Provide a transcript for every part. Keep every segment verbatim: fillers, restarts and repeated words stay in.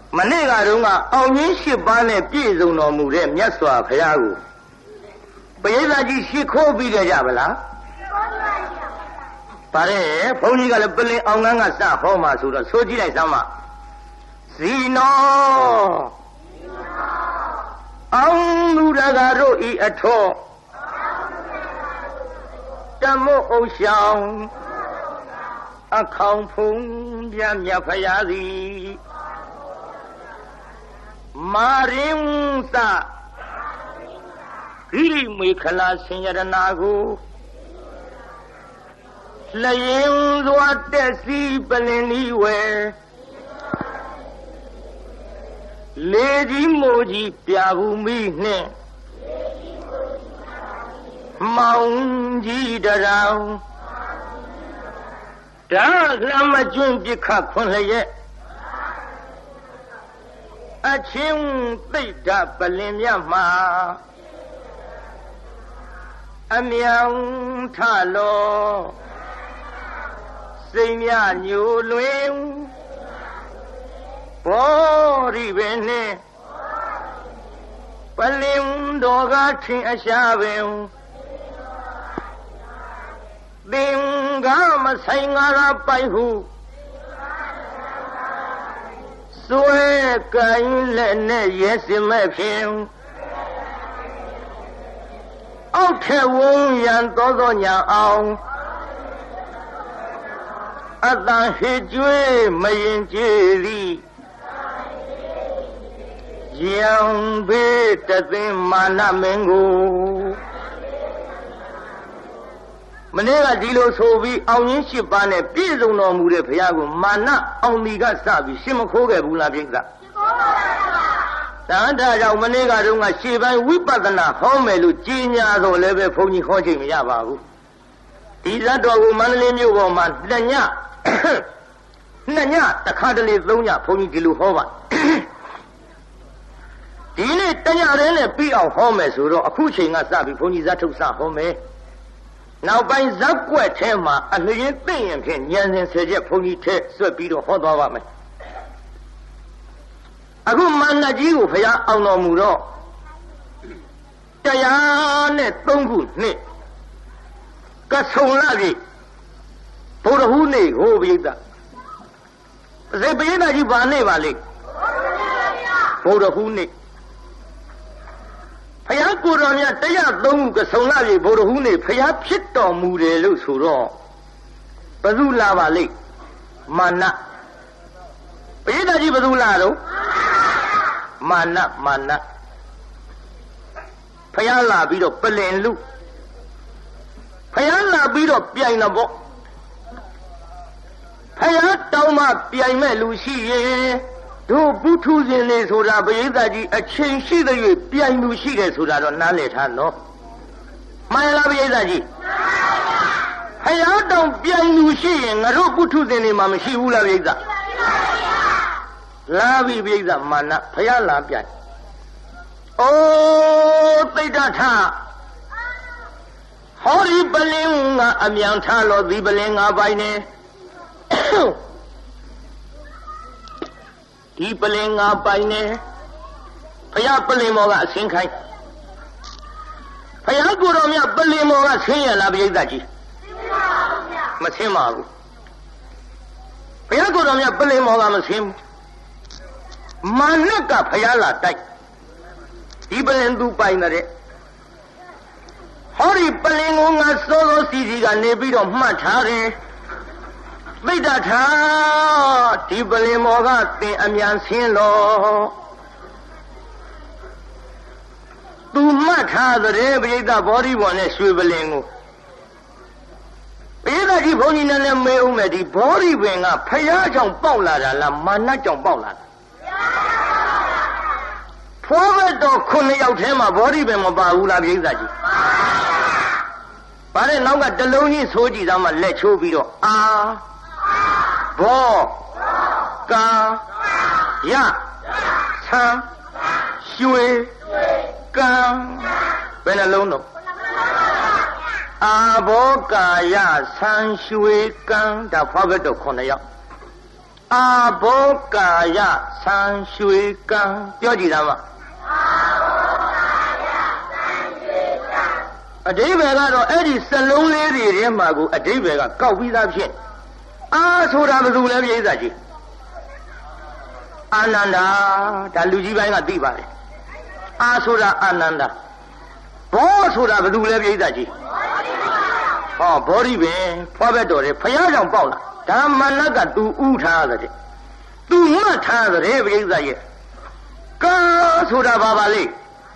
Manega runga, only ship bane pizo no mure, Miaswa, Kayagu. Payagi Shiko be the Javela. Pare, Poniga Billy Onganga Sa Homa Suda, Soji Sama. Sino Aunuragaro e ato Tamo Ocean A Kampung Yamya Payadi Marimsa Mukala Sinyaranago Slaying what the sea anywhere Lady Moji Piavumi Ne Maunji Darao Ramajun Pika Kunlaye Achim Beta Balimyama Amiang Talo Simya New Luing Bori Bene Palim Dogati Ashavim Bingama Sangara Paihu Sue Kailene Yesimafim Okay, Wong Yan Dodonya Ao Ada Hijwe Mayin Jiri Yang Beta Mana Mengo Manila Dilo Sovi, Auni Shipane, Pizo no Mure Piago, Mana, Omega Sabi, Simakoga Bula Pinga. Santa Manega Runga Shiva, Wipatana, Homelu, Genia, or Leve Pony Hojim Yabahu. These are dog manly new woman, Nanya Nanya, the Cardinal Lonia, Pony Giluhova. Dine Tanya Rene be of Homes, who are pushing us up before Zatusa Home. Now by Zakwa Tema, and the Yin Pin, Yan and Seja Pony Te, so be the Hodawame. A good man, Najiu, Faya, Auno Muro. Tayane, Tongu, Ne. Gasolavi. Porahune, Hovida. Zebena Jivane Valley. Porahune. Payakuramia, Taya Dong, Gasolavi, Porahune, Payapito, Mure, Lusuro. Bazula Valley. Mana. Payada Jibazulado. Mana, Mana. Payala Bido, Pelen Lu. Payala Bido, Pianabo. Payatoma, Piame Lucy. Do Butus in this or Abayaji, a chain she the Pianu she is who are not let her know. My love Yaji. Hayadam Pianu she and a Robutus in him, she will have it. Lavi Visa Mana, Payala Pian. Oh, Pedata. Hori Balinga, Amiantalo, Vibalinga Vine. Ibalinga Bine. Payapalimoga Sinkai. Payaguromia Balimoga Sinya Lavidaji. Masimaru. Payaguromia Balimoga Masim. Manaka Payala type. Ibalendu Binary. Hori Balinga Solo Siziga Nebido Matare. Vidata Tibalimoga the Amian Silo. Do Mata the Rebida body one is swiveling. Either the body and the mail, the body wing up, Payajong Paula, La Manajong Paula. Forward dog couldn't out him a body when Mabaula Vizaji. But I now got the lonely soldiers on my let you be. Ah. Bo, Ga, Ya, San, Shui, Gang, Benalono. Abo, Ga, Ya, San, Shui, Gang, the Fagato Conaya. အာဘောကာယဆံရွှေကံပြောကြည့်သားမအဓိပ္ပာယ်ကတော့အဲ့ဒီစလုံးလေးတွေထဲမှာကိုအဓိပ္ပာယ်ကကောက်ပြီးသားဖြစ်အာဆိုတာဘယ်သူလဲပြိဿကြီးအာနန္ဒာဒါလူကြီးပိုင်းကသိပါတယ်အာဆိုတာအာနန္ဒာဘောဆိုတာဘယ်သူလဲပြိဿကြီးဟောဘောဓိပင်ဖွားဘက်တော်တယ်ဖယားကြောင့်ပေါက်လာဓမ္မနကတူဥထားတဲ့သူမှတ်ထားတဲ့ပြိဿရဲ့ကာဆိုတာဘာပါလဲ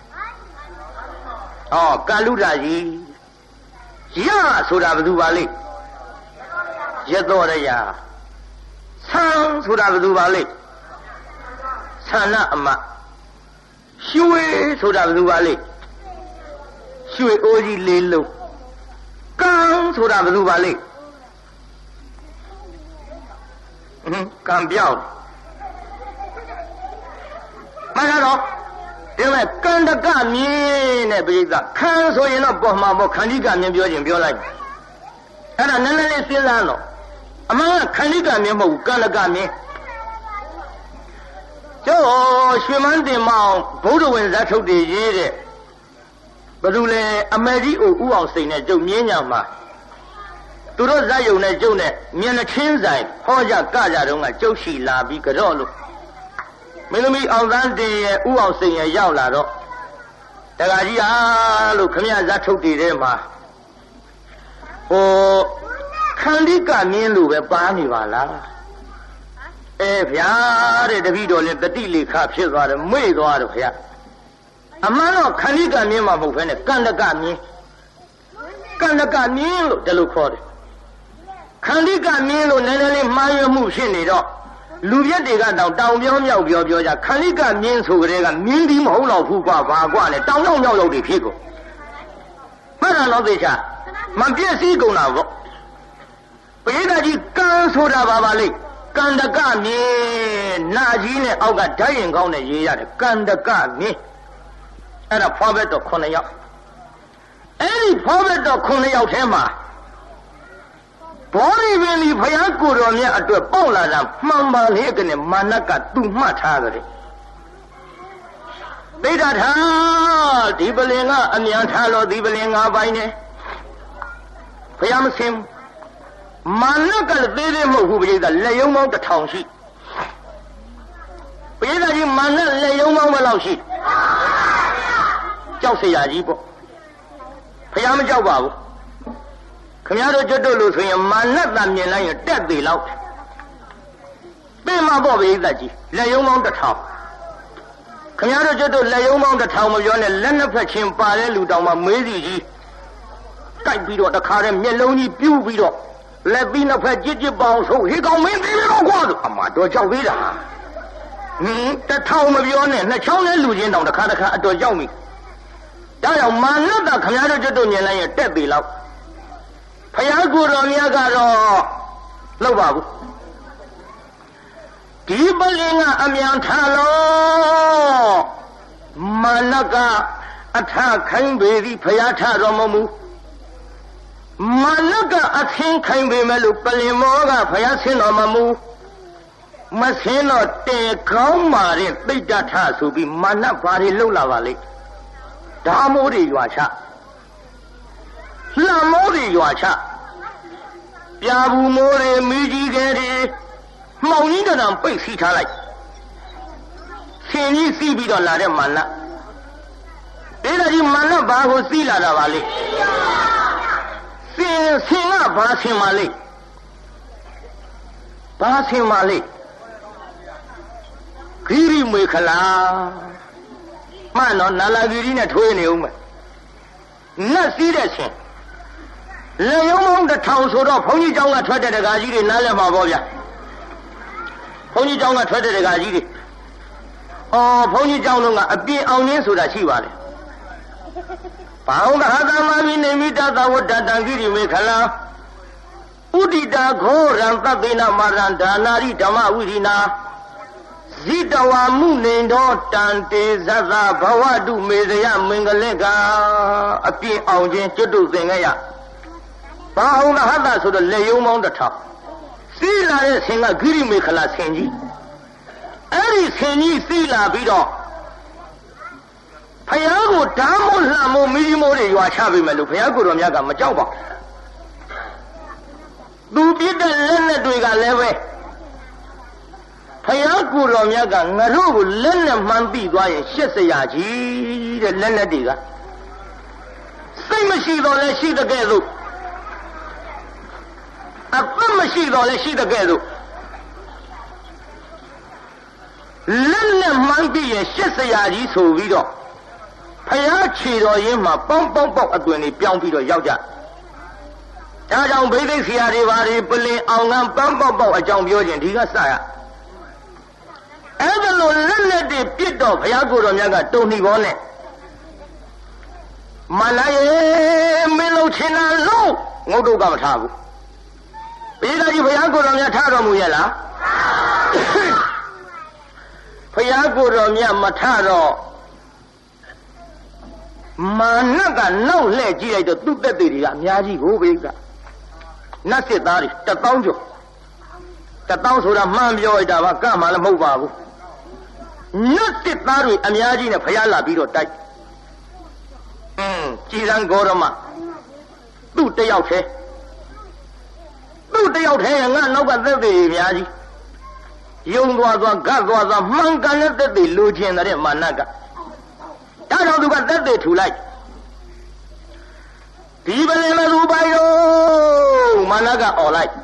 ဩကာလုဒ္ဒကြီးရဆိုတာဘယ်သူပါလဲရသောရယဆံဆိုတာဘယ်သူပါလဲဆန္ဒအမရွှေဆိုတာဘယ်သူပါလဲရွှေအိုးကြီးလေးလုံးကံဆိုတာဘယ်သူပါလဲဟင်ကံပြောင်းမှန်တော့ဒီမဲ့ကန္တကမြင်းနဲ့ပြိဿခံဆိုရင်တော့ပေါ်မှာပေါ့ခန္ဓိကမြင်းပြောခြင်းပြောလိုက်အဲ့ဒါနည်းနည်းလေးစဉ်းစားတော့အမှန်ကခန္ဓိကမြင်းမဟုတ်ဘူးကန္တကမြင်းကျော်ရွှေမန်းတင်မောင်ဘုဒ္ဓဝင်ဇတ်ထုတ်တည်ရေးတဲ့ဘယ်သူလဲအမေကြီးအိုဥအောင်စိန်နဲ့ကျုပ်မြင်းညာမှာသူတို့ဇတ်ယုံနဲ့ကျုပ်နဲ့မျက်နှချင်းဆိုင်ဟောကြကကြတော့ကကျုပ်ရှိလာပြီးကြော့လို့မင်းသမီးအောင်သန်းတင်ရဲ့ဥအောင်စိန်ရဲ့ရောက်လာတော့တက္ကကြီးဟာလို့ခမရဇတ်ထုတ်တည်တဲ့မှာဟိုခန္ဓိကမြင်းလို့ပဲပါနေပါလားအဲဗျာတဲ့တပည့်တော်လည်းတတိလေခဖြစ်သွားတယ်မေ့သွားတယ်ဗျာအမှန်တော့ခန္ဓိကမြင်းမှာမဟုတ်ဘဲနဲ့ကန္တကမြင်းကန္တကမြင်းလို့ဒီလိုခေါ်တယ်ခန္ဓိကမြင်းလို့နည်းနည်းလေးမှားရမှုဖြစ်နေတော့လူပြက်တွေကတောင်တောင်ပြောမြောက်ပြောပြောကြခန္ဓိကမြင်းဆိုကြတဲ့ကမြင်းဒီမဟုတ်တော့ဘူးကွာဘာကွာလဲတောင်တောင်မြောက်ရောက်တွေဖြစ်ကုန်မှတ်တာတော့သိချာမပြည့်စည်ကုန်တာပေါ့ပရိသတ်ကြီးကံဆိုတာဘာပါလိမ့်ကန္တကမြင်းနာကြီးနဲ့အောက်ကဓာတ်ရင်ကောင်းနဲ့ရေးရတယ်ကန္တကမြင်းအဲ့ဒါဖွားဘက်တော့ခုနှစ်ယောက်အဲ့ဒီဖွားဘက်တော့ခုနှစ်ယောက်ထဲမှာဘောဓိပင်ဒီဘုရားကိုယ်တော်မြတ်အတွက်ပေါက်လာတာမှန်ပါလေကနေမာနကသူ့မှတ်ထားကြတယ်သိတာထားဒီပလင်ကအမြန်ထားလို့ဒီပလင်၅ပိုင်းနဲ့ဘုရားမစင်မာနကလည်းသေးသေးမဟုတ်ဘူးပြိဿလက်ယုံပေါင်းတစ်ထောင်ရှိပြိဿကြီးမာနလက်ယုံပေါင်းဘယ်လောက်ရှိကြောက်เสียကြီးပေါ့ဘုရားမကြောက်ပါဘူးခင်ဗျားတို့ကျွတ်တို့လို့ဆိုရင်မာနတမြင်လိုက်ရင်တက်သေးလောက်ပြင်မှာပေါ့ပြိဿကြီးလက်ယုံပေါင်းတစ်ထောင်ခင်ဗျားတို့ကျွတ်တို့လက်ယုံပေါင်းတစ်ထောင်မပြောနဲ့လက်နှစ်ဖက်ချင်းပါတဲ့လူတောင်မှမေးစီကြီးကြိုက်ပြီးတော့တခါတည်းမျက်လုံးကြီးပြူးပြီးတော့လက်ပြီးနှစ်ဖက်ကြစ်ကြစ်ပေါင်းဆိုဟေးကောင်မင်းသေးတော့ကွာဆိုအမတော်ကြောက်သေးတာဟင်းတစ်ထောင်မပြောနဲ့နှစ်ချောင်းနဲ့လူချင်းတောင်တခါတခါအတော်ကြောက်မိဒါကြောင့်မာနတခင်ဗျားတို့ကျွတ်တို့မြင်လိုက်ရင်တက်သေးလောက်ဖယားကိုယ်တော်မြတ်ကတော့လောက်ပါဘူးဒီပလင်ကအမြန်ထားလို့မာနကအထခိုင်းပေသည်ဖယားထတော်မမူမာနကအသင်းခိုင်းပေမဲ့လို့ပလင်မောကဖယားဆင်းတော်မမူမဆင်းတော့တေကောင်းမာတဲ့ပိဋကထဆိုပြီးမာနဘာတွေလှုပ်လာပါလိမ့်ဓာမိုးတွေရွာချလှမိုးတွေရွာချပြာဘူးမိုးတွေမိကြီးကလေးတွေမှောင်ကြီးတံပိတ်စီထားလိုက်ဆင်းကြီးစီးပြီးတော့လာတဲ့မာနဒီလိုကြီးမာနဘာကိုစီးလာတာပါလိမ့်ဆင်းဆင်းကဘာဆင်းပါလိမ့်ဘာဆင်းပါလိမ့်ဂိရိမေခလာမှန်တော့နာလာဂိရိနဲ့ထွေးနေဦးမယ်နတ်စီးတဲ့ဆင်းလေယုံမောင်းတစ်ထောင်ဆိုတော့ဘုန်းကြီးကျောင်းကထွက်တဲ့တကာကြီးတွေနားလည်မှာပေါ့ဗျာဘုန်းကြီးကျောင်းကထွက်တဲ့တကာကြီးတွေအော်ဘုန်းကြီးကျောင်းလုံးကအပြင်အောင်ရင်းဆိုတာရှိပါလေဘာဝဟာသမမိနေမိတသဝတ္တတံဂိရိမေခလာဥဒိတာခောရံသဗ္ဗေနမာရံဒါနာရိဓမ္မဝိရိနာဇိတဝါမှုနေတော်တန်တေဇဇဘဝတုမေဇယမင်္ဂလကအပြင်အောင်ခြင်းကျွတ်တုသင်ခဲ့ရဘာအောင်ဟတဆိုတော့လက်ယုံမောင်းတစ်ထောင်စီလာတဲ့ဆင်ကဂိရိမေခလာဆင်ကြီးအဲ့ဒီဆင်ကြီးစီလာပြီးတော့ဖယားကိုဓာမို့လှမို့မိကြီးမို့တွေရွာချပေးမယ်လို့ဘုရားကိုယ်တော်မြတ်ကမကြောက်ပါဘူးသူပြစ်တဲ့လက်နဲ့တွေကလည်းပဲဖယားကိုယ်တော်မြတ်ကငါတို့ကိုလက်နဲ့မှန်းပြီးသွားရင်ရှစ်စရာကြီးတဲ့လက်နဲ့တွေကစိတ်မရှိတော့လဲရှိတဲ့ကဲ့သို့အသက်မရှိတော့လဲရှိတဲ့ကဲ့သို့လက်နဲ့မှန်းပြီးရင်ရှစ်စရာကြီးဆိုပြီးတော့ဖယားခြေတော်ရင်းမှာပေါင်းပေါင်းပေါက်အတွင်တွေပြောင်းပြီးတော့ရောက်ကြဒါကြောင့်ဘိသိက်ဆရာတွေဘာတွေပလင်အောင်ကပေါင်းပေါက်ပေါက်အကြောင်းပြောခြင်းဒီကစရအဲ့ဒါလို့လက်လက်တွေပြစ်တော့ဘုရားကိုယ်တော်မြတ်ကတုံနှီဘောနဲ့မလာရဲ့မင်းလုံးချင်တာလို့ငုတ်တော့ကမထားဘူးပိဋကကြီးဘုရားကိုယ်တော်မြတ်ထားတော်မူရဲ့လားဘုရားကိုယ်တော်မြတ်မထားတော့မာနကနောက်လှည့်ကြည့်လိုက်တော့သူ့တက်တွေတွေကအများကြီးကိုပိဋကနတ်စစ်သားတွေတပေါင်းကျော်တပေါင်းဆိုတာမှန်ပြောလိုက်တာပါကမှလည်းမဟုတ်ပါဘူးနတ်စစ်သားတွေအများကြီးနဲ့ဖျားလာပြီးတော့တိုက်အင်းကြည်စံဂေါရမသူ့တယောက်ထဲသူ့တယောက်ထဲငါနောက်ကသက်တွေအများကြီးယုံသွားသွားဂတ်သွားသွားမှန်ကန်တဲ့သက်တွေလိုချင်တဲ့မာနကဒါကြောင့်သူကသက်တွေထူလိုက်ဒီပလင်မသူပိုင်တော့မာနကអော်လိုက်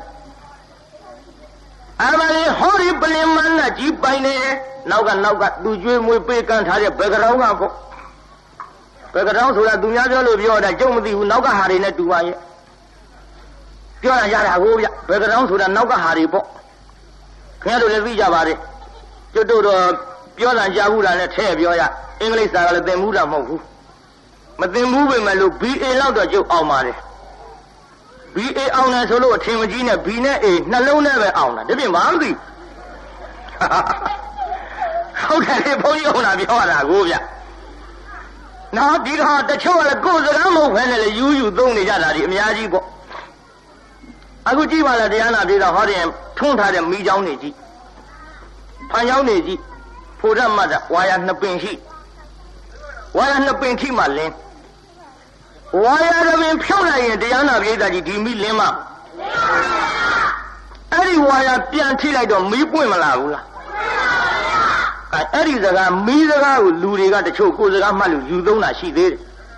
အမလေးဟောဒီပလင်မာနကြီးပိုင်နေနောက်ကနောက်ကသူကျွေးမွေးပေးကမ်းထားတဲ့ဘယ်ကောင်ကပေါ့ဘယ်ကောင်ဆိုတာသူများပြောလို့ပြောတာကျုံမသိဘူးနောက်ကဟာတွေနဲ့တူပါရဲ့ပြောရရတာကိုဗျဘယ်ကောင်ဆိုတာနောက်ကဟာတွေပေါ့ခင်ဗျားတို့လည်းသိကြပါလေကျွတ်တို့တော့ပြောတာကြားဘူးတာနဲ့ထဲပြောရအင်္ဂလိပ်စာကလည်းသင်မှုတာမဟုတ်ဘူးမသင်ဘူးပဲမလို့ ဘီ အေ လောက်တော့ကျုပ်အောင်ပါတယ် ဘီ အေ အောင်တယ်ဆိုလို့အထင်မကြီးနဲ့ B နဲ့ A နှလုံးနဲ့ပဲအောင်တာဒါပြင်ဘာမှမသိဟုတ်တယ်လေဘုန်းကြီးအောင်တာပြောရတာကိုဗျနော်ဒီတော့တချို့ကလည်းကိုယ်စကားမဟုတ်ဘဲနဲ့လေယူယူသုံးနေကြတာဒီအများကြီးပေါ့အခုကြည့်ပါလားတရားနာပြေတော့ဟောတယ်ထွန်းထားတဲ့မိချောင်းနေကြည့်ဖန်ချောင်းနေကြည့်ဖိုရမတ်ဝါရနှစ်ပင်ရှိဝါရနှစ်ပင်ထိမှလင်းဝါရတစ်ပင်ဖြုတ်လိုက်ရင်တရားနာပြေတာကြီးဒီမိလင်းမအဲ့ဒီဝါရပြန်ထိလိုက်တော့မီးပွင့်မလာဘူးလားအဲ့ဒီစကားမီးစကားကိုလူတွေကတချို့ကိုယ်စကားမှတ်လို့ယူသုံးတာရှိသေးတယ်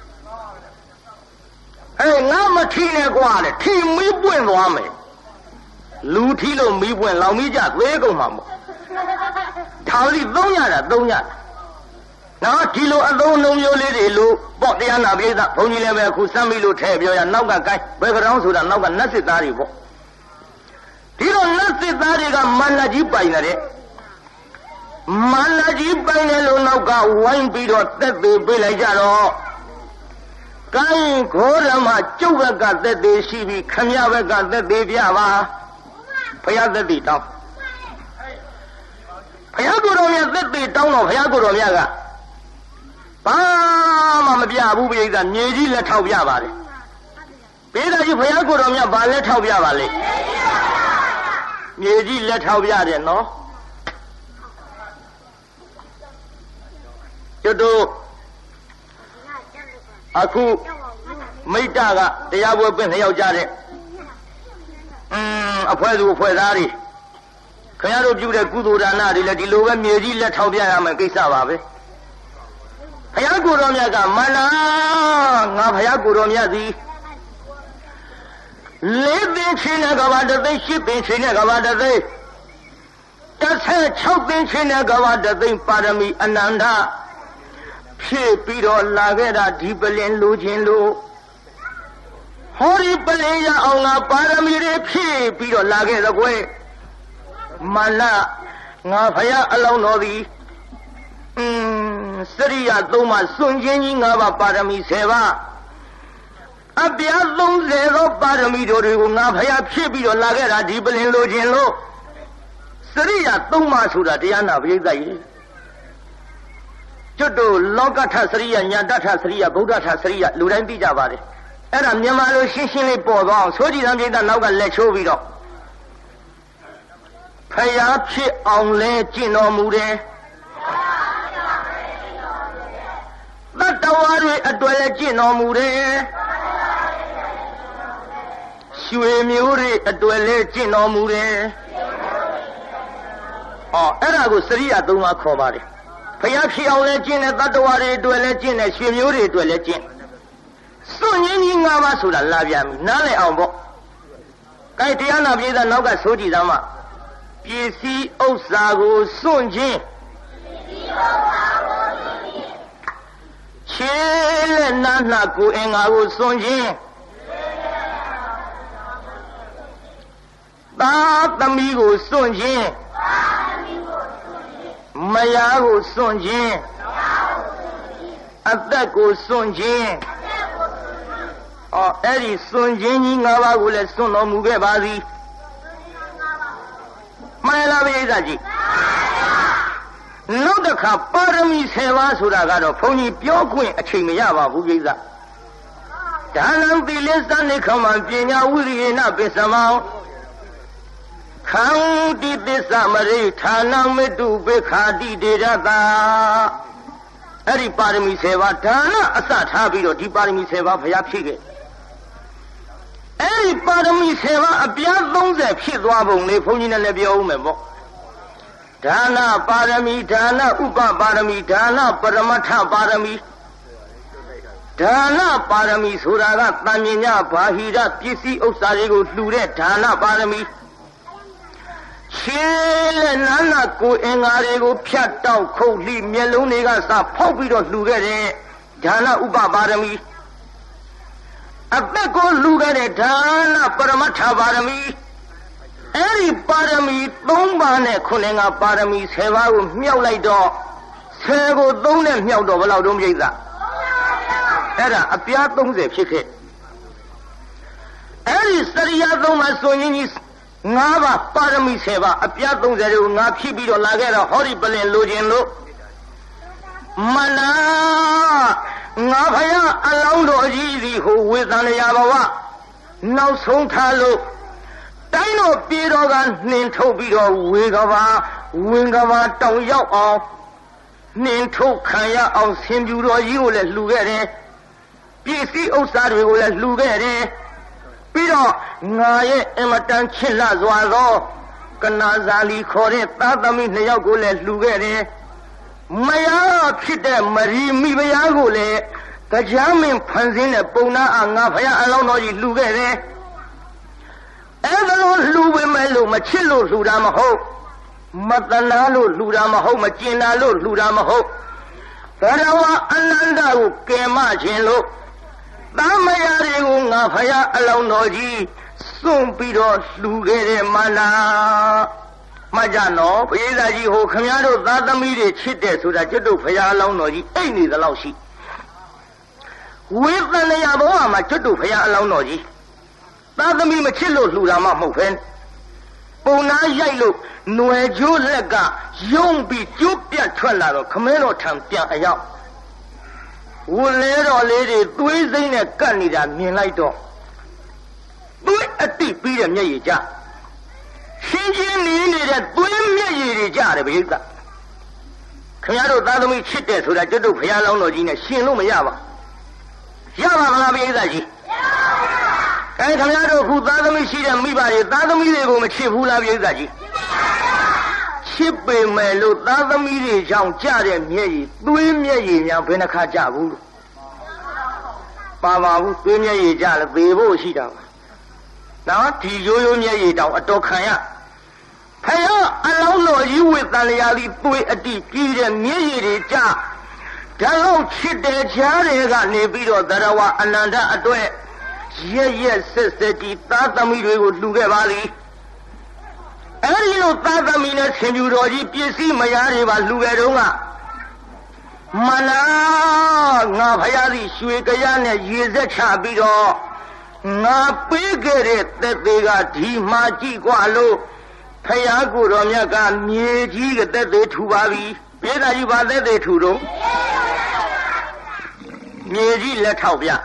အဲငါမထီနဲ့ကွာလေထီမီးပွင့်သွားမယ်လူထီလို့မီးပွင့်လောင်မီးကြသေးကုန်မှာမို့ဒါလေးသုံးရတာသုံးရတာနော်ဒီလိုအသုံးလုံးမျိုးလေးတွေလို့ပေါ့တရားနာပိဋကဘုန်းကြီးလည်းပဲအခုစမ်းပြီးလို့ထည့်ပြောရနောက်ကကိုင်းဘယ်ကောင်ဆိုတာနောက်ကနတ်စစ်သားတွေပေါ့ဒီလိုနတ်စစ်သားတွေကမန္တကြီးပိုင်တဲ့မန္တကြီးပိုင်တယ်လို့နောက်ကဝိုင်းပြီးတော့သက်သေးပေးလိုက်ကြတော့ကိုင်းခေါ်ရမကျုပ်ဘက်ကသက်သေးရှိပြီးခမရဘက်ကသက်သေးပြပါဘုရားသက်သေးတောင်းဘုရားကိုယ်တော်မြတ်သက်သေးတောင်းတော့ဘုရားကိုယ်တော်မြတ်ကဘာမှမပြဘူးပိဋကမြေကြီးလက်ထောက်ပြပါတယ်ပိဋကကြီးဘုရားကိုယ်တော်မြတ်ဘာလက်ထောက်ပြပါလဲမြေကြီးလက်ထောက်ပြတယ်နော်ကျွတ်တို့အခုမိတ္တကတရားပွဲပင့်လျောက်ကြတဲ့အင်းအဖွဲ့သူအဖွဲ့သားတွေခင်ဗျားတို့ပြုတဲ့ကုသိုလ်ဒါနတွေလည်းဒီလိုပဲမြေကြီးလက်ထောက်ပြရမယ်ကိစ္စပါပဲဘုရားကိုယ်တော်မြတ်ကမနာငါဘုရားကိုယ်တော်မြတ်သည်လေးသိန်းချင်းနဲ့ကဘာတသိန်းရှစ်သိန်းချင်းနဲ့ကဘာတသိန်းတစ်ဆယ်ခြောက်သိန်းချင်းနဲ့ကဘာတသိန်းပါရမီအနန္တဖြည့်ပြီးတော့လာခဲ့တာဒီပလင်လိုခြင်းလို့ဟောဒီပလင်ရအောင်ငါပါရမီတွေဖြည့်ပြီးတော့လာခဲ့တော့ကွယ်မနာငါဘုရားအလောင်းတော်သည်อืมစရိယသုံးပါးစွန့်ခြင်းကြီးငါးပါးပါရမီဆယ်ပါးအပြားသုံးဆယ်သောပါရမီတို့တွေကိုငါဖျားဖြစ်ပြီးတော့လာခဲ့တာဒီပလင်လိုခြင်းလို့စရိယသုံးပါးဆိုတာတရားနာပရိသတ်ကြီးကျွတ်တို့လောကထစရိယညာတထစရိယဗုဒ္ဓထစရိယလူတိုင်းသိကြပါတယ်အဲ့ဒါမြန်မာလိုရှင်းရှင်းလေးပေါ်သွားအောင်ဆိုကြည်သံပရိသတ်နောက်ကလက်ချိုးပြီးတော့ဖယားဖြစ်အောင်လဲကျင့်တော်မူတယ်တတ္တဝါတွေအတွက်လည်းကျင့်တော်မူတယ်ရွှေမျိုးတွေအတွက်လည်းကျင့်တော်မူတယ်ဟောအဲ့ဒါကိုစရိယသုံးပါးခေါ်ပါတယ်ဖယားဖြစ်အောင်လဲကျင့်တယ်တတ္တဝါတွေအတွက်လည်းကျင့်တယ်ရွှေမျိုးတွေအတွက်လည်းကျင့်စွန့်ရင်းကြီးငါးပါးဆိုတာလာပြန်ပြီနားလည်အောင်ပေါ့ကဲတရားနာပြည်သားနောက်ကဆိုကြည့်သားမပစ္စည်းဥစ္စာကိုစွန့်ခြင်းခြေလက်နာနာကိုအင်္ဂါကိုစွန့်ခြင်းသာသမီကိုစွန့်ခြင်းမယားကိုစွန့်ခြင်းအသက်ကိုစွန့်ခြင်းအော်အဲ့ဒီစွန့်ခြင်းကြီး၅ပါးကိုလည်းစွန့်တော်မူခဲ့ပါသည်မှန်လားဗျာကြီးနောက်တစ်ခါပါရမီဆယ်ပါးဆိုတာကတော့ဘုန်းကြီးပြောခွင့်အချိန်မရပါဘူးဗျာဒါနံသီလစနိခမံပညာဝိရိယနာပစ္စမံခံတိသစ္စာမရိဌာနမေတုပေခာတိတေရတာအဲ့ဒီပါရမီဆယ်ပါးဒါနအစထားပြီးတော့ဒီပါရမီဆယ်ပါးဘုရားဖြည့်ခဲ့အဲ့ဒီပါရမီဆယ်ပါးအပြားသုံးဆယ်ဖြစ်သွားပုံလေးဘုန်းကြီးနဲ့လည်းပြောဦးမယ်ပေါ့ဒါနပါရမီဒါနဥပပါရမီဒါနပရမတ္ထပါရမီဒါနပါရမီဆိုတာကတန်မြင်ညဘာဟိရပစ္စည်းဥစ္စာတွေကိုလှူတဲ့ဒါနပါရမီခြေလက်နာနာကိုအင်္ဂါတွေကိုဖြတ်တောက်ခုတ်လိမျက်လုံးတွေကစဖောက်ပြီးတော့လှူခဲ့တဲ့ဒါနဥပပါရမီအသက်ကိုလှူခဲ့တဲ့ဒါနပရမတ္ထပါရမီအဲ့ဒီပါရမီသုံးပါးနဲ့ခုနှစ်ငါပါရမီဆယ်ပါးကိုမြောက်လိုက်တော့ဆယ်ကိုသုံးနဲ့မြောက်တော့ဘယ်လောက်တုံးပြိဿအဲ့ဒါအပြားသုံးဆယ်ဖြစ်ခဲ့အဲ့ဒီစရိယသုံးပါးဆိုရင်ကြီးငါးပါးပါရမီဆယ်ပါးအပြားသုံးဆယ်တွေကိုငါဖြည့်ပြီးတော့လာခဲ့တော့ဟောဒီပလင်လိုခြင်းလို့မနာငါဖယားအလောင်းတော်ကြီးသည်ဟိုဝေသံလျာဘဝနောက်ဆုံးထားလို့တိုင်းတော်ပြေတော်ကနှင်ထုတ်ပြီးတော့ဝေကဘာဝင်ကဘာတောင်ရောက်အောင်နှင်ထုတ်ခံရအောင်ဆင်ပြူတော်ကြီးကိုလည်းလှူခဲ့တယ်ပစ္စည်းဥစ္စာတွေကိုလည်းလှူခဲ့တယ်ပြီးတော့ငါရဲ့အမတန်ချစ်လှစွာသောကနာဇာလီခေါ်တဲ့သားသမီးနှစ်ယောက်ကိုလည်းလှူခဲ့တယ်မယားဖြစ်တဲ့မရီမိဖုရားကိုလည်းတရားမင်းဖန်ဆင်းတဲ့ပုံနာအားငါဖယားအလောင်းတော်ကြီးလှူခဲ့တယ်အဲ့ဒါလို့လှူပေမဲ့လို့မချစ်လို့လှူတာမဟုတ်မတနာလို့လှူတာမဟုတ်မကျင်နာလို့လှူတာမဟုတ်ဘရဝအနန္တကိုကယ်မခြင်းလို့သားမယားတွေကိုငါဖယားအလောင်းတော်ကြီးစွန့်ပြီးတော့လှူခဲ့တဲ့မနာမကြနော်ဘုရားကြီးဟိုခမည်းတော်သားသမီးတွေချစ်တယ်ဆိုတာကျွတ်တို့ဖယားအလောင်းတော်ကြီးအိတ်နေသလောက်ရှိဝေသနယဘဝမှာကျွတ်တို့ဖယားအလောင်းတော်ကြီးသားသမီးမချစ်လို့လှူတာမှမဟုတ်ပဲပုံနာရိုက်လို့ຫນွယ်ကျိုးလက်ကယုံပြီးကျိုးပြတ်ထွက်လာတော့ခမဲတော်ထံပြန်အရောက်ဝလဲတော်လေးတွေသွေးစိမ့်နဲ့ကတ်နေတာမြင်လိုက်တော့သွေးအတိပြီးတဲ့မျက်ရည်ကြရှင်းချင်းနေနေတဲ့သွေးမျက်ရည်တွေကြတယ်ဗျိသခင်ဗျားတို့သားသမီးချစ်တယ်ဆိုတာကျွတ်တို့ဖယားလောင်းတော်ကြီးနဲ့ရှင်လို့မရပါရပါမလားဗျိသကြီးအဲခင်ဗျားတို့ခုသားသမီးရှိတဲ့မိဘတွေသားသမီးတွေကိုမချစ်ဘူးလားပြိဿကြီးချစ်ပေမဲ့လို့သားသမီးတွေကြောင့်ကြတဲ့မျက်ရည်သွေးမျက်ရည်များဘယ်နှခါကြဘူးလို့ပါပါဘူးသွေးမျက်ရည်ကြလဲသေဖို့ရှိတာပါနော်ဒီရိုးရိုးမျက်ရည်တောင်အတော်ခံရဖယားအလောင်းတော်ကြီးဝေတန်လျာသည်သွေးအတိကြီးတဲ့မျက်ရည်တွေကြဒါလို့ချစ်တဲ့ချားတွေကနေပြီးတော့သရဝအနန္တအတွက်ရက်ရက်ဆက်ဆက်ဒီသားသမီးတွေကိုလှူခဲ့ပါလိအဲဒီလိုသားသမီးနဲ့ဆင်ပြူတော်ကြီးပစ္စည်းမယားတွေပါလှူခဲ့တော့ကမနာငါဖယားသည်ရွှေကြရနဲ့ရေစက်ချပြီးတော့ငါပေးခဲ့တဲ့သက်သေးကဒီမှာကြည့်กว่าလို့ဖယားကိုတော်မြတ်ကမြေကြီးကသက်သေးထူပါပြီပြေသာကြီးပါသက်သေးထူတော့မြေကြီးလက်ထောက်ပြ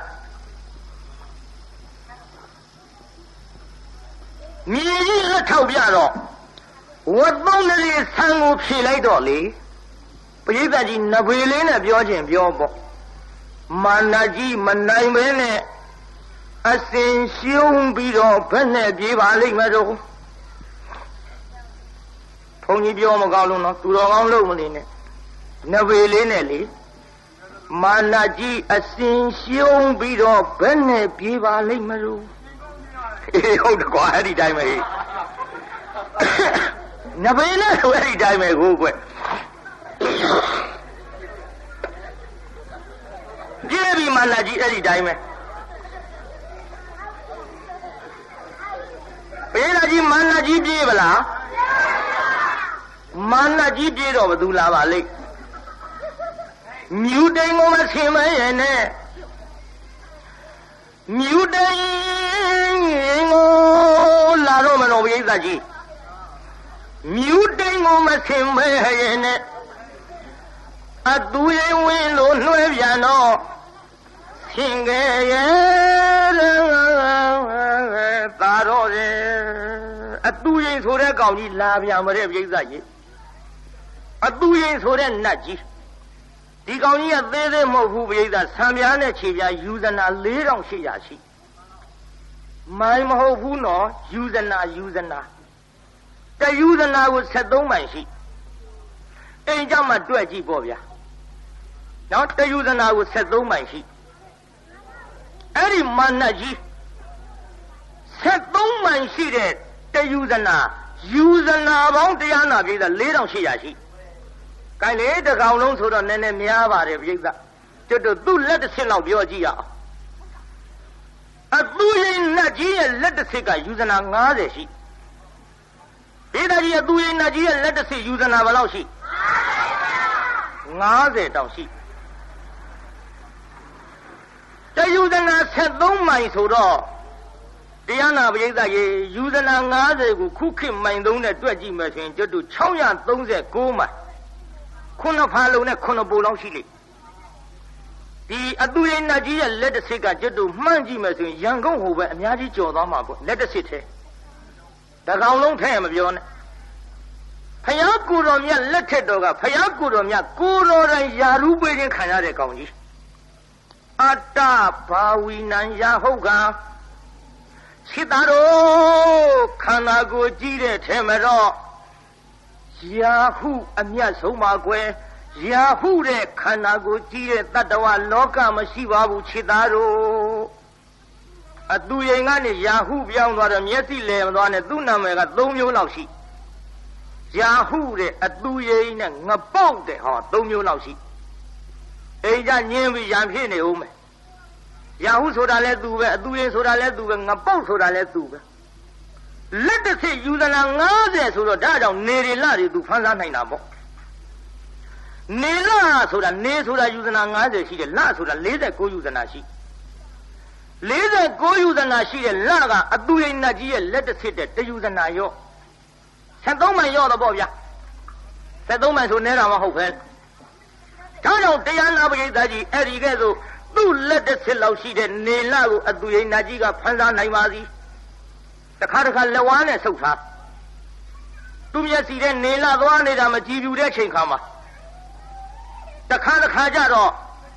မြေကြီးလက်ထောက်ပြတော့我懂得的三五批来道理，不是自己那回来呢表现表不，嘛那几嘛难为呢，啊心胸比较本来比把里面走，同你表么搞弄呢，多少讲弄么的呢，那回来呢里，嘛那几啊心胸比较本来比把里面走，嘿，好的瓜的在没。那边呢？我一代没过过。这边嘛，那几一代没。别那几嘛，那几别不啦？嘛那几别着不都拉巴嘞？牛带我们前面人呢？牛带我拉着我们老别自己。牛带我们前面人呢，啊，都因为路那边咯，新个人打着人，啊，都因说的高你那边没得别个嘢，啊，都因说的那几，你高你啊，在在莫付别个，三边呢前边有人那雷上写下去，买莫好付喏，有人那有人那。这有人拿我吃东满西，人家嘛对几波边，然后这有人拿我吃东满西，而你满那几吃东满西的，这有人拿有人拿往这样那边的来上去下去，该来的高龙说到奶奶面吧的别的，这都都来的吃老标记啊，啊都人那几人来的吃个有人拿伢子西。别大姐都因那几人来的是有人那不老些，伢子倒是，这有人那吃东买手着，这样那不应该也有人那伢子个苦口买东的多几毛钱，就都超样东西购买，可能爬楼呢，可能不老些哩。第啊都因那几人来的是个，就都满几毛钱，阳光后边伢子教导嘛不来的是的。这高龙太没标呢，พญากูรอမြတ်လက်ထက်တော်ကพญากูรอမြတ်ကိုတော်တိုင်ယာရုပေးခြင်းခံရတဲ့ကောင်ကြီးအတ္တဘာဝိနံယာဟုတ်ကစိတ္တတော်ခန္ဓာကိုယ်ကြည့်တဲ့ထဲမှာတော့ယာဟုအမြတ်ဆုံးပါကွယ်ယာဟုတဲ့ခန္ဓာကိုယ်ကြည့်တဲ့တတ္တဝလောကမရှိပါဘူးစိတ္တတော်အတူရင်ကနေယာဟုပြောင်းသွားတော့မျက်စိလဲမသွားနဲ့သူ့နာမည်ကသုံးမျိုးလောက်ရှိယာဟုတဲ့အတူရင်နဲ့ငပုတ်တဲ့ဟောသုံးမျိုးလောက်ရှိအိမ်ကြညင်းပြီးရံဖြစ်နေဦးမယ်ယာဟုဆိုတာလဲသူပဲအတူရင်ဆိုတာလဲသူပဲငပုတ်ဆိုတာလဲသူပဲလက်တစ်စစ်ယူဇနာငါးဆယ်ဆိုတော့ဒါကြောင့်နေရလတွေသူဖန်ဆားနိုင်တာပေါ့နေလဆိုတာနေဆိုတာယူဇနာငါးဆယ်ရှိတယ်လဆိုတာလေးဆယ်ကိုးယူဇနာရှိလေးဆယ်ကိုးယူဇနာရှိတဲ့လကအတူရိနတ်ကြီးရဲ့လက်တစ်စစ်တဲ့တယူဇနာရောဆက်သုံးမှန်ရောတော့ပေါ့ဗျာဆက်သုံးမှန်ဆိုနဲတာမဟုတ်ပဲဒါကြောင့်တရားနာပရိသတ်ကြီးအဲ့ဒီကဲဆိုသူ့လက်တစ်စစ်လောက်ရှိတဲ့နေလကိုအတူရိနတ်ကြီးကဖန်ဆားနိုင်ပါသည်တခါတခါလက်ဝါးနဲ့ဆုပ်ထားသူမျက်စီတဲ့နေလသွားနေတာမကြည်ပြူတဲ့ချိန်ခါမှာတခါတခါကြတော့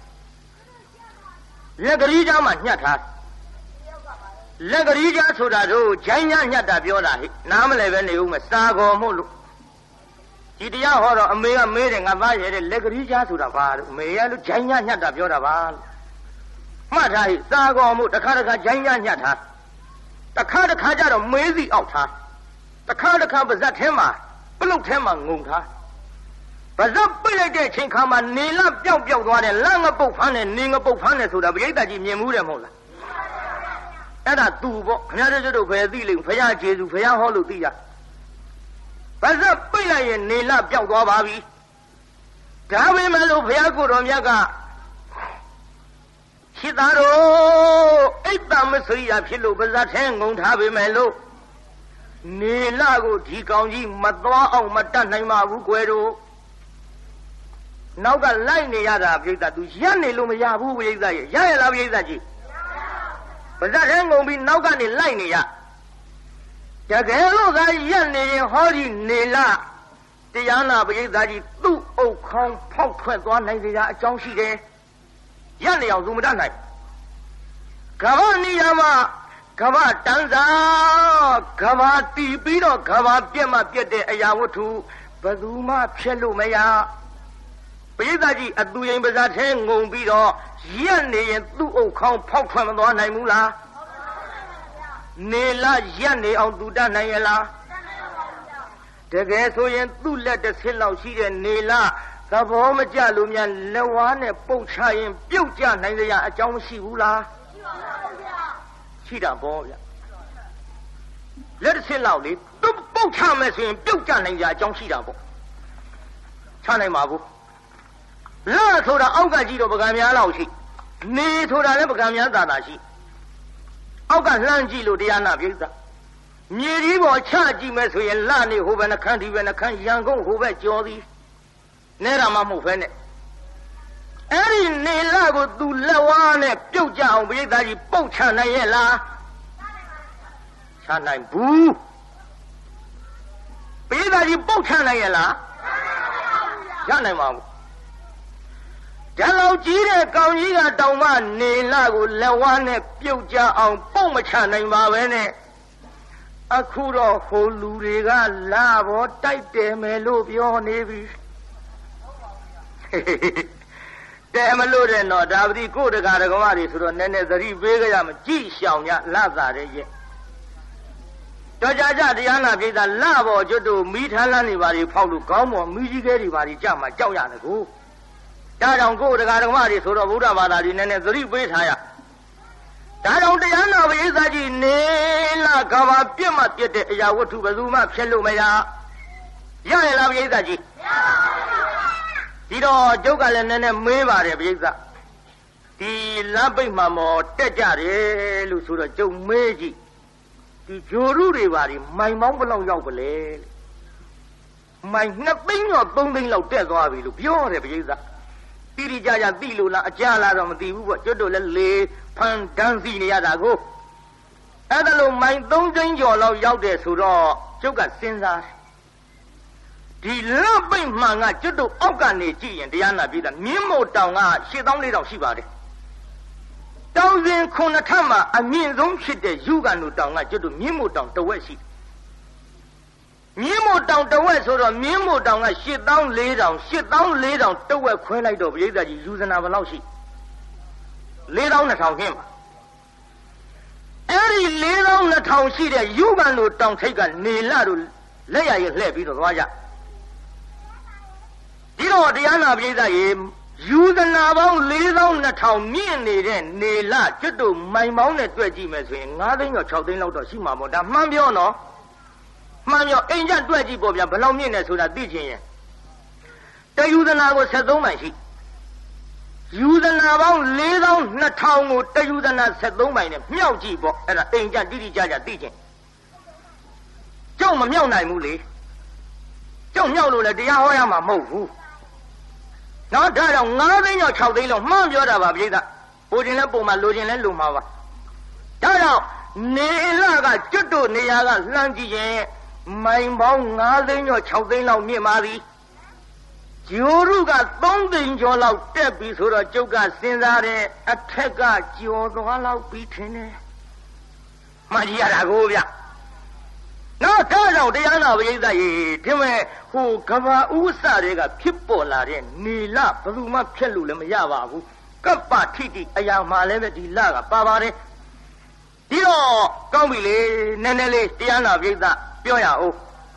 လက်ကလေးကြားမှာညှက်ထားလက်ကလေးကြားဆိုတာတို့ဂျိုင်းညညှက်တာပြောတာဟိနားမလဲပဲနေဦးမယ်စာခေါ်မို့လို့ဒီတရားဟောတော့အမေကမေးတယ်ငါသားရဲ့တဲ့လက်ကလေးကြားဆိုတာဘာလို့အမေရလို့ဂျိုင်းညညှက်တာပြောတာပါလို့မှတ်ထားဟိစာခေါ်မို့တခါတခါဂျိုင်းညညှက်ထားတခါတခါကြတော့မေးစီအောက်ထားတခါတခါပါဇက်ထဲမှာပလုတ်ထဲမှာငုံထားပါဇက်ပိတ်လိုက်တဲ့ချိန်ခါမှာနေလပျောက်ပျောက်သွားတယ်လငပုတ်ဖမ်းတယ်နေငပုတ်ဖမ်းတယ်ဆိုတာပရိသတ်ကြီးမြင်မှုတယ်မဟုတ်လားအဲ့ဒါသူပေါ့ခင်ဗျားတို့တို့ဘယ်သိလိမ့်ဘုရားကျေးဇူးဘုရားဟောလို့သိရပါဇက်ပိတ်လိုက်ရင်နေလပျောက်သွားပါပြီဒါပေမဲ့လို့ဘုရားကိုယ်တော်မြတ်ကရှိသားတို့အိတ်တမစရိယာဖြစ်လို့ပါဇက်ထဲငုံထားပေမဲ့လို့နေလကိုဒီကောင်ကြီးမသွားအောင်မတတ်နိုင်ပါဘူးကွယ်တို့နောက်ကလိုက်နေရတာပြိဿသူရက်နေလို့မရဘူးပြိဿရဲ့ရရလားပြိဿကြီးပါဇက်ထဲငုံပြီးနောက်ကနေလိုက်နေရတကယ်လို့သာရက်နေရင်ဟောဒီနေလားတရားနာပရိသတ်ကြီးသူ့အုပ်ခေါင်းဖောက်ထွက်သွားနိုင်ကြအကြောင်းရှိတယ်ရက်နေအောင်သူမတတ်နိုင်ကမ္ဘာနေရာမှာကမ္ဘာတန်းစာကမ္ဘာတီးပြီးတော့ကမ္ဘာပြက်မှပြက်တဲ့အရာဝတ္ထုဘယ်သူမှဖျက်လို့မရပရိသတ်ကြီးအသူရင်ပါးစားထဲငုံပြီးတော့ရက်နေရင်သူ့အုပ်ခေါင်းဖောက်ထွက်မသွားနိုင်ဘူးလားနေလားရက်နေအောင်သူတတ်နိုင်ရလားတကယ်ဆိုရင်သူ့လက်တစ်ဆစ်လောက်ရှိတဲ့နေလားသဘောမကျလို့များလက်ဝါးနဲ့ပုတ်ချရင်ပြုတ်ကျနိုင်ကြအကြောင်းမရှိဘူးလားရှိတာပေါ့ဗျလက်တစ်ဆစ်လောက်လေသူ့ပုတ်ချမယ်ဆိုရင်ပြုတ်ကျနိုင်ကြအကြောင်းရှိတာပေါ့ချနိုင်ပါဘူးလာဆိုတာအောက်ကကြည့်တော့ပကံများလောက်ရှိနေဆိုတာလည်းပကံများသာသာရှိအောက်ကလှမ်းကြည့်လို့တရားနာပြိဿမြေကြီးပေါ်ချကြည့်မယ်ဆိုရင်လနေဟိုဘက်နှခမ်းဒီဘက်နှခမ်းရန်ကုန်ဟိုဘက်ကျော်သည်နဲတာမှမဟုတ်ဖ ೇನೆ အဲ့ဒီနေလကိုသူလက်ဝါးနဲ့ပြုတ်ကြအောင်ပြိဿကြီးပုတ်ချနိုင်ရဲ့လားချနိုင်ဘူးပြိဿကြီးပုတ်ချနိုင်ရဲ့လားရနိုင်ပါဘူးဓာတ်လောက်ကြီးတဲ့ကောင်ကြီးကတောင်မှနေလကိုလက်ဝါးနဲ့ပြုတ်ကြအောင်ပုတ်မချနိုင်ပါပဲနဲ့အခုတော့ဟိုလူတွေကလာဘောတိုက်တယ်မယ်လို့ပြောနေပြီတဲမလို့တဲ့တော့ဒါပတိကိုတကာတကမတွေဆိုတော့နည်းနည်းသတိပေးကြရမကြည့်ရှောင်ကြလာစားတဲ့ရဲ့တော်ကြကြတရားနာပြိဿလာဘောကျွတ်တို့မိထားလန်းနေပါတွေဖောက်လို့ကောင်းမော်မိကြီးကဲတွေပါတွေကြမှာကြောက်ရတယ်ကိုဒါကြောင့်ကိုတကာတကမတွေဆိုတော့ဗုဒ္ဓဘာသာတွေနည်းနည်းသတိပေးထားရဒါကြောင့်တရားနာပရိသတ်ကြီးနေလာကဘာပြစ်မှပြစ်တဲ့အရာဝတ္ထုဘယ်သူမှဖြစ်လို့မရရရလားပရိသတ်ကြီးမရပါဘူးဒီတော့ကျုပ်ကလည်းနည်းနည်းမေးပါတယ်ပရိသတ်ဒီလမ်းပိတ်မှမော်တက်ကြတယ်လို့ဆိုတော့ကျုပ်မေးကြည့်ဒီဂျိုရုတွေပါဒီမိုင်မောင်းဘလောက်ရောက်ပါလေမိုင်နှစ်သိန်းတော့သုံးသိန်းလောက်တက်သွားပြီလို့ပြောတယ်ပရိသတ်တိတိကျကျသိလို့လားအကြလားတော့မသိဘူးပေါ့ကျွတ်တို့လည်းလေဖန်တန်းစီနေရတာကိုအဲ့ဒါလို့မိုင်သုံးသိန်းကျော်လောက်ရောက်တယ်ဆိုတော့ကျုပ်ကစဉ်းစားဒီလွတ်ပိတ်မှန်ကကျွတ်တို့အောက်ကနေကြည့်ရင်တရားနာပြည်တာမြင်းမို့တောင်ကရှစ်သောင်းလေးတောင်ရှိပါတယ်တောင်စဉ်ခုနှစ်ထပ်မှာအမြင့်ဆုံးဖြစ်တဲ့ယူကန်တို့တောင်ကကျွတ်တို့မြင်းမို့တောင်တဝက်ရှိမြင်းမို့တောင်တဝက်ဆိုတော့မြင်းမို့တောင်ကရှစ်သောင်းလေးတောင်ရှစ်သောင်းလေးတောင်တဝက်ခွဲလိုက်တော့ပြည်သားကြီးယူဇနာဘယ်လောက်ရှိလေးသောင်းနှစ်ထောင်ခင်းပါအဲ့ဒီလေးသောင်းနှစ်ထောင်ရှိတဲ့ယူကန်တို့တောင်ထိပ်ကနေလာတို့လက်ရည်လှည့်ပြီးတော့သွားကြဒီတော့တရားနာပြည်သားရေယူဇနာပေါင်းလေးသောင်းနှစ်ထောင်မြင့်နေတဲ့နေလာကျွတ်တို့မိုင်ပေါင်းနဲ့တွက်ကြည့်မယ်ဆိုရင်ငါးသိန်းကျော်ခြောက်သိန်းလောက်တော့ရှိမှာပေါ့ဒါမှန်ပြောနော်မှန်ပြောအိမ်ကျတွက်ကြည့်ပေါ့ဗျာဘယ်လောက်မြင့်နေဆိုတာသိချင်ရင်တယူဇနာကိုဆက်သုံးမှန်ရှိယူဇနာပေါင်းလေးသောင်းနှစ်ထောင်ကိုတယူဇနာဆက်သုံးမှန်နဲ့မြောက်ကြည့်ပေါ့အဲ့ဒါအိမ်ကျတိတိကျကျသိချင်ကြောက်မမြောက်နိုင်ဘူးလေကြောက်မြောက်လို့လည်းတရားဟောရမှာမဟုတ်ဘူးနော်ဒါကြောင့်ငါးသိန်းကျော်ခြောက်သိန်းလောက်မှန်ပြောတာပါပြိဿဟိုတင်လဲပုံမှာလိုချင်လဲလိုမှာပါဒါကြောင့်နေလာကကျွတ်တို့နေရာကလှမ်းကြည့်ရင်မိုင်ပေါင်းငါးသိန်းကျော်ခြောက်သိန်းလောက်မြင့်ပါသည်ဂျိုရုကသုံးသိန်းကျော်လောက်တက်ပြီဆိုတော့ကျုပ်ကစဉ်းစားတယ်အထက်ကကျော်သွားလောက်ပြီးထင်တယ်မှန်ကြည့်ရတာကိုဗျနော်ဒါကြောင့်တရားနာပရိသတ်ရေဒီမဲ့ဟိုကဘာဥစ္စာတွေကဖြစ်ပေါ်လာတဲ့နေလဘယ်သူမှဖြတ်လို့လည်းမရပါဘူးကပ္ပထိတိအရာမှလည်းပဲဒီလကပါပါတယ်ဒီတော့ကောင်းပြီလေနည်းနည်းလေးတရားနာပရိသတ်ပြောရအောင်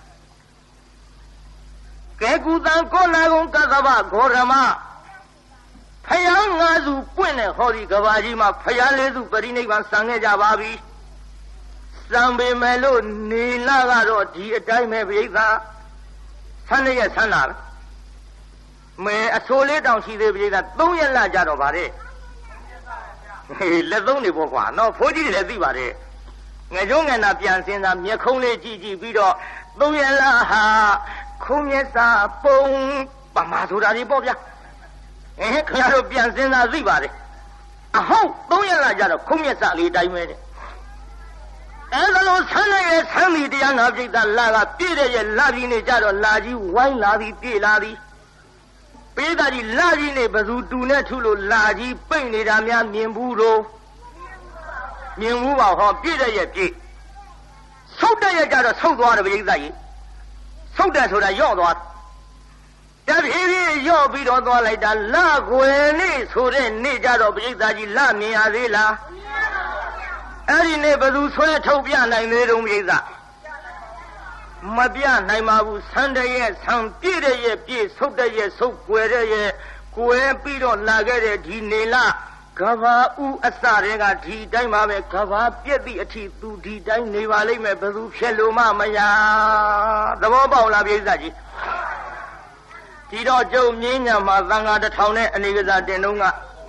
ကဲကူတံကောနာကုံကသဗ္ဗဂေါရမဖယားငါးစုပွင့်တဲ့ဟောဒီကဘာကြီးမှာဖယားလေးစုပရိနိဗ္ဗာန်ဆံခဲ့ကြပါပြီစံပေမဲ့လို့နေလာကတော့ဒီအတိုင်းပဲပြိဿဆန်းရက်ဆန်းလာမဲအဆိုးလေးတောင်ရှိသေးပြိဿသုံးရက်လာကြတော့ဗါတဲ့ဟေးလက်သုံးနေပေါ့ကွာနော်ဖိုးကြီးတွေလည်းသိပါတယ်ငကြုံးငနာပြန်စင်းစားမျက်ခုံးလေးကြည့်ကြည့်ပြီးတော့သုံးရက်လာဟာခုံးမျက်စာပုံပမာဆိုတာဒီပေါ့ဗျာအဲခင်ဗျားတို့ပြန်စင်းစားသိပါတယ်အဟုတ်သုံးရက်လာကြတော့ခုံးမျက်စာလေးတိုင်းပဲတဲ့အဲ့ဒါလို့ဆန်းရဲ့ဆန်းပြီးတရားနာပြိတ္တလာကပြည့်တဲ့ရဲ့လာပြီးနေကြတော့လာကြီးဝိုင်းလာပြီးပြေးလာသည်ပိဿကြီးလာကြီးနေဘသူတူနဲ့ထုလို့လာကြီးပိတ်နေတာများမြင်ဘူးတော့မြင်ဘူးပါဟောပြည့်တဲ့ရဲ့ပြည့်ဆုတ်တဲ့ရဲ့ကြတော့ဆုတ်သွားတယ်ပိဿကြီးဆုတ်တယ်ဆိုတာယော့သွားတဖြည်းဖြည်းယော့ပြီးတော့သွားလိုက်တာလာခွေနေ့ဆိုတဲ့နေ့ကြတော့ပိဿကြီးလာမြင်ရသေးလားအဲ့ဒီနေ့ဘယ်သူဆွဲထုတ်ပြနိုင်သေးတုံးပိဿမပြနိုင်ပါဘူးဆန်းတဲ့ရဲ့ဆန်းပြည့်တဲ့ရဲ့ပြည့်ဆုတ်တဲ့ရဲ့ဆုတ်ွယ်တဲ့ရဲ့ကွယ်ပြီးတော့လာခဲ့တဲ့ဒီနေလားကဘာဥအစတွေကဒီတိုင်းပါပဲကဘာပြည့်သည့်အထိသူဒီတိုင်းနေပါလိမ့်မယ်ဘယ်သူဖြစ်လို့မှမရသဘောပေါက်လားပိဿကြီးဒီတော့ကျုံမြင်းညာမှာသံဃာတစ်ထောင်နဲ့အနေကစားတင်တော့က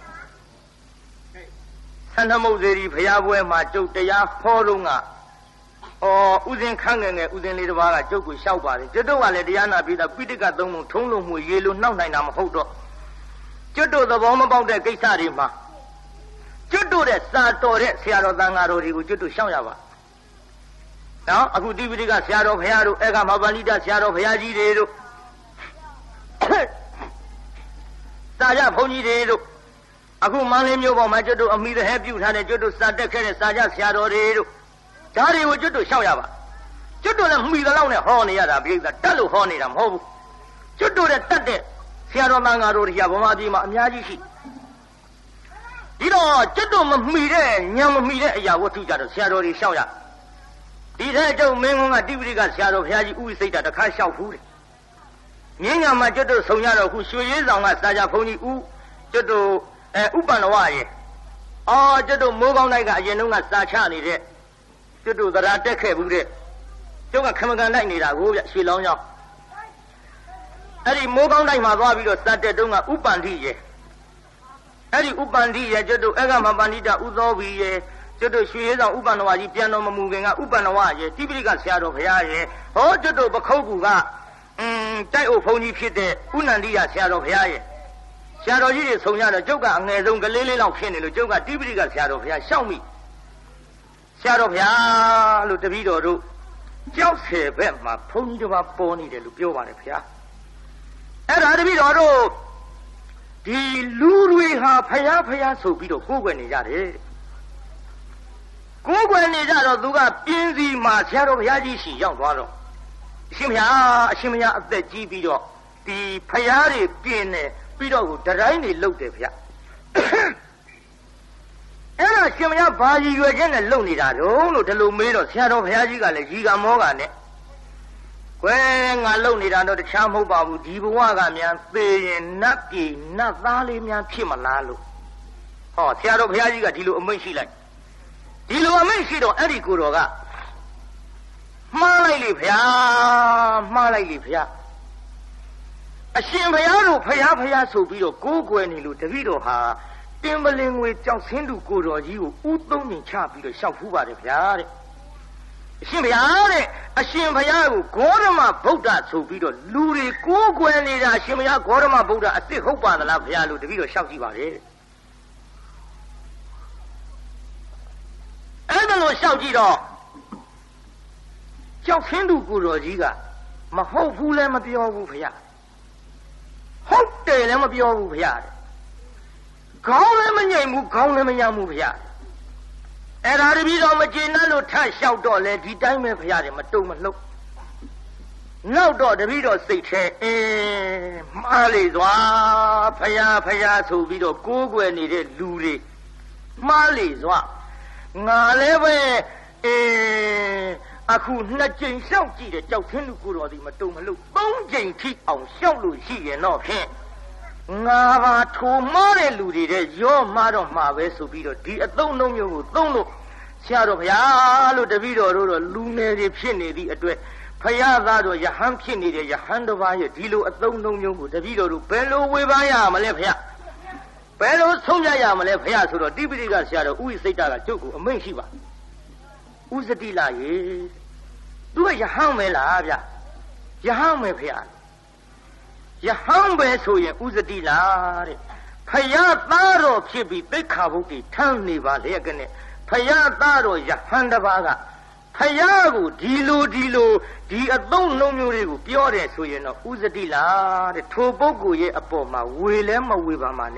ဆန္ဒမုတ်စေရီဖရာပွဲမှာကျုပ်တရားဟောတော့ကဩဥစဉ်ခန့်ငယ်ငယ်ဥစဉ်လေးတစ်ပါးကကျုပ်ကိုလျှောက်ပါတယ်ကျွတ်တို့ကလည်းတရားနာပြီးတော့ပိဋကသုံးလုံးထုံးလုံးမှုရေလိုနှောက်နိုင်တာမဟုတ်တော့ကျွတ်တို့သဘောမပေါက်တဲ့ကိစ္စတွေမှာကျွတ်တို့တဲ့စာတော်တဲ့ဆရာတော်သံဃာတော်တွေကိုကျွတ်တို့ရှောက်ရပါနော်အခုတိပိဋကဆရာတော်ဘုရားတို့အေကမဟာပဏိတဆရာတော်ဘုရားကြီးတွေတို့စာကြဘုန်းကြီးတွေတို့အခုမန္တလေးမြို့ပေါ်မှာကျွတ်တို့အမိသဟဲပြုထားတဲ့ကျွတ်တို့စာတက်ခဲ့တဲ့စာကြဆရာတော်တွေတို့ဒါတွေကိုကျွတ်တို့ရှောက်ရပါကျွတ်တို့လည်းမှီသလောက်နဲ့ဟောနေရတာပြိဿတက်လို့ဟောနေတာမဟုတ်ဘူးကျွတ်တို့တဲ့တက်တဲ့ဆရာတော်သံဃာတော်တွေကဗမာပြည်မှာအများကြီးရှိဒီတော့ကျွတ်တို့မမှီတဲ့ညံမမှီတဲ့အရာဝတ္ထုကြတော့ဆရာတော်တွေရှောက်ရဒီထဲကျုပ်မင်းကုန်းကတိပိဋကဆရာတော်ဘုရားကြီးဥဝိစိတ်တခါရှောက်ဖူးတယ်မြင်းညာမှာကျွတ်တို့ဆုံရတော့ခုရွှေရေးဆောင်ကစာကြဘုန်းကြီးဥကျွတ်တို့အဲဥပ္ပန္နဝရဲ့အော်ကျွတ်တို့မိုးကောင်းတိုက်ကအရင်တုန်းကစာချနေတဲ့ကျွတ်တို့သရာတက်ခဲ့ဘူးတဲ့ကျုပ်ကခမကန်လိုက်နေတာကိုဗျရွှေလောင်းကြောင်းအဲ့ဒီမိုးကောင်းတိုက်မှာသွားပြီးတော့စာတက်တုန်းကဥပ္ပန္တိရဲ့အဲ့ဒီဥပ္ပန္တိရဲ့ကျွတ်တို့အေကမပန္တိတဥသောဘီရဲ့ကျွတ်တို့ရွှေရေးဆောင်ဥပ္ပန္နဝကြီးပြန်တော်မမူခင်ကဥပ္ပန္နဝရဲ့တိပိဋကဆရာတော်ဘုရားရဲ့ဟောကျွတ်တို့ပခုတ်ကူကအင်းတိုက်အုပ်ဘုန်းကြီးဖြစ်တဲ့ဥနန္တိယဆရာတော်ဘုရားရဲ့ဆရာတော်ကြီးတွေဆုံရတော့ကျုပ်ကအငယ်ဆုံးကလေးလေးလောက်ဖြစ်နေလို့ကျုပ်ကတိပိဋကဆရာတော်ဘုရားရှောက်မိဆရာတော်ဘုရားလို့တပည့်တော်တို့ကြောက်ဆယ်ဘက်မှာဘုန်းကြီးတစ်ပါးပေါ်နေတယ်လို့ပြောပါတယ်ဘုရားအဲ့ဒါတပည့်တော်တို့ဒီလူတွေဟာဖယားဖယားဆိုပြီးတော့ကိုးကွယ်နေကြတယ်ကိုးကွယ်နေကြတော့သူကပြင်းစီမှာဆရာတော်ဘုရားကြီးရှိရောက်သွားတော့အရှင်ဘုရားအရှင်ဘုရားအသက်ကြီးပြီးတော့ဒီဖယားတွေပြင်းနေပြီးတော့ကိုတတိုင်းတွေလှုပ်တယ်ဗျအဲ့ဒါရှင်မရဘာကြီးရွယ်ချင်းနဲ့လှုပ်နေတာတော့လို့ဒီလိုမေးတော့ဆရာတော်ဘုရားကြီးကလည်းကြီးကမောကနဲ့ကွယ်ငါလှုပ်နေတာတော့တခြားမဟုတ်ပါဘူးဒီဘဝကများသေရင်နတ်ပြည်နတ်သားလေးများဖြစ်မလားလို့ဟောဆရာတော်ဘုရားကြီးကဒီလိုအမိန့်ရှိလိုက်ဒီလိုအမိန့်ရှိတော့အဲ့ဒီကိုတော်ကမှားလိုက်လေဘုရားမှားလိုက်လေဘုရားအရှင်ဘုရားတို့ဖယားဖယားဆိုပြီးတော့ကိုးကွယ်နေလို့တပည့်တော်ဟာတင်ပလင်ငွေကြောက်ဆင်းသူကိုတော်ကြီးကိုဥသုံးမြင်ချပြီးတော့ရှောက်ဖူးပါတယ်ဗျာတဲ့အရှင်ဘုရားတဲ့အရှင်ဘုရားကိုဂေါရမဗုဒ္ဓဆိုပြီးတော့လူတွေကိုးကွယ်နေတာအရှင်ဘုရားဂေါရမဗုဒ္ဓအစ်စ်ဟုတ်ပါသလားဘုရားလို့တပည့်တော်ရှောက်ကြည့်ပါတယ်အဲ့ဒါလို့ရှောက်ကြည့်တော့ကြောက်ဆင်းသူကိုတော်ကြီးကမဟုတ်ဘူးလည်းမပြောဘူးဘုရားဟုတ်တယ်လည်းမပြောဘူးဘုရားခေါင်းလည်းမငြိမ်ဘူးခေါင်းလည်းမညံ့ဘူးဘုရားအဲ့ဒါတပည့်တော်မကျေနပ်လို့ထလျှောက်တော့လေဒီတိုင်းပဲဘုရားတယ်မတုံမလှုပ်နောက်တော့တပည့်တော်စိတ်ထဲအင်းမှားလေသွားဘုရားဘုရားဆိုပြီးတော့ကိုးကွယ်နေတဲ့လူတွေမှားလေသွားငါလည်းပဲအင်းအခုနှစ်ကြိမ်လျှောက်ကြည့်တယ်ကြောက်ချင်းလူကိုတော်ဒီမတုံမလို့သုံးကြိမ်ထိအောင်လျှောက်လို့ရှိရင်တော့ဖြင့်ငါပါထိုမားတဲ့လူတွေတဲ့ရောမားတော့မှာပဲဆိုပြီးတော့ဒီအသုံးနှုန်းမျိုးကိုသုံးလို့ဆရာတော်ဘုရားလို့တပည့်တော်တို့တော့လူငယ်တွေဖြစ်နေသည့်အတွက်ဖယားသားတို့ယဟန်ဖြစ်နေတဲ့ယဟန်တစ်ပါးရဲ့ဒီလိုအသုံးနှုန်းမျိုးကိုတပည့်တော်တို့ဘယ်လိုဝေဖန်ရမလဲဘုရားဘယ်လိုဆုံးဖြတ်ရမလဲဘုရားဆိုတော့တိပိဋကဆရာတော်ဥဝိစိတ်တကကျုပ်ကိုအမိန့်ရှိပါဥဇတိလာရေသူကယဟန်ပဲလားဗျယဟန်ပဲဖေရယဟန်ပဲဆိုရင်ဥဇတိလာတဲ့ဖယားသားတော်ဖြစ်ပြီးသိက္ခာပုဒ်တွေထမ်းနေပါလေကနဲ့ဖယားသားတော်ယဟန်တစ်ပါးက Hayago, Dilo Dilo, the Adon no Murigo, Piore, so you know, Uzadilla, the Tobogo ye apoma, Willem Wibamane.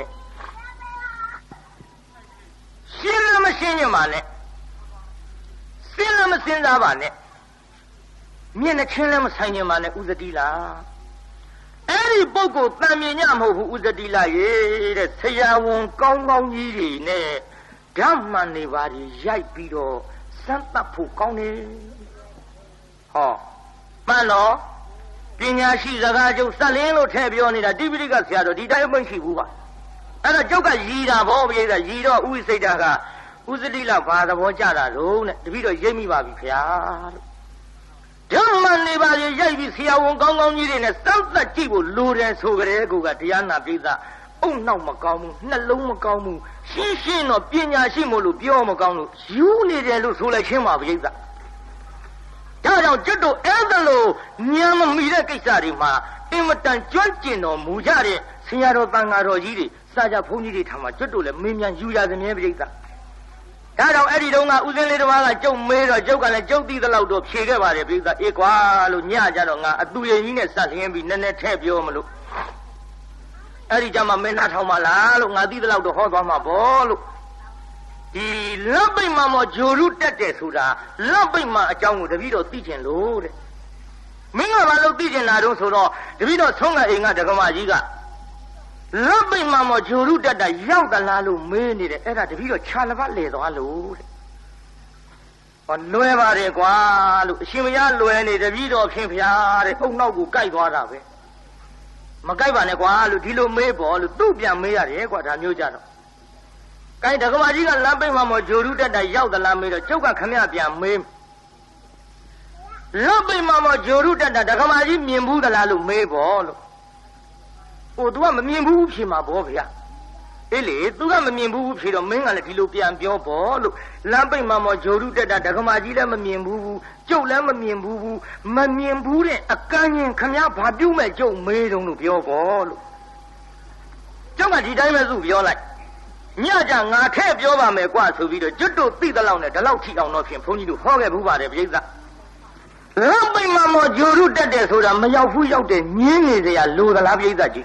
Silama Sinyamane. Silama Sindavane. Mina Chilam Sanyamane Uzadilla. Any Bogo, Taminyamo, Uzadilla, ye, the Saya won't go on ye, ne. Gamani Vari, Jaipido. Santa Puconi. Oh, Mano, Pinashi Zagajo, Salino Tabioni, the Dividica Siado, the Diamond Shibuba. And a joke as Yida, Bobby, the Yida, Uzidaga, Uzadilla, Father, Wajara, Rone, the Vido Jamie Babia. German Nibali, Javis here won't go on you in a Santa Tibu, Luden, Sugarego, Tiana Pizza. Oh, no, Macamu, Nalum Macamu. Shin or Pina Simulu, Biomagano, you need a look like him of Yiza. Tado Judo Eldalo, Niama Mira Kisarima, Imatan Jontino, Mujari, Siaro Bangaro Yidi, Saja Puni Tama, Judo, Mimian Julia the Nebriza. Tado Edidonga, Uzanilla, Joe Mera, Joke and Joe the Loud of Shigava, the Equal, Nyajadonga, a Duya, Sassy, Nene Tabiomalo. Erijama Menat Homala, Nadi the Loud of Hosama Ball. The Lumping Mamma Juru Tesuda, Lumping Ma Jang, the video teaching Lord. Minga teaching I don't know, the video Songa Inga de Gamajiga. Lumping Mamma Juru that the young Lalu made it at the video Chalava Lord. On Nueva Regual, Shimia Lueni, the video of Shimpia, oh no, Guy. Magaiva Negualu, Dilo Mabel, Dubia Mea, what a new jano. Kind of Gamajiga Lamping Mamma Juru that the young Lamida, Joka Kamia Mim. Lamping Mamma Juru that the Gamaji Mimbu the Lalu Mabel. O do a Mimbu Shima Bovia. Ele, do a Mimbu Shido Minga Tilupian Piopo, Lamping Mamma Juru that the Gamajila Mimbu, Joe Lama Mimbu, Mamimbu, a canyon Kamia Padume, Joe made on Piopo. Jonga di Diamonds of your life. Nyajang, I kept your Megua to be the Judo Peter Lone, the Lauti on Nothing, Pony to Hoga Buba de Visa. Lamping Mamma Juru that there's so that Mayafu out there, nearly they are low the Lavidaji.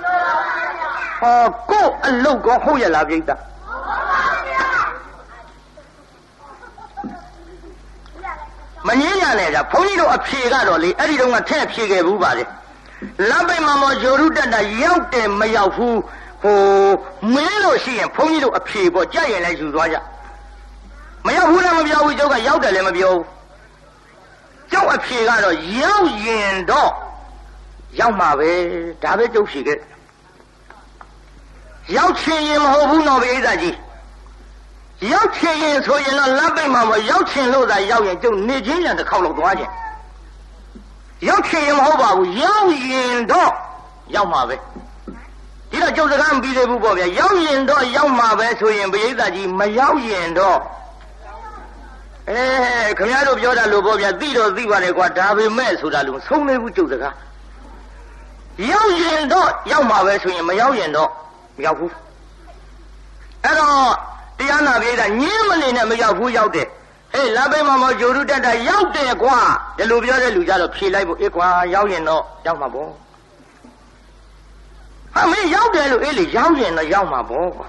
Oh, go and look, go, Hoya Lavida. Manila Leda, Ponito of Shigaroli, Edidonga Tap Shige Bubari. Lamping Mamma Juru that the Yaute Mayafu, who Melo she and Ponito of Shibo, Giant as you Roya. Mayahuna Mabio, Yoga Yauda Lemabio. Joe of Shigaro, Yao Yin Do. Yamawe, David Shige. Yao Chin Ho no Vedaji. Yao Chin so you're not loving Mamma, Yao Chin Lo that Yao Yin do Nijin and the Call of Dwaja. Yao Chin Ho, Yao Yin Do, Yamawe. Did I go to Ram be the Bubia? Yao Yin Do, Yamawe, so in Vedaji, Mayao Yin Do. Eh, come out of Yoda Lubobia, Dido Diva, Guadavi Mesudalu, so never do the guy. Yao Yin Do, Yamawe, so in Mayao Yin Do. Yahoo. Hello, Diana Veda, Yemen in a Yahoo Yaude. Hey, Labe Mamma Juru that I Yaude Qua, the Lubia Lujado, Pila, Equa, Yauyano, Yamabo. How many Yaude Eli Yauyan or Yamabo?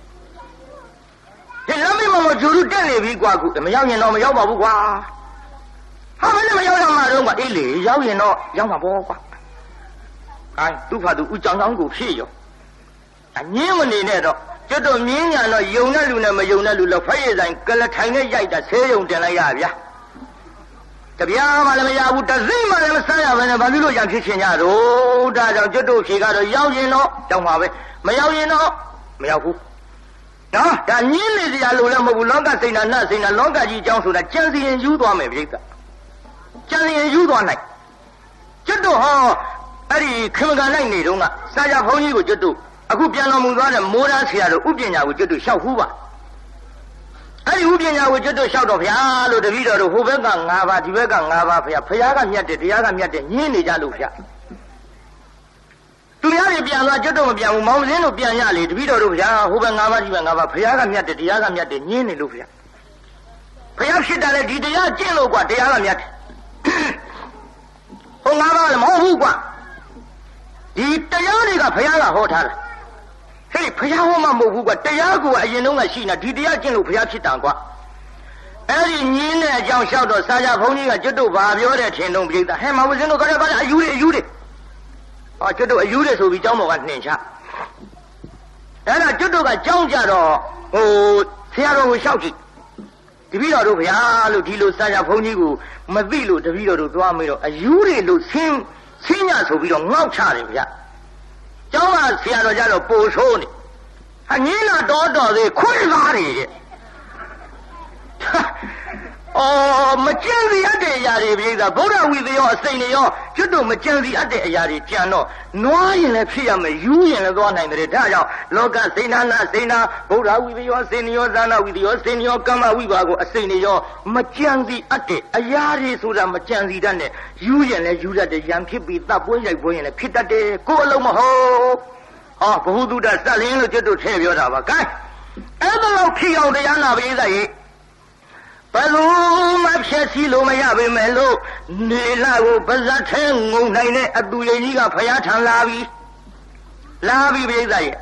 The Labe Mamma Juru Deli Vigua, the Mayan or Yamabua. How many Yamama Eli, Yauyano, Yamabo? I do for the Ujanangu Pio. And Yemen in it, Jodo Mina no Yona Luna Mayona Lula Fires and Galatanga Yaita Sayo Delayavia. The Biamaya would have Zima and Messiah when a Babulo Yankishino, that Jodo Shigado Yauyino, Yamawe, Mayawino, Mayahu. No, that nearly the Alula Mulonga saying nothing, a longer G Jones with a Chelsea and Udon America. Chelsea and Udon like Jodo Ho, Eddie Kimagana Nidunga, Saya Pony would you do. A good piano Mugana, Mora Siado, Ubina would you do shout Huba. I Ubina would you do shout of Yalo, the video of Hubanga, Nava, Tibegan, Nava, Payaga, yet the Yaga, yet the Nini Jalusia. To the other piano, Jodo Piano, Mountain Pianali, the video of Yaga, Hubanga, Nava, Payaga, yet the Yaga, yet the Nini Lufia. 不要去打了地的呀，进入过这样了面。我俺爸的毛胡过，你这样的个不要了好谈了。嘿，不要我们毛胡过，这样过啊，运动啊，是呢，地的呀，进入不要去当过。而且你呢，讲晓得三家朋友啊，这都发表的听懂别的，还嘛我人都搞点搞点有的有的，啊，这都有的时候比较麻烦年下。但是这都个讲价着，哦，谁要我小气？这边都不要路，这路三家朋友个没对路，这边都多没了，有的路新新家手比较熬差的不要，讲嘛谁要家着不少呢？啊，你那多多的困乏的。哦，没经历一代压力，别的，不然为了要生的要，这都没经历一代压力，讲了，哪人来培养没有人来做那个的，这样，老干谁那那谁那，不然为了要生的要，咱那为了要生的要，干嘛为啥个生的要，没经历一代压力，虽然没经历的呢，有人来有人的眼皮被大波人波人来皮得的，过了么好，啊，不都的三零了，这都代表啥吧？干，俺们老培养的呀，那边在。不如买偏西路买呀，为买路，你那个不是成我奶奶啊，都有一个培养场拉比，拉比别在，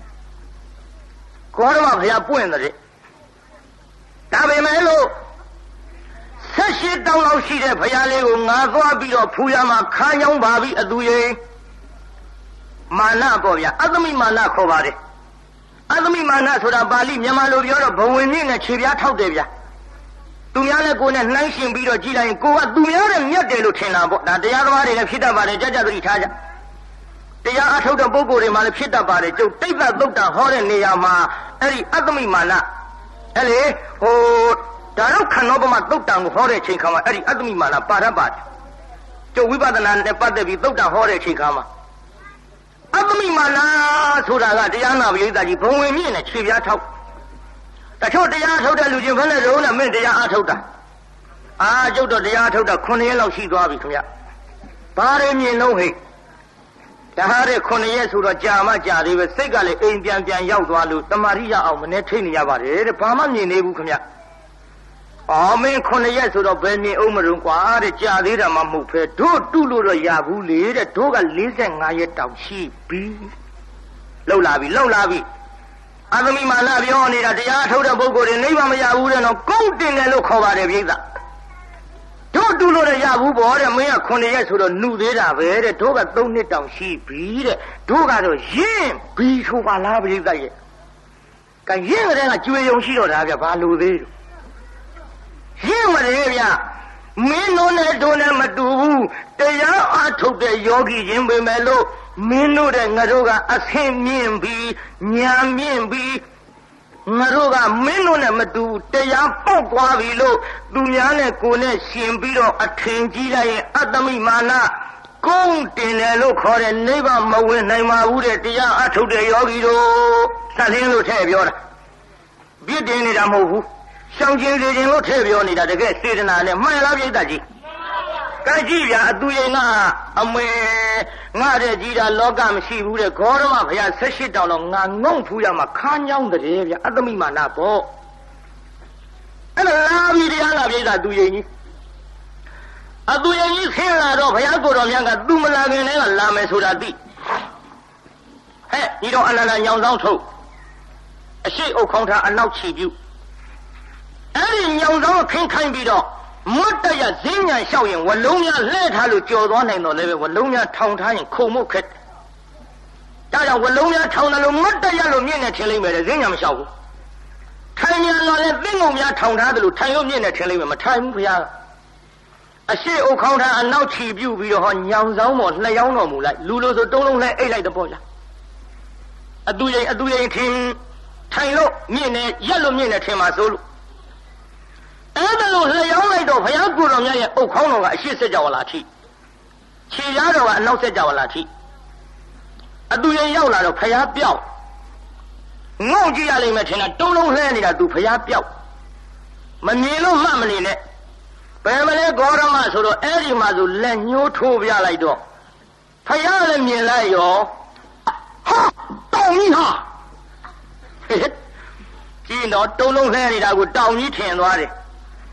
搞的嘛培养不认得的，大为买路，实习当老师的培养那个俺做比较培养嘛，看样把比啊都有，马那包呀，啊怎么马那考吧的，啊怎么马那说的把里面嘛路标的不稳定的区别超对不？东亚的国呢，男性比较既然国外东亚的面对路天南不，那这样的话呢，皮蛋巴的家家都一查着，这样阿抽的不够的嘛，皮蛋巴的就对方都当好的那样嘛，哎，阿怎么嘛呢？哎嘞，哦，大家看到不嘛，都当好的情况嘛，哎，阿怎么嘛呢？巴他巴的，就为把的男的巴的比都当好的情况嘛，阿怎么嘛呢？说啥个这样那不有的就不为面呢，区别超。但说这样抽的刘金芬的肉呢，没这样阿抽的，啊，就到这样抽的，可能也老西抓比怎么样？把人面弄黑，他的可能也说到家嘛家里边，谁个来一边边要抓路，他妈的呀，我们那村里呀把这这爸妈面内部怎么样？我们可能也说到外面我们人瓜的家里的嘛木牌，都都落了也不来的，都个离在俺也到西边，老拉比老拉比。阿怎么嘛那边你的这样抽的不过的，你把么家务人呢，公定的都靠把这鼻子，都都落的家务包的，没有可能也说到努力的为的，都个都你当西比的，都个都人比出话拉不就在也，跟人个人个就用西了那个把路的，人个人呀，没弄那多那么多，这样阿抽的要给人为买路。民路的我这个阿三面比两面比，我这个民路那么多，这样包瓜为路，东亚呢国内先比了阿天机来阿怎么嘛那，公定的路考的那帮没问那嘛屋的这样阿抽的要给路，三天路代表了，别定你的模糊，相亲最近路代表你的这个谁的哪里买了别大吉。该几边都有啊，阿妹，俺这几家老干部西部的搞的嘛，不要实习到了俺农夫呀嘛，看样的这边，阿怎么嘛那包？那哪边的呀那边的都有你，啊都有你听了着，不要过着两个都没那边那个拉没收的地，哎，你到俺那那娘上抽，谁有空他俺闹起就，俺的娘上看看比着。没得呀，人家效应，我老娘来他都叫到那个那边，我老娘常常人口目开。当然，我老娘常常都没得呀，路面的听里面的人家们效果。看见那人人我们家常常的路，看有面的听里面嘛，看不呀。啊，谁我看他按闹起比比的话，娘让么来要那么来，路路说东龙来哎来的不呀？啊，都人啊都人听，看路面的一路面的听嘛走路。俺们路是要来到培养过了，人家我看了个，谁是叫我拉去？其他的话，老是叫我拉去。啊，都人要来了培养表，我这家里面听了，东龙来的都培养表，没你路慢慢的呢，白么来搞的嘛，说的俺的嘛就来牛头边来着，培养了面来哟，哈，到你哈，嘿嘿，见到东龙来的那个到你听到的。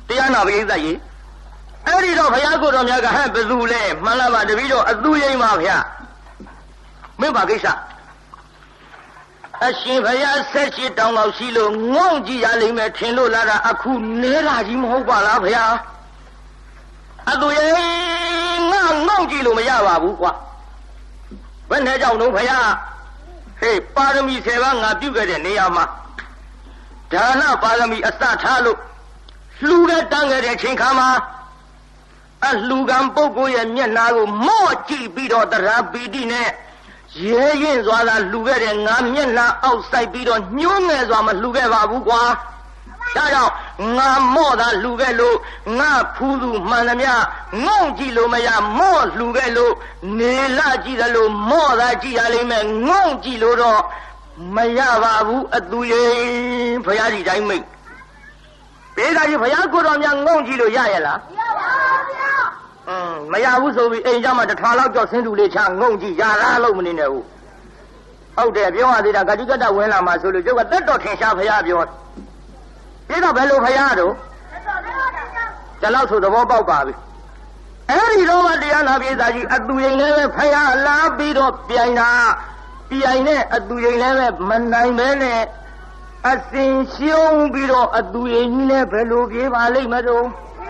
တရားနာပရိသတ်ကြီးအဲ့ဒီတော့ဘုရားကိုယ်တော်မြတ်ကဟဲ့ဘယ်သူလဲမှန်လားပါတပည့်တော်အသူရိမ်ပါဗျာမင်းပါကိစ္စအရှင်ဘုရားဆက်ရှိတောင်းလောက်ရှိလို့ငုံကြည့်ရလိမ့်မယ်ထင်လို့လာတာအခုနေတာကြီးမဟုတ်ပါလားဗျာအသူရိမ်ငါငုံကြည့်လို့မရပါဘူးကွာဘယ်နဲ့ကြောင့်တော့ဘုရားဟေးပါရမီဆယ်ပါးငါပြုခဲ့တဲ့နေရာမှာဒါနပါရမီအစထားလို့လှူတဲ့တန်းခဲ့တဲ့ချိန်ခါမှာအလှူကံပုဂ္ဂိုလ်ရဲ့မျက်နှာကိုမော့ကြည့်ပြီးတော့တရားပီတိနဲ့ရဲရင်စွာသာလှူခဲ့တဲ့ငါမျက်နှာအောက်ဆိုင်ပြီးတော့ညှိုးငယ်စွာမလှူခဲ့ပါဘူးကွာဒါကြောင့်ငါမော့သာလှူခဲ့လို့ငါဖူးသူမှန်သမျှငုံကြည့်လို့မရမော့လှူခဲ့လို့နေလာကြည့်တယ်လို့မော့သာကြည့်ရလိမ့်မယ်ငုံကြည့်လို့တော့မရပါဘူးအသူရင်ဘုရားကြီးတိုင်းမိတ်ဘေးသားကြီးဘုရားကိုယ်တော်များငုံကြည့်လို့ရရဲ့လားမရပါဘူးဗျာอืมမရဘူးဆိုပြီးအိမ်เจ้าမှာတစ်ထာလောက်ကြောက်ဆင်းတူလေးချငုံကြည့်ရလားလို့မနေနဲ့ဘူးဟုတ်တယ်ပြောရသေးတာဂတိကတ္တဝင်လာမှာဆိုလို့ကျုပ်ကတက်တော်ထင်ရှားဘုရားပြောပြီးတော့ဘယ်လိုဘုရားတို့တက်တော်ထင်ရှားဒီလောက်ဆိုသဘောပေါက်ပါပြီအဲ့ဒီတော့မှတရားနာပြေသားကြီးအသူရင်လည်းပဲဘုရားလာပြီးတော့ပြိုင်တာပြိုင်နဲ့အသူရင်လည်းပဲမနိုင်ပဲနဲ့အစင်ရှုံးပြီးတော့အသူရင်ကြီးလည်းဘယ်လိုပြေးပါလိမ့်မလို့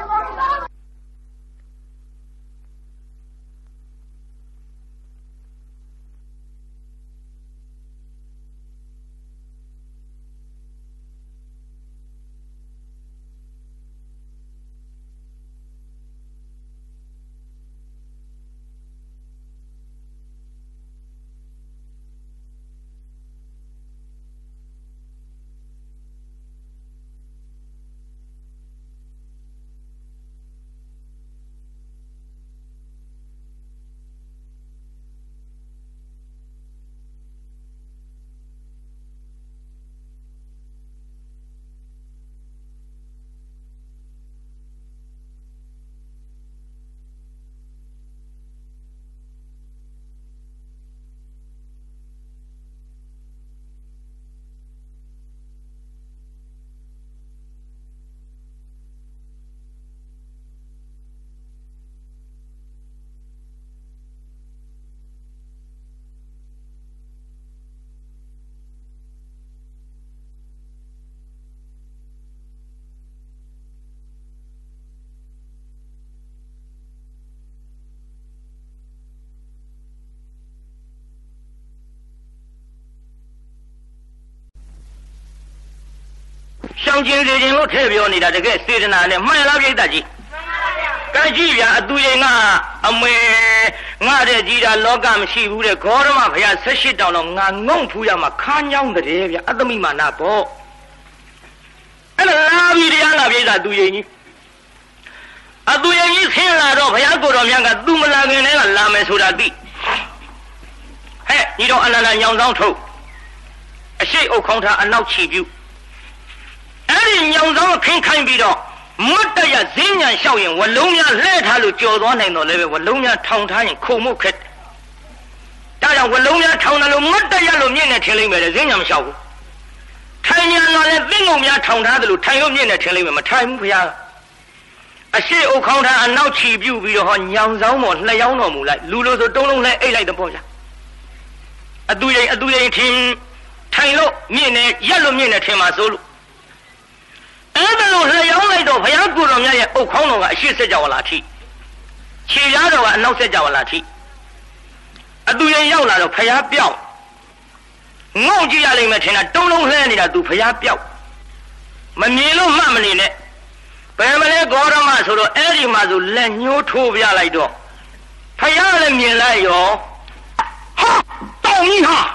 ရှောင်ကျင်စေခြင်းလို့ထည့်ပြောနေတာတကယ်စေတနာနဲ့မှန်လားပြိတ္တကြီးမှန်ပါဗျာကဲကြည့်ဗျာအသူရင်ကအမေငါတဲ့ကြီးတာလောကမရှိဘူးတဲ့ဂေါရမဘုရားဆက်ရှိတောင်တော့ငါငုံဖူးရမှာခါညောင်းတဲ့ဗျာအတ္တမိမာနပေါ့အဲ့ဒါလာပြီးတရားလာပြိတ္တသူရင်ကြီးအသူရင်ကြီးဆင်းလာတော့ဘုရားကိုယ်တော်မြတ်ကသူမလာခင်တည်းကလာမယ်ဆိုတာသိဟဲ့ညီတော်အနန္တညောင်ဆောင်ထုတ်အရှိတ်အုပ်ခေါင်းထားအနောက်ချီပြုအဲ့ဒီညောင်ဆောင်ခင်းခိုင်းပြီးတော့မွတ်တရဈဉ္ညာလျှောက်ရင်ဝလုံးများလှဲ့ထားလို့ကြော်သွားနိုင်တော့လည်းပဲဝလုံးများထောင်ထားရင်ခုံမှုခက်ဒါကြောင့်ဝလုံးများထောင်တယ်လို့မွတ်တရလို့မြင့်နေထင်လိမ့်မယ်လေဈဉ္ညာမလျှောက်ဘူးထိုင်ညာတော့လည်းသင်္ကုံများထောင်ထားတယ်လို့ထိုင်လို့မြင့်နေထင်လိမ့်မယ်မထိုင်ဘူးဘုရားအရှိအုပ်ခေါင်းထားအနောက်ချီပြုတ်ပြီးတော့ဟောညောင်ဆောင်ပေါ်နှစ်ယောင်းတော်မူလိုက်လူလိုဆိုတုံးလုံးလဲအိတ်လိုက်တော့ပေါ့ဗျာအတူရင်အတူရင်ထင်ထိုင်လို့မြင့်နေရက်လို့မြင့်နေထင်မှာစိုးလို့အဲ့ဒါလို့လျှောင်းလိုက်တော့ဘုရားကိုယ်တော်မြတ်ရဲ့အုတ်ခေါင်းတော်ကအရှိဆက်ကြဝလာထိခြေရားတော်ကအနောက်ဆက်ကြဝလာထိအတူရင်ရောက်လာတော့ဘုရားပြောက်ငုံကြည့်ရလိမ့်မယ်ထင်တာတုံးလုံးလှဲနေတာသူဘုရားပြောက်မမြင်လို့မှတ်မနေနဲ့ဘယ်မလဲဂေါရမဆိုတော့အဲ့ဒီမှာဆိုလက်ညှိုးထိုးပြလိုက်တော့ဘုရားလည်းမြင်လိုက်ရောဟာတောင်ကြီးဟာ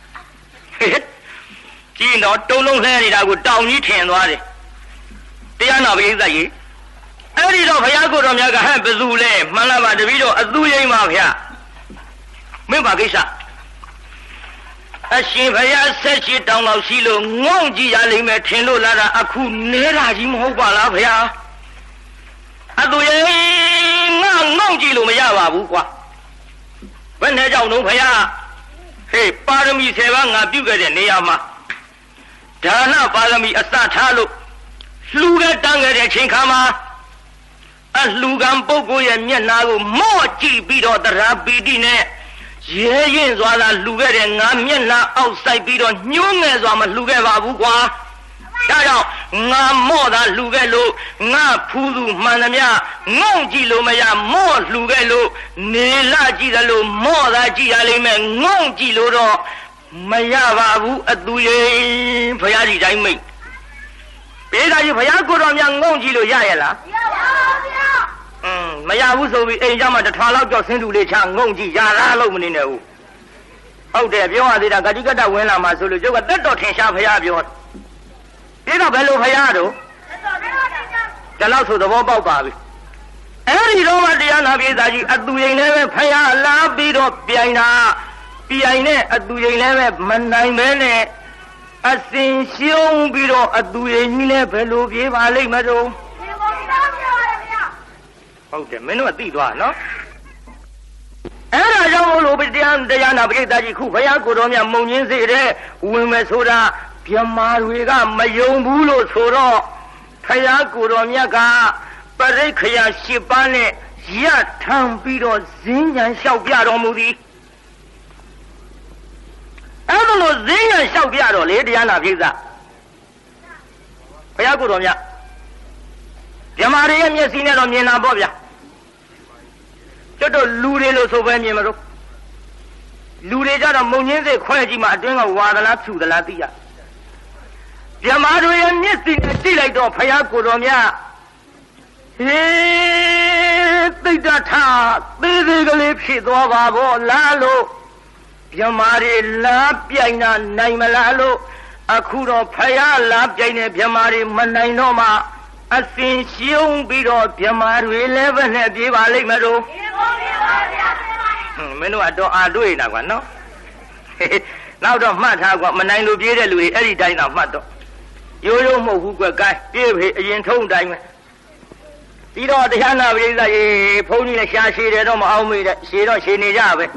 ကြည့်တော့တုံးလုံးလှဲနေတာကိုတောင်ကြီးထင်သွားတယ်တရားနာပရိသတ်ကြီးအဲ့ဒီတော့ဘုရားကိုယ်တော်မြတ်ကဟဲ့ဘယ်သူလဲမှန်လားပါတပည့်တော်အသူရိမ်ပါဗျာမင်းပါကိစ္စအရှင်ဘုရားဆက်ရှိတောင်းလောက်ရှိလို့ငုံကြည့်ရလိမ့်မယ်ထင်လို့လာတာအခုနေတာကြီးမဟုတ်ပါလားဗျာအသူရိမ်ငါငုံကြည့်လို့မရပါဘူးကွာဘယ်နဲ့ကြောင့်တော့ဘုရားဟေးပါရမီဆယ်ပါးငါပြုခဲ့တဲ့နေရာမှာဒါနပါရမီအစထားလို့လူကတန်းခဲ့တဲ့ချိန်ခါမှာအလူကံပုဂ္ဂိုလ်ရဲ့မျက်နှာကိုမော့ကြည့်ပြီးတော့တရားပီတိနဲ့ရဲရင်စွာသာလှူခဲ့တဲ့ငါမျက်နှာအောက်ဆိုင်ပြီးတော့ညှိုးငယ်စွာမလှူခဲ့ပါဘူးကွာဒါကြောင့်ငါမော့သာလှူခဲ့လို့ငါဖူးသူမှန်သမျှငုံကြည့်လို့မရမော့လှူခဲ့လို့နေလာကြည့်တယ်လို့မော့သာကြည့်ရလိမ့်မယ်ငုံကြည့်လို့တော့မရပါဘူးအသူရင်ဘုရားကြီးတိုင်းမိတ်ဘေးသားကြီးဘုရားကိုတော်များငုံကြည့်လို့ရရဲ့လားမရပါဘူးဗျာอืมမရဘူးဆိုပြီးအိမ်เจ้าမှာတစ်ထွာလောက်ကြောက်ဆင်းသူလေးချငုံကြည့်ရလားလို့မနေနဲ့ဘူးဟုတ်တယ်ပြောရသေးတာဂတိကတ္တဝင်လာမှာဆိုလို့ကျုပ်ကတက်တော်ထင်ရှားဘုရားပြောဒီတော့ဘယ်လိုဘုရားတို့ဒီလောက်ဆိုသဘောပေါက်ပါပြီအဲ့ဒီတော့မှတရားနာပြေသားကြီးအသူရင်လည်းပဲဘုရားလာပြီးတော့ပြိုင်တာပြိုင်နဲ့အသူရင်လည်းပဲမနိုင်ပဲနဲ့အစင်ရှုံးပြီးတော့အသူရင်ကြီးလည်းဘယ်လိုပြေးပါလိမ့်မလို့ဟုတ်တယ်မင်းတို့ကသိသွားနော်အဲ့ဒါကြောင့်မို့လို့တရားတရားနာပရိသတ်ကြီးခုဘုရားကိုတော်မြတ်မုံညင်းစေတဲ့ဝင်မယ်ဆိုတာပြမာတွေကမယုံဘူးလို့ဆိုတော့ဘုရားကိုတော်မြတ်ကပရိက္ခယာရှစ်ပါးနဲ့ရထံပြီးတော့ဇင်းညာလျှောက်ပြတော်မူသည်အဲ့ဒါလို့ဇင်းညာလျှောက်ပြတော့လေတရားနာပရိသတ်ဘုရားကိုတော်မြတ်ပြမာတွေရဲ့မျက်စိနဲ့တော့မြင်တာပေါ့ဗျာကျွတ်တို့လူတွေလို့ဆိုပဲမြင်မလို့လူတွေကြတော့မုံညင်းစိတ်ခွဲကြည့်မှအတွင်းကဝါသလားဖြူသလားသိရပြမာတွေရဲ့မျက်စိနဲ့ကြည့်လိုက်တော့ဘုရားကိုတော်မြတ်ဟေးသိတ္တထသေးသေးကလေးဖြစ်သွားပါဘောလားလို့ပြမာတွေလားပြိုင်တာနိုင်မလားလို့အခုတော့ဘုရားလားပြိုင်တဲ့ပြမာတွေမနိုင်တော့မှအစင်ရှုံးပြီးတော့ပြမာတွေလည်းပဲနဲ့ပြေးပါလိမ့်မယ်တို့ပြေးပါဗျာမင်းတို့ကတော့အာတွေ့နေတာကွာနော်နောက်တော့မှတ်ထားကွာမနိုင်လို့ပြေးတဲ့လူတွေအဲ့ဒီတိုင်းတော့မှတ်တော့ရိုးရိုးမဟုတ်ဘူးကွာကိုင်းပြေးဖေးအရင်ထုံးတိုင်းပဲဒီတော့တရားနာပရိသတ်ရေဘုန်းကြီးလည်းရှားရှည်တယ်တော့မအောင်မေးတဲ့ရှည်တော့ရှည်နေကြပဲ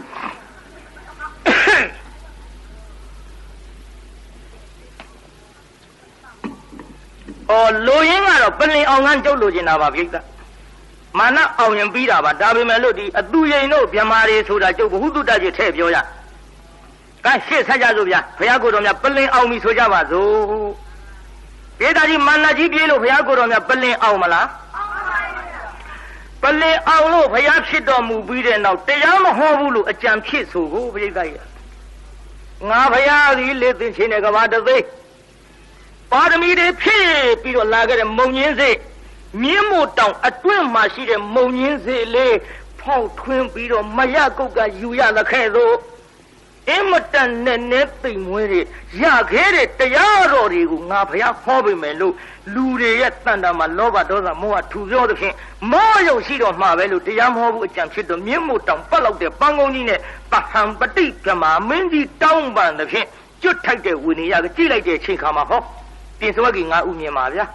အော်လူရင်းကတော့ပလင်အောင်ကန်းကျုပ်လိုချင်တာပါပြိဿမာနအောင်ရင်ပြီးတာပါဒါပေမဲ့လို့ဒီအသူရင်တို့ဗြဟ္မာတွေဆိုတာကျုပ်ဘုဟုတ္တကြီးထည့်ပြောရကဲရှေ့ဆက်ကြစို့ဗျာဘုရားကိုယ်တော်မြတ်ပလင်အောင်ပြီဆိုကြပါစို့ဒေတာကြီးမာနကြီးပြေးလို့ဘုရားကိုယ်တော်မြတ်ပလင်အောင်မလားပလင်အောင်လို့ဘုရားဖြစ်တော်မူပြီးတဲ့နောက်တရားမဟောဘူးလို့အကြံဖြစ်ဆိုကိုပြိဿကြီးငါဘုရားကြီးလေသင်ချင်းတဲ့ကဘာတသိပါရမီတွေဖြည့်ပြီးတော့လာခဲ့တဲ့မုံညင်းစေမြင်းမို့တောင်အတွင်းမှာရှိတဲ့မုံညင်းစေလေးဖောက်ထွင်းပြီးတော့မရကုတ်ကယူရသခဲ့သို့အင်မတန်နဲ့နဲ့သိမ်မွေးတွေရခဲ့တဲ့တရားတော်တွေကိုငါဘုရားဟောပေးမယ်လို့လူတွေရဲ့တန်တာမှာလောဘဒေါသမောဟထူပြောသဖြင့်မောယုံရှိတော့မှာပဲလို့တရားမဟောဘူးအကြံဖြစ်တော့မြင်းမို့တောင်ပတ်လောက်တဲ့ပန်းကုန်းကြီးနဲ့ပဟံပတိကမာမင်းကြီးတောင်းပန်သဖြင့်ကျွတ်ထိုက်တဲ့ဝိနည်းကကြည့်လိုက်တဲ့အချိန်ခါမှာဟောပြင်စောကြီးငါဥမြင်ပါဗျာ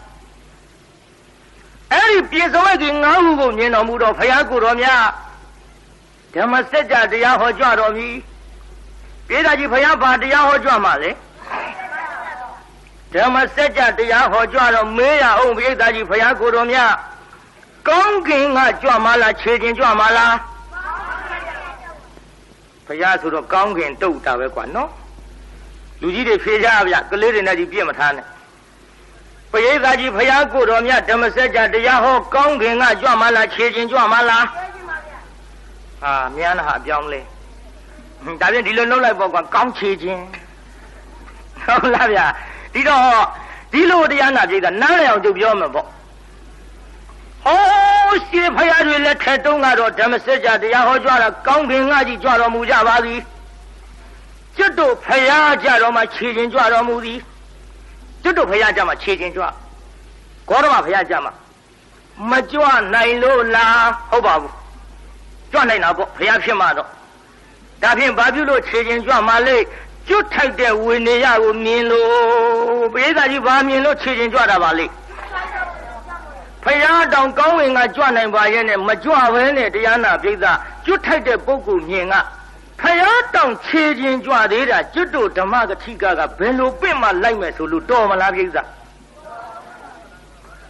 အဲ့ဒီပြင်စောကြီးငါဥကိုမြင်တော်မူတော့ဘုရားကိုယ်တော်မြတ်ဓမ္မစကြာတရားဟောကြတော်မူပြေတာကြီးဘုရားဘာတရားဟောကြမှာလဲဓမ္မစကြာတရားဟောကြတော့မေးရအောင်ပြေတာကြီးဘုရားကိုယ်တော်မြတ်ကောင်းကင်ကကြွမှာလားခြေချင်းကြွမှာလားဘုရားဆိုတော့ကောင်းကင်တုတ်တာပဲကွာနော်လူကြီးတွေဖြေကြဗျကလေးတွေနဲ့ကြီးပြည့်မထားနဲ့ပရိသတ်ကြီးဘုရားကိုယ်တော်မြတ်ဓမ္မစကြာတရားဟောကောင်းကင်ကကြွမှာလားခြေချင်းကြွမှာလားဟာမြန်လားအပြောင်းလဲဒါပြန်ဒီလိုလုပ်လိုက်ပေါ့ကွာကောင်းခြေချင်းဟုတ်လားဗျာဒီတော့ဒီလိုတရားနာပြေကနားလည်အောင်ကြုတ်ပြောမှာပေါ့ဟောရှိဘုရားတွေလက်ထက်တုန်းကတော့ဓမ္မစကြာတရားဟောကြတာကောင်းကင်ကကြီးကြွတော်မူကြပါသည်ကျွတ်တို့ဖရာကြတော့မှခြေချင်းကြွတော်မူသည်ကျွတ်တို့ဖရာကြမှာခြေချင်းကြွဂေါရမဖရာကြမှာမကြွနိုင်လို့လားဟုတ်ပါဘူးကြွနိုင်တာပေါ့ဖရာဖြစ်မှာတော့ဒါဖြင့်ဘာပြုလို့ခြေချင်းကြွမှာလဲကျွတ်ထိုက်တဲ့ဝိနည်းကိုမြင်လို့ပိဋကကြီးဘာမြင်လို့ခြေချင်းကြွတာပါလဲဖရာတောင်ကောင်းဝင်ကကြွနိုင်ပါရဲ့နဲ့မကြွဘဲနဲ့တရားနာပိဋကကျွတ်ထိုက်တဲ့ပုဂ္ဂိုလ်မြင်ကဖရာတောင်ခြေချင်းကြွသေးတာကျွတ်တို့ဓမ္မကတိကကဘယ်လိုပြင့်မှလိုက်မယ်ဆိုလို့တော်မလားပြိဿဟ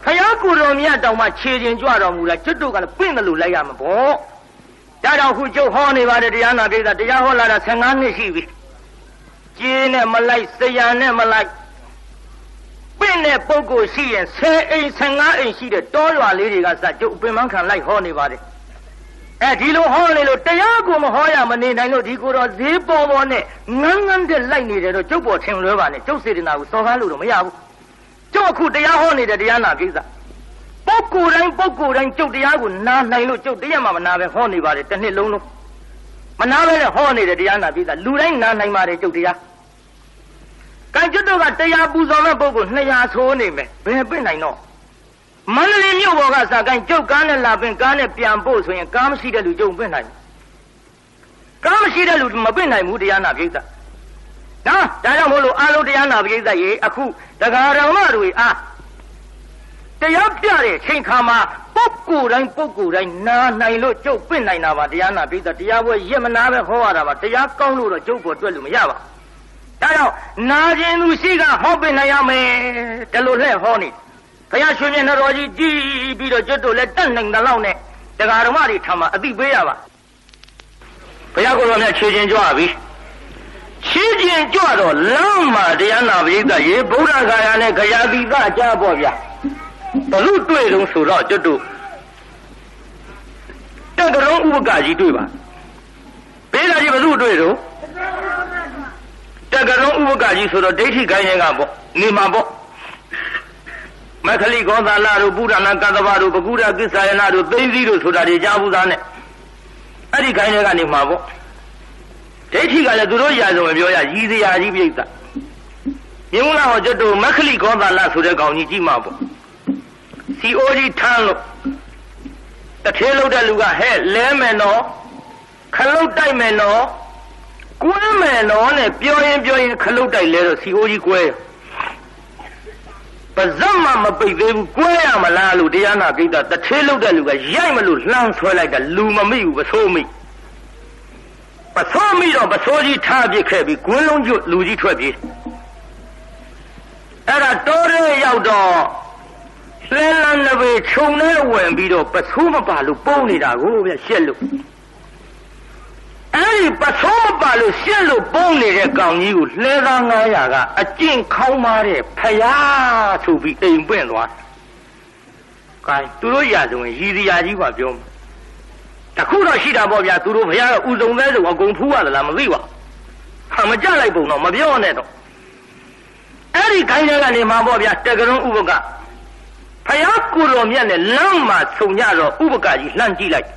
ဖယားကိုယ်တော်မြတ်တောင်မှခြေချင်းကြွတော်မူတာကျွတ်တို့ကလည်းပြင့်တယ်လို့လိုက်ရမှာပေါ့ဒါကြောင့်ခုကျုပ်ဟောနေပါတယ်တရားနာပိဿတရားဟောလာတာဆယ်ငါးနှစ်ရှိပြီကျင်းနဲ့မလိုက်စရံနဲ့မလိုက်ပြင့်တဲ့ပုဂ္ဂိုလ်ရှိရင်ဆယ်အိမ်ဆယ်ငါးအိမ်ရှိတဲ့တောရွာလေးတွေကစကျုပ်အပင်မခံလိုက်ဟောနေပါတယ်အဲဒီလိုဟောနေလို့တရားကိုမဟောရမနေနိုင်လို့ဒီကိုယ်တော်ဈေးပေါ်ပေါ်နဲ့ငန်းငန်းတဲ့လိုက်နေတယ်တော့ကျုပ်ပေါ်ထင်လွဲပါနဲ့ကျုပ်စေတနာကိုစော်ကားလို့တော့မရဘူးကျုပ်အခုတရားဟောနေတဲ့တရားနာကိစ္စပုဂ္ဂိုလ်တိုင်းပုဂ္ဂိုလ်တိုင်းကျုပ်တရားကိုနားနိုင်လို့ကျုပ်တရားမှမနာပဲဟောနေပါတယ်တစ်နှစ်လုံးလုံးမနာပဲနဲ့ဟောနေတဲ့တရားနာကိစ္စလူတိုင်းနားနိုင်ပါတယ်ကျုပ်တရားကံကျွတ်တို့ကတရားပူဇော်မဲ့ပုဂ္ဂိုလ်နှစ်ရာဆိုးနေမယ်ဘယ်ပြင့်နိုင်တော့မန္တလေးမြို့ပေါ်ကစကိုင်းကျုပ်ကားနဲ့လာပင်ကားနဲ့ပြန်ဖို့ဆိုရင်ကားမရှိတဲ့လူကျုပ်ပြင့်နိုင်ကားမရှိတဲ့လူမပြင့်နိုင်ဘူးတရားနာကိစ္စနော်ဒါကြောင့်မို့လို့အားလုံးတရားနာကိစ္စရေအခုတရားတော်မတွေအားတရားပြတဲ့ချိန်ခါမှာပုဂ္ဂိုလ်တိုင်းပုဂ္ဂိုလ်တိုင်းနာနိုင်လို့ကျုပ်ပြင့်နိုင်တာပါတရားနာကိစ္စတရားပွဲရက်မနာပဲဟောရတာပါတရားကောင်းလို့တော့ကျုပ်ပေါ်တွက်လို့မရပါဒါကြောင့်နာခြင်းသူရှိကဟောပြနိုင်ရမယ်ဒီလိုလှည့်ဟောနေဘုရားရှင်မြတ်တော်ကြီးကြည်ပြီးတော့ကျွတ်တို့လည်းတတ်နိုင်တဲ့လောက်နဲ့တရားဓမ္မတွေထမ်းမှာအသိပေးရပါဘုရားကိုယ်တော်မြတ်ခြေချင်းကြွပြီခြေချင်းကြွတော့လမ်းမှာတရားနာပရိသတ်ရေဗုဒ္ဓဂါယာနဲ့ခရာတိကအကြပေါ့ဗျာဘလို့တွေ့တုံးဆိုတော့ကျွတ်တို့တက္ကရုံဥပကကြီးတွေ့ပါဘေးလာကြီးဘလို့တွေ့တော့တက္ကရုံဥပကကြီးဆိုတော့ဒိဋ္ဌိခိုင်းရင်ကပေါ့နေမှာပေါ့မခလိကောသာလတို့ပုရဏကသဗ္ဗတို့ပကုရကိစ္ဆာယနာတို့သိသိတို့ဆိုတာတွေကြားဘူးသားနဲ့အဲ့ဒီခိုင်းတဲ့ကနေမှာပေါ့ဒိဋ္ဌိကလည်းသူတို့ရာဇဝင်ပြောရရည်စရာကြီးပြိဿမြင်မလားဟောကျွတ်တို့မခလိကောသာလဆိုတဲ့ကောင်ကြီးကြည့်မှာပေါ့စီအိုကြီးထမ်းလို့တထေးလို့တဲ့လူကဟဲ့လဲမယ်နော်ခလုတ်တိုက်မယ်နော်ကွဲမယ်နော်နဲ့ပြောရင်ပြောရင်ခလုတ်တိုက်လဲတော့စီအိုကြီးကွဲပဇတ်မှမပိတ်သေးဘူးကွဲရမလားလို့တရားနာကိစ္စတထေးလို့တဲ့လူကရိုက်မလို့လှမ်းဆွဲလိုက်တာလူမမိဘူးပစိုးမိပစိုးမိတော့ပစိုးကြီးထားပြစ်ခဲ့ပြီးကွင်းလုံးကျွတ်လူကြီးထွက်ပြေးအဲ့ဒါတောရဲရောက်တော့လဲလန်းနဘေခြုံနဲ့ဝင်ပြီးတော့ပစိုးမပါလို့ပုံနေတာကိုဗျရှက်လို့အဲ့ဒီပစိုးမပါလို့ရှက်လို့ပုံနေတဲ့ကောင်ကြီးကိုလှဲသားငါးရာကအကျင့်ခေါင်းမာတဲ့ဖယားဆိုပြီးအိမ်ပွင့်သွား။ခိုင်းသူတို့ရာဇဝင်ရည်စရာကြီးပါပြောမှာ။တခုတော့ရှိတာပေါ့ဗျာသူတို့ဖယားကဥစုံသေးဆိုအကုန်ဖူးရသလားမသိပါဘူး။ဟာမကြလိုက်ပုံတော့မပြောနဲ့တော့။အဲ့ဒီခိုင်းတဲ့ကနေမှပေါ့ဗျာတက္ကရုံဥပကဖယားကိုတော်မြတ်နဲ့လမ်းမှာဆုံကြတော့ဥပကကြီးလှမ်းကြည့်လိုက်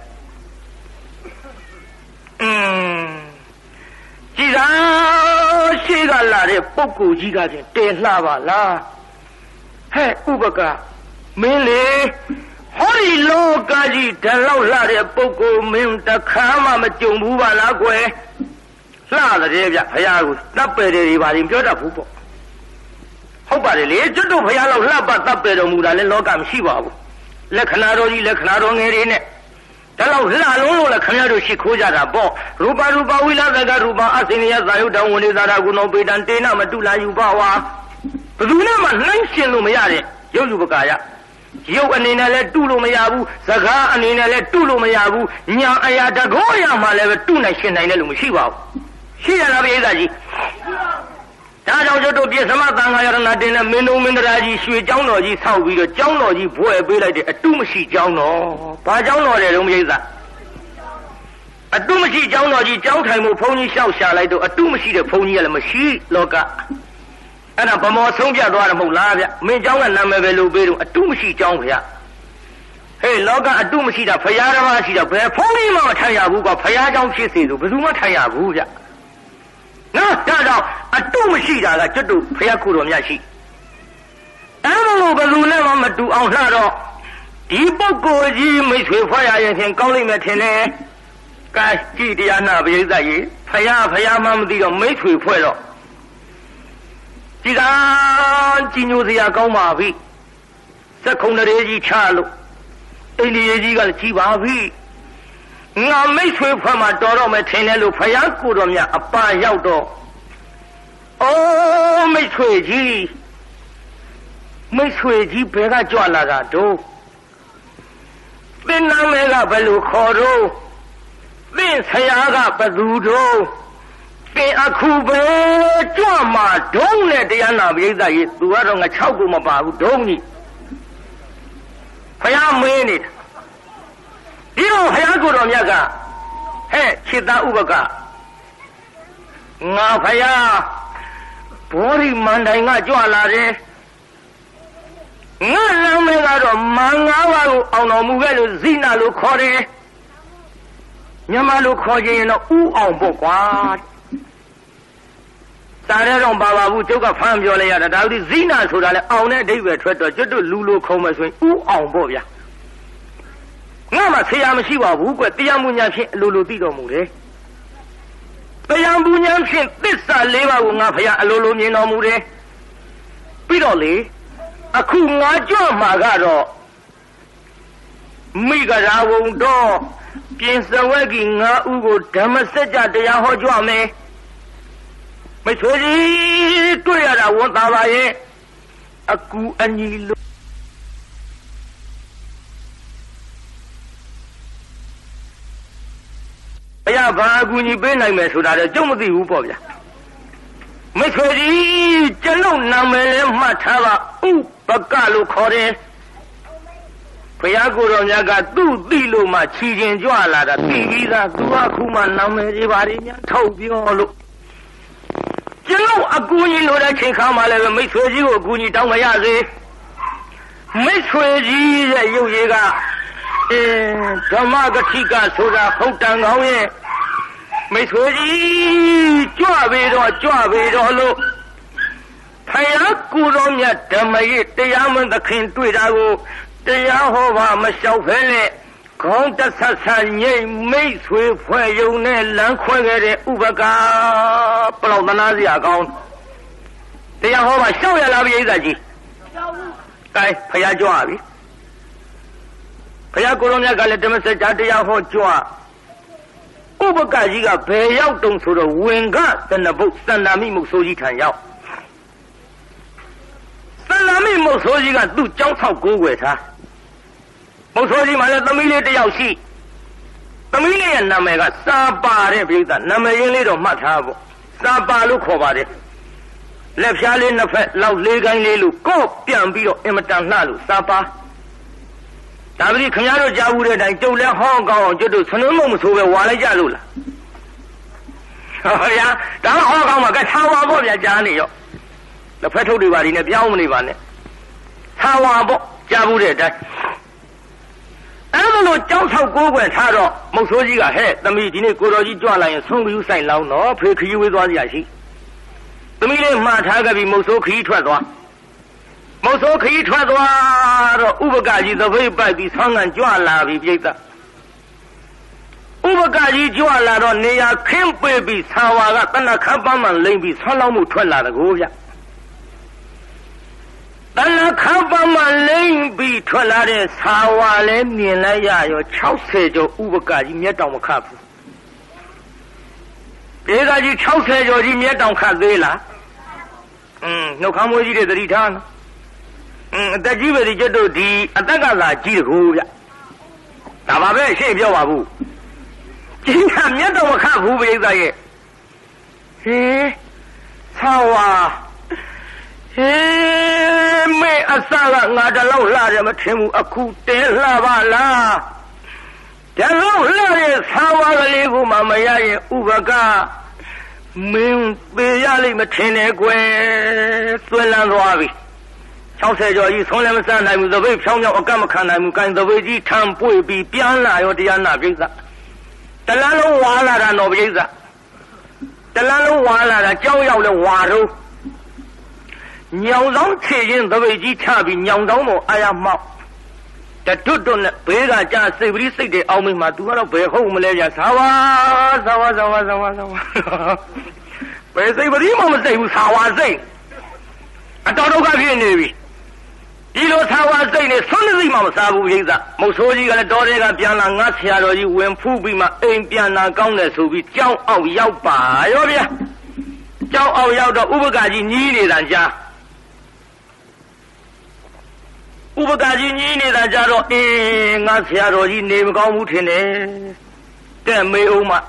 อืมကြည်သာရှိကလာတဲ့ပုဂ္ဂိုလ်ကြီးကချင်းတဲလှပါလားဟဲ့ဥပကမင်းလေဟောဒီလောကကြီးတလောက်လှတဲ့ပုဂ္ဂိုလ်မင်းတခါမှမကြုံဘူးပါလားကွယ်လှတဲ့ဗျဘုရားကိုတပ်ပယ်တယ်တွေပါရင်ပြောတတ်ဘူးပေါ့ဟုတ်ပါတယ်လေကျွတ်တို့ဘုရားလောက်လှပတပ်ပယ်တော်မူတာလဲလောကမရှိပါဘူးလက္ခဏာတော်ကြီးလက္ခဏာတော်ငယ်တွေနဲ့ဒါလောက်လှလုံးလို့လည်းခင်ဗျားတို့ရှိခိုးကြတာပေါ့ရူပရူပဝိလာသကရူပအစင်ရသာယုတံဝိသာရကုဏောပေတံတေနမတုလာယူပါဝါဘယ်သူနဲ့မှနှိုင်းရှင်လို့မရတဲ့ရုပ်ယူပကာယရုပ်အနေနဲ့လည်းတုလို့မရဘူးစကားအနေနဲ့လည်းတုလို့မရဘူးညာအရာတကောရမှလည်းပဲတုနိုင်ရှင်နိုင်တဲ့လူမရှိပါဘူးရှိရလားပိဿကြီးဒါကြောင့်ကျွတ်တို့ပြသမသံဃာယရဏတင်နဲ့မင်းတို့မင်းတရားကြီးရွှေเจ้าတော်ကြီးဆောက်ပြီးတော့เจ้าတော်ကြီးဘွဲ့ပေးလိုက်တဲ့အတုမရှိเจ้าတော်ဘာเจ้าတော်လဲတော့ပိဿအတုမရှိเจ้าတော်ကြီးเจ้าထိုင်မှုဘုန်းကြီးလျှောက်ရှာလိုက်တော့အတုမရှိတဲ့ဘုန်းကြီးကလည်းမရှိလောကအဲ့ဒါဗမောဆုံးပြသွားတယ်မဟုတ်လားဗျမင်းเจ้าကနာမည်ပဲလို့ပေးတော့အတုမရှိเจ้าဗျဟေးလောကအတုမရှိတာဖရာဓမ္မရှိတာဘယ်ဘုန်းကြီးမှမထိုင်ရဘူးကွာဖရာเจ้าဖြစ်စေလို့ဘယ်သူမှထိုင်ရဘူးဗျနော်ဒါကြောင့်အတုမရှိတာကကျွတ်တို့ဖယားကိုယ်တော်မြတ်ရှိအဲ့လိုဘယ်သူနဲ့မှမတူအောင်လှတော့ဒီပုဂ္ဂိုလ်ကြီးမိတ်ဆွေဖွဲ့ရရင်ဖြင့်ကောင်းလိမ့်မယ်ထင်တယ်။ကဲကြည်တရားနာပရိသတ်ကြီးဖယားဖယားမှမသိတော့မိတ်ဆွေဖွဲ့တော့ဒီကကြီးညိုစရာကောင်းပါပြီ။စက်ခုံတရေကြီးချလို့အိန္ဒိယကြီးကလည်းကြီးပါပြီ။ငါမိတ်ဆွေဖွဲ့မှာတော်တော့မယ်ထင်တယ်လို့ဖယားကိုယ်တော်မြတ်အပရောက်တော့အိုးမိတ်ဆွေကြီး没吹起别个抓了个都，别那没个不路考着，别吃呀个不路着，别阿苦别抓嘛中呢，这样那别在意，多少个炒股嘛把不中呢，还要没呢，以后还要做到那个，嘿，其他五个个，我还要玻璃门台我抓了的。我让没个着忙啊哇路熬那木个路自那路考的，你妈路考进那五熬不挂，大家让爸爸屋这个翻表来呀，到底自那出来了熬那这个出的，这都路路考没算五熬不呀。我嘛这样么希望五个这样不年轻路路地都没的，这样不年轻第三类吧我我培养路路年都没的，比较累。အခုငါကြွမှာကတော့မိဂရာဝုံတော်ပြင်စဝက်ကြီးငါဥကိုဓမ္မစကြာတရားဟောကြွမယ်မဆွေကြီးတွေ့ရတာဝန်သားပါရဲ့အကူအညီလို့ဘုရားဘာအကူအညီပေးနိုင်မယ်ဆိုတာတော့ကျုံမသိဘူးပေါ့ဗျာမဆွေကြီးကျွန်ုပ်နာမည်လည်းမှတ်ထားပါဥပကလို့ခေါ်တယ်ဘုရားကိုယ်တော်မြတ်ကသူ့သိလို့မှခြီကျင်ကြွလာတာသိပြီးသားသူအခုမှနာမည်ကြီးပါရများထုတ်ပြောလို့ကျွန်ုပ်အကူကြီးလိုတဲ့ချိန်ခါမှလည်းမိတ်ဆွေကြီးကိုအကူကြီးတောင်းမရစေမိတ်ဆွေကြီးရဲ့ရုပ်ရည်ကအဲဓမ္မဂတိကဆိုတာဟုတ်တန်ကောင်းရဲ့မိတ်ဆွေကြီးကြွပေတော့ကြွပေတော့လို့ဖယားကိုယ်တော်မြတ်ဓမ္မရဲ့တရားမသခင်တွေ့တာကိုတရားဟောပါမလျှောက်ဖဲနဲ့ခေါင်းတဆဆငိမ့်မိတ်ဆွေဖွဲ့ယုံနဲ့လမ်းခွဲခဲ့တဲ့ဥပကာပလောက်သနာစရာကောင်းတရားဟောပါလျှောက်ရလားပြိဿကြီးလျှောက်ဘူးကဲဖယားကြွပြီဖယားကိုယ်တော်မြတ်ကလည်းဓမ္မစကြာတရားဟောကြွဥပကကြီးကဘယ်ရောက်တုံဆိုတော့ဝင်ကသနဘုတ်သန္တာမိမုတ်ဆိုးကြီးထံရောက်သန္တာမိမုတ်ဆိုးကြီးကသူ့ကြောင်းဆောက်ကိုးွယ်ထားမုတ်ဆိုးကြီးမှလည်းသမီးလေးတစ်ယောက်ရှိသမီးလေးရဲ့နာမည်ကစာပါတဲ့ပြိဿနာမည်ရင်းလေးတော့မှတ်ထားဖို့စာပါလို့ခေါ်ပါတယ်လက်ဖြားလေးနှစ်ဖက်လောက်လေးကိုင်းလေးလို့ကော့ပြန်ပြီးတော့အင်မတန်လှလို့စာပါဒါပတိခင်ဗျားတို့ကြားဘူးတဲ့အတိုင်းကျုပ်လည်းဟောင်းကောင်းအောင်ကျွတ်တို့ဆနွမ်းမုံမဆိုးပဲဝါလိုက်ကြလို့လားဟောဗျာဒါမှဟောင်းကောင်းမှာကထားပါပေါ့ဗျာကြားနေရောလက်ဖက်ထုတ်တွေပါဒီနဲ့ပြောင်းမနေပါနဲ့ထားပါပေါ့ကြားဘူးတဲ့အတိုင်းအဲ့လိုကြောက်ဆောက်ကိုးကွယ်ထားတော့မုတ်ဆိုးကြီးကဟဲ့သမီးဒီနေ့ကိုတော်ကြီးကြွလာရင်ဆုံးပြီးဆိုင်လောင်းတော့ဖေခရီးဝေးသွားစရာရှိသမီးလေးမှားထားခဲ့ပြီးမုတ်ဆိုးခရီးထွက်သွားမုတ်ဆိုးခရီးထွက်သွားတော့ဥပကကြီးသပိတ်ပိုက်ပြီးဆောင်းကန်ကြွလာပြီပြိဿဥပကကြီးကြွလာတော့နေရာခင်းပေးပြီးဆာဝါကတဏ္ဍခပ်ပန်းမှလိမ့်ပြီးဆောင်းလောင်းမှုထွက်လာတကိုးဗျတဏ္ဍခပ်ပန်းမှလိမ့်ပြီးထွက်လာတဲ့ဆာဝါလဲမြင်လိုက်ရရော၆၀ကျော်ဥပကကြီးမျက်တောင်မခတ်ဘူးဒီကကြီး၆၀ကျော်ကြီးမျက်တောင်ခတ်သေးလားอืมနှုတ်ခမ်းမွေးကြီးတဲ့သတိထားနော်อืมအသက်ကြီးပဲဒီကျွတ်တို့ဒီအသက်ကလာကြီးတကူဗျဒါပါပဲရှေ့ပြောပါဘူးကြီးကမျက်တော်မခတ်ဘူးပြိဿရဲ့ဟေးသာဝါဟေးမေအစကငါတလောက်လှတယ်မထင်ဘူးအခုတဲလှပါလားတလောက်လှတဲ့သာဝါကလေးကိုမှမရရင်ဥပကမင်းပေးရလိမ့်မထင်နဲ့ကွယ်သွေးလန်းသွားပြီ၆၀ကျော်ကြီးဆုံးလည်းမစနိုင်ဘူးသပိတ်ဖြောင်းဖြောင်းအကန့်မခံနိုင်ဘူးကိုင်သပိတ်ကြီးထံပွေပြီးပြန်လာရောတရားနာပြိဿတလန်းလုံးဝါလာတာတော့ပြိဿတလန်းလုံးဝါလာတာကြောက်ရောက်လဲဝါတော့ညောင်ဆောင်ခြေချင်းသပိတ်ကြီးချပြီးညောင်ဆောင်တော့အာရမောက်တတွတ်တွတ်နဲ့ဘေးကကြာစိတ်ပရိစိတ်တွေအောင်းမိမှာ तू ကတော့ဘယ်ဟုတ်မလဲဗျာသာဝါသာဝါသာဝါသာဝါသာဝါဘယ်စိတ်ပရိမှမစိတ်ဘူးသာဝါစိတ်အတော်ဒုက္ခဖြစ်နေပြီဒီလိုသာဝါစိတ်နဲ့ဆွမ်းနေစိတ်မှမစားဘူးပြိဿမုတ်ဆိုးကြီးကလည်းတော်တဲ့ကပြန်လာငါဆရာတော်ကြီးဝင်ဖူးပြီးမှအိမ်ပြန်လာကောင်းတယ်ဆိုပြီးကြောင်းအောင်ရောက်ပါရောဗျာကြောင်းအောင်ရောက်တော့ဥပကကြီးညီးနေတာကြားဥပကာကြီးကြီးနေတာကြတော့အင်းငါဆရာတော်ကြီးနေမကောင်းဘူးထင်တယ်တဲ့မေဦးမ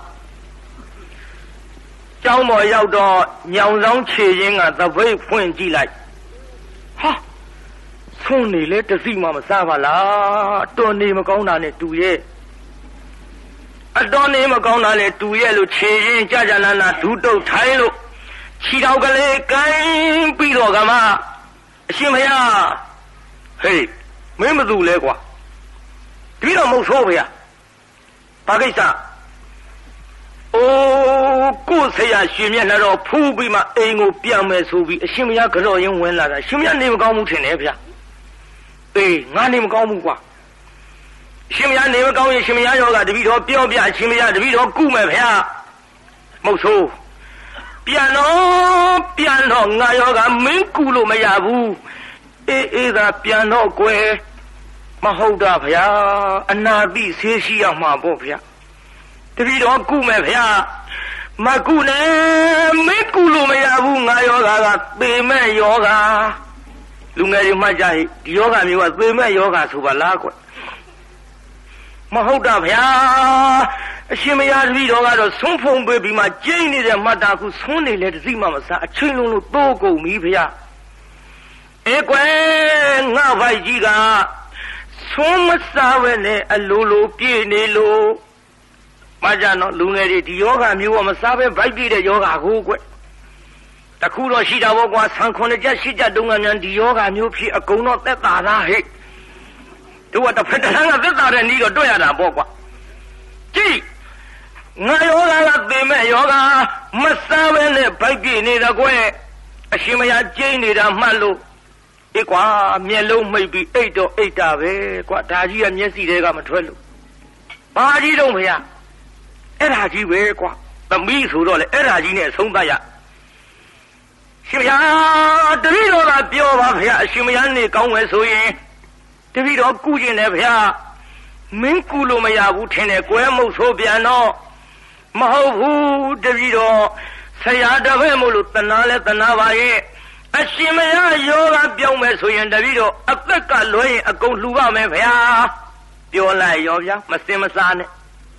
ကျောင်းပေါ်ရောက်တော့ညောင်ဆောင်ခြေရင်းကသပိတ်ဖွင့်ကြည့်လိုက်ဟာဆုံးနေလေတစီမှမစားပါလားတော်နေမကောင်းတာနဲ့တူရဲ့အတော်နေမကောင်းတာနဲ့တူရဲ့လို့ခြေရင်းကြကြနာနာဒူးတုတ်ထိုင်းလို့ခြေတော်ကလေးကိုင်းပြီးတော့ကမှအရှင်မယားဟေးမင်းမသူလဲကွာပြီးတော့မဟုတ်ဆိုးဖေရဘာကိစ္စအိုးကိုဆရာရှင်မျက်နှာတော့ဖူးပြီးမှအိမ်ကိုပြန်မယ်ဆိုပြီးအရှင်မယားကြော်ရင်ဝင်လာတာရှင်မယားနေမကောင်းဘူးထင်တယ်ဗျာအေးငါနေမကောင်းဘူးကွာရှင်မယားနေမကောင်းရင်ရှင်မယားယောဂတပည့်တော်ပြောပြရှင်မယားတပည့်တော်ကုမယ်ဗျာမဟုတ်ဆိုးပြန်တော့ပြန်တော့ငါယောဂမင်းကုလို့မရဘူးအေးအေးသာပြန်တော့ကွယ်မဟုတ်တာဗျာအနာတိဆေးရှိရမှာပေါ့ဗျာတပည့်တော်ကုမယ်ဗျာမကုနဲ့မင်းကုလို့မရဘူးငါယောဂကသေမဲ့ယောဂလူငယ်တွေမှကြဟိဒီယောဂမျိုးကသေမဲ့ယောဂဆိုပါလားကွယ်မဟုတ်တာဗျာအရှင်မယားတပည့်တော်ကတော့ဆုံးဖုံပေးပြီးမှကျိန်းနေတဲ့မှတ်တာခုဆုံးနေလေတစိမှမစားအချင်းလုံးလို့တိုးကုန်ပြီဗျာအေးကွယ်ငါဖိုက်ကြီးကဆုံးမစားပဲနဲ့အလိုလိုပြေးနေလို့မကြတော့လူငယ်တွေဒီယောဂမျိုးကမစားပဲဗိုက်ပြေးတဲ့ယောဂကိုကွယ်တခုတော့ရှိတာပေါ့ကွာဆံခွန်ချက်ရှိကြတုံးကမြန်ဒီယောဂမျိုးဖြစ်အကုန်တော့သက်သာလားဟဲ့တို့ကတစ်ဖက်တစ်လမ်းကသက်သာတဲ့နည်းတော့တွေ့ရတာပေါ့ကွာကြည့်ငါယောဂကသေမဲ့ယောဂမစားပဲနဲ့ဗိုက်ပြေးနေတာကွယ်အရှင်မယားကျိန်းနေတာမှတ်လို့အေးကွာမျက်လုံးမိတ်ပြီးအိတ်တော့အိတ်တာပဲကွာဒါကြီးကမျက်စိတွေကမထွက်လို့ဘာကြီးတော့ဖေရအဲ့ဒါကြီးပဲကွာသမီးဆိုတော့လေအဲ့ဒါကြီးနဲ့အဆုံးသတ်ရရှင်မယားတပည့်တော်ကပြောပါဖေရအရှင်မယားနေကောင်းမယ်ဆိုရင်တပည့်တော်ကုကျင်တယ်ဖေရမင်းကုလို့မရဘူးထင်တယ်ကွယ်မုတ်ဆိုပြန်တော့မဟုတ်ဘူးတပည့်တော်ဆရာတပည့်မို့လို့တနာလဲတနာပါရဲ့အရှင်မယားယောဂပြောင်းမယ်ဆိုရင်တပည့်တော်အသက်ကလွှဲရင်အကုန်လှူပါမယ်ဗျာပြောလိုက်ရောဗျာမစင်မစားနဲ့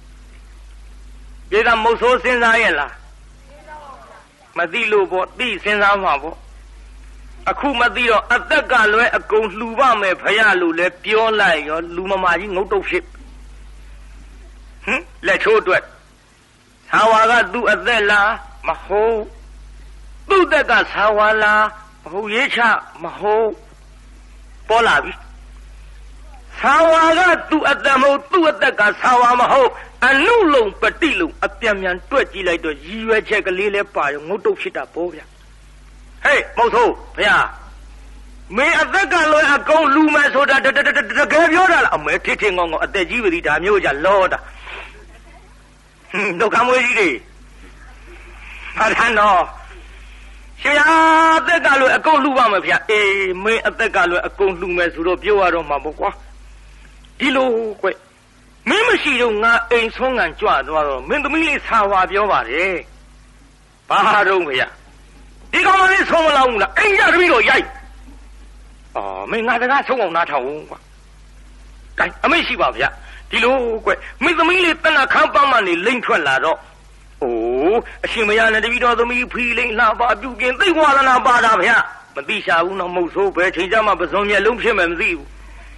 ပြေကမုတ်ဆိုးစဉ်းစားရဲ့လားမသိလို့ပေါ့သိစဉ်းစားမှာပေါ့အခုမသိတော့အသက်ကလွှဲအကုန်လှူပါမယ်ဗျာလို့လဲပြောလိုက်ရောလူမမာကြီးငုတ်တုတ်ဖြစ်ဟင်လက်ချိုးအတွက်သာဝါကသူ့အသက်လားမဟုတ်သူ့တက်ကသာဝါလားမဟုတ်ရေးချမဟုတ်ပေါ်လာပြီသာဝါကသူ့အသက်မဟုတ်သူ့အသက်ကသာဝါမဟုတ်အနုလုံပတိလုံအပြန်ပြန်တွက်ကြည့်လိုက်တော့ရည်ရွယ်ချက်ကလေးလဲပါရောငုတ်တုတ်ဖြစ်တာပေါ့ဗျာဟေးမဟုတ်ဆိုဗျာမင်းအသက်ကလွယ်အကုန်လူမယ်ဆိုတာတကယ်ပြောတာလားအမေထစ်ထင်ငေါငေါအသက်ကြီးပြီဒါမျိုးကြလောတာဟင်းဒုက္ခမွေးကြီးတွေဟာထန်တော့ရှင်ရအသက်ကလွယ်အကုန်လူပါမယ်ဗျာအေးမင်းအသက်ကလွယ်အကုန်လူမယ်ဆိုတော့ပြောရတော့မှာပေါ့ကွာဒီလိုကွမင်းမရှိတော့ငါအိမ်ဆုံးကန်ကြွသွားတော့မင်းသမီးလေးဆာဝါပြောပါတယ်ဘာတော့ဗျာဒီကောင်မလေးဆုံးမလောက်ဘူးလားအိမ်ကြတပည့်တော့ရိုက်အော်မင်းငါတကားဆုံးအောင်နားထောင်ဦးကွာကဲအမေရှိပါဗျာဒီလိုကွမင်းသမီးလေးတဏ္ဍခမ်းပန်းမနေလိမ့်ထွက်လာတော့အိုးအရှင်မယားနဲ့တပည့်တော်သမီးဖီလိမ့်လှပါပြုကင်သိဝါလနာပါတာဗျာမသိရှာဘူးတော့မဟုတ်ဆိုးပဲချိန်ကြမှာပစုံမျက်လုံးဖြစ်မယ်မသိဘူး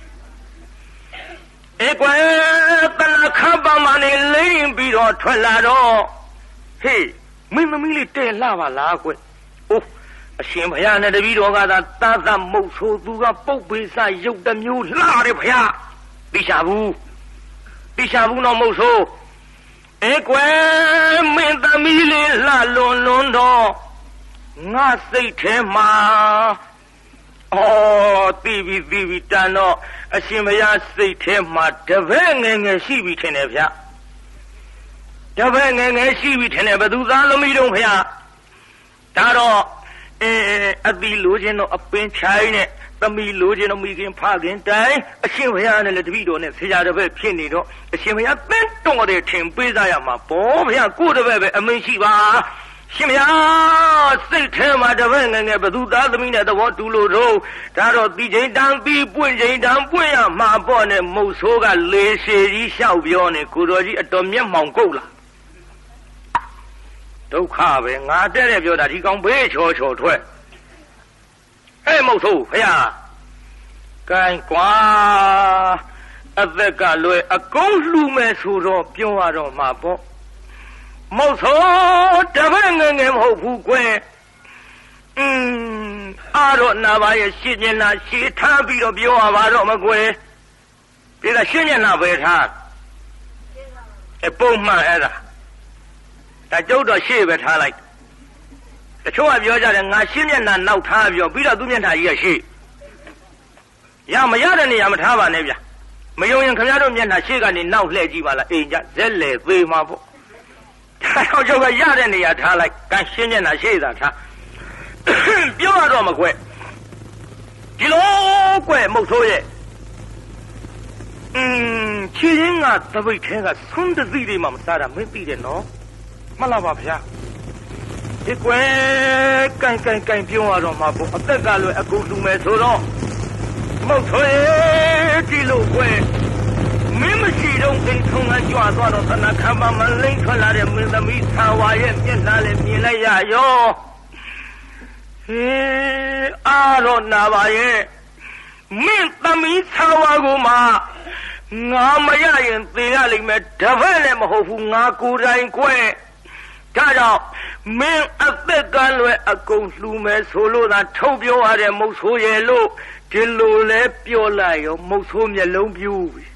အေးကွယ်တဏ္ဍခမ်းပန်းမနေလိမ့်ပြီးတော့ထွက်လာတော့ဟေးမင်းသမီးလေးတဲ့လှပါလားကွအိုးအရှင်ဘုရားနဲ့တပည့်တော်ကသာသာသမုတ်ဆိုသူကပုတ်ပေးစရုပ်တစ်မျိုးလှတယ်ဘုရားသိချဘူးသိချဘူးတော့မဟုတ်ဆိုအေးကွယ်မင်းသမီးလေးလှလွန်လွန်တော့ငါစိတ်ထဲမှာအော်တီဗီတီဗီတန်တော့အရှင်ဘုရားစိတ်ထဲမှာတပည့်ငယ်ငယ်ရှိပြီထင်တယ်ဗျာတပည့်ငယ်ငယ်ရှိပြီထင်တယ်ဘယ်သူသားသမီးတော့ဘုရားဒါတော့အဲအတိလိုခြင်းတော့အပင်ချိုင်းနဲ့သမီးလိုခြင်းတော့မိခင်ဖခင်တိုင်အရှင်ဘုရားနဲ့လည်းတပည့်တော်နဲ့ဆရာတစ်ပည့်ဖြစ်နေတော့အရှင်ဘုရားသင်တော်တဲ့ထင်ပေးစားရမှာဘောဘုရားကိုယ်တစ်ပည့်ပဲအမင်းရှိပါရှင်ဗျာစိတ်ထဲမှာတပည့်ငယ်ငယ်ဘသူသားသမီးနဲ့သဘောတူလို့တော့ဒါတော့ဒီချိန်တန်းပြီးပွင့်ချိန်တန်းပွင့်ရမှာပေါ့နဲ့မုတ်ဆိုးကလေရှည်ကြီးလျှောက်ပြောနေကိုတော်ကြီးအတော်မျက်မှောင်ကုတ်လာဒုက္ခပဲငါတဲ့တဲ့ပြောတာဒီကောင်ဘေးချောချောထွက်ဟဲ့မုတ်ဆိုးဖယားကိုင်းကွာအသက်ကလွယ်အကုန်လှူမယ်ဆိုတော့ပြောရတော့မှာပေါ့မုတ်ဆိုးတပည့်ငယ်ငယ်မဟုတ်ဘူးကွယ်อืมအားတော့နာပါရဲ့ရှင်းညနာရှည်ထားပြီးတော့ပြောရပါတော့မကွယ်ဒီကရှင်းညနာပဲထားအပုံမှန်အဲ့ဒါဒါကျုပ်တော့ရှေ့ပဲထားလိုက်တချို့ကပြောကြတယ်ငါရှင်းညနာနောက်ထားပြောပြီးတော့သူမျက်နှာကြီးကရှေ့ရမရတဲ့နေရာမထားပါနဲ့ဗျမယုံရင်ခင်ဗျားတို့မျက်နှာရှေ့ကနေနောက်လှည့်ကြည့်ပါလားအိမ်ကြဇက်လေသေးမှာပေါ့ဒါတော့ကျုပ်ကရတဲ့နေရာထားလိုက်ကရှင်းညနာရှေ့သာထားပြောရတော့မကွယ်ဒီလိုကွယ်မုတ်ဆိုးရဲ့อืมချီရင်းကသပိတ်ထဲကသုံးတသိတွေမှမစားတာမင်းသိတယ်နော်မှတ်လားပါဗျာဒီကွယ်ကန်ကန်ကန်ပြောရတော့မှာပေါ့အသက်ကလည်းအကုန်လူမယ်ဆိုတော့မုတ်ဆိုးရဲ့ဒီလိုကွယ်မင်းမရှိတော့အိမ်ထုံးကကြွားသွားတော့သနာခမ်းမမလိမ့်ထွက်လာတဲ့မင်းသမီးသာဝါရဲ့မျက်နှာလည်းမြင်လိုက်ရရောဟေးအားတော့နာပါရဲ့မင်းသမီးသာဝါကိုမှငါမရရင်သေရလိမ့်မယ်တပည့်လည်းမဟုတ်ဘူးငါကိုယ်တိုင်ကွယ်ဒါကြောင့်မင်းအသက်ကလွယ်အကုန်လှူမယ်ဆိုလို့သာထုတ်ပြောရတဲ့မုတ်ဆိုးရဲ့လို့ဒီလိုလဲပြောလိုက်ရောမုတ်ဆိုးမျက်လုံးပြူးပြီ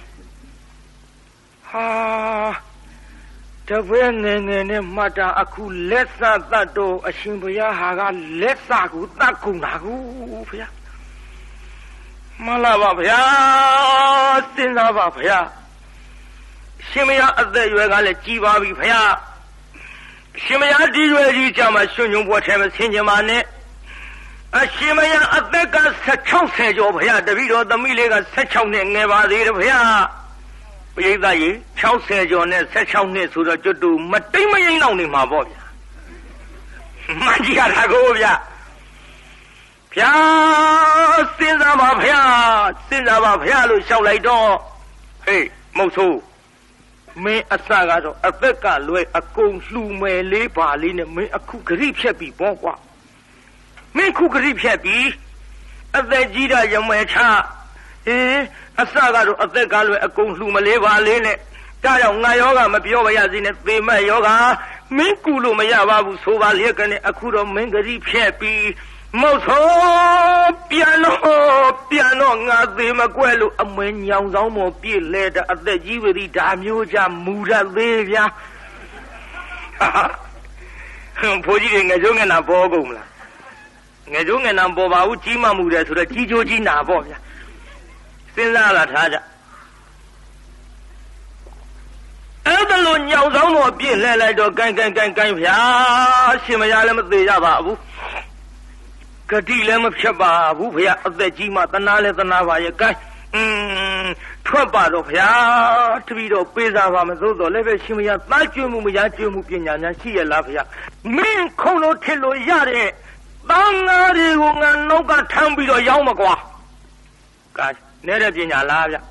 ဟာတပည့်ငယ်ငယ်နဲ့မှတ်တာအခုလက်စသတ်တော့အရှင်ဘုရားဟာကလက်စကိုတတ်ကုန်တာကိုဘုရားမလားပါဗျာစဉ်းစားပါဗျာရှင်မယားအသက်ရွယ်ကလည်းကြီးပါပြီဗျာရှင်မယားဒီရွယ်ကြီးကြမှာရှင်ညုံပွဲထဲမှာဆင်ကျင်ပါနဲ့အရှင်မယားအသက်ကဆက်၆၀ကျော်ဗျာတပည့်တော်သမီးလေးကဆက်၆နှစ်ငယ်ပါသေးတယ်ဗျာပရိသတ်ကြီး၆၀ကျော်နဲ့ဆက်၆နှစ်ဆိုတော့ကျွတ်တူမတိမ်မယိမ့်တော့နေမှာပေါ့ဗျာမှန်ကြီးရတာကိုဗျာဗျာစဉ်းစားပါဗျာစဉ်းစားပါဗျာလို့လျှောက်လိုက်တော့ဟေးမုတ်ဆိုးမင်းအစကတော့အသက်ကလွယ်အကုန်လှူမယ်လေးပါလေးနဲ့မင်းအခုဂရိဖြတ်ပြီပေါ့ကွာမင်းခုဂရိဖြတ်ပြီအသက်ကြီးတာရမယ်ချဟေးအစကတော့အသက်ကလွယ်အကုန်လှူမလေးပါလေးနဲ့ဒါကြောင့်ငါယောဂမပြောပါရစေနဲ့သေမတ်ယောဂမင်းကူလို့မရပါဘူးဆိုပါလျက်ကနေအခုတော့မင်းဂရိဖြတ်ပြီမုတ်ဆိုးပြန်တော့ပြန်တော့ငါသေးမကွက်လို့အမင်းညောင်ဆောင်မောပြည့်လဲတဲ့အသက်ကြီးဝေဒီဒါမျိုးကြမူရသေးဗျာဘိုးကြီးတွေငကြိုးငနာပေါ်ကုန်မလားငကြိုးငနာပေါ်ပါဘူးကြီးမမှုတယ်ဆိုတော့ကြီးချိုးကြီးနာပေါ့ဗျာစဉ်းစားလာထားကြအဲ့ဒါလို့ညောင်ဆောင်မောပြည့်လဲလိုက်တော့ကိုင်းကိုင်းကိုင်းကိုင်းဗျာရှင်မရလည်းမသေးကြပါဘူးကတိလည်းမဖြတ်ပါဘူးဖေအသက်ကြီးမှတနာလည်းတနာပါရဲ့ကိုင်းอืมထွက်ပါတော့ဗျာတပည့်တော်ပေးစားပါမသို့တော်လည်းပဲရှင်မရသားကျွမှုမရကျွမှုပညာညာရှိရလားဗျာမင်းခုံလို့ထစ်လို့ရတဲ့တန်ဃာတွေကိုငါနောက်ကထမ်းပြီးတော့ရောင်းမကွာကိုင်းနဲ့တဲ့ပညာလားဗျာ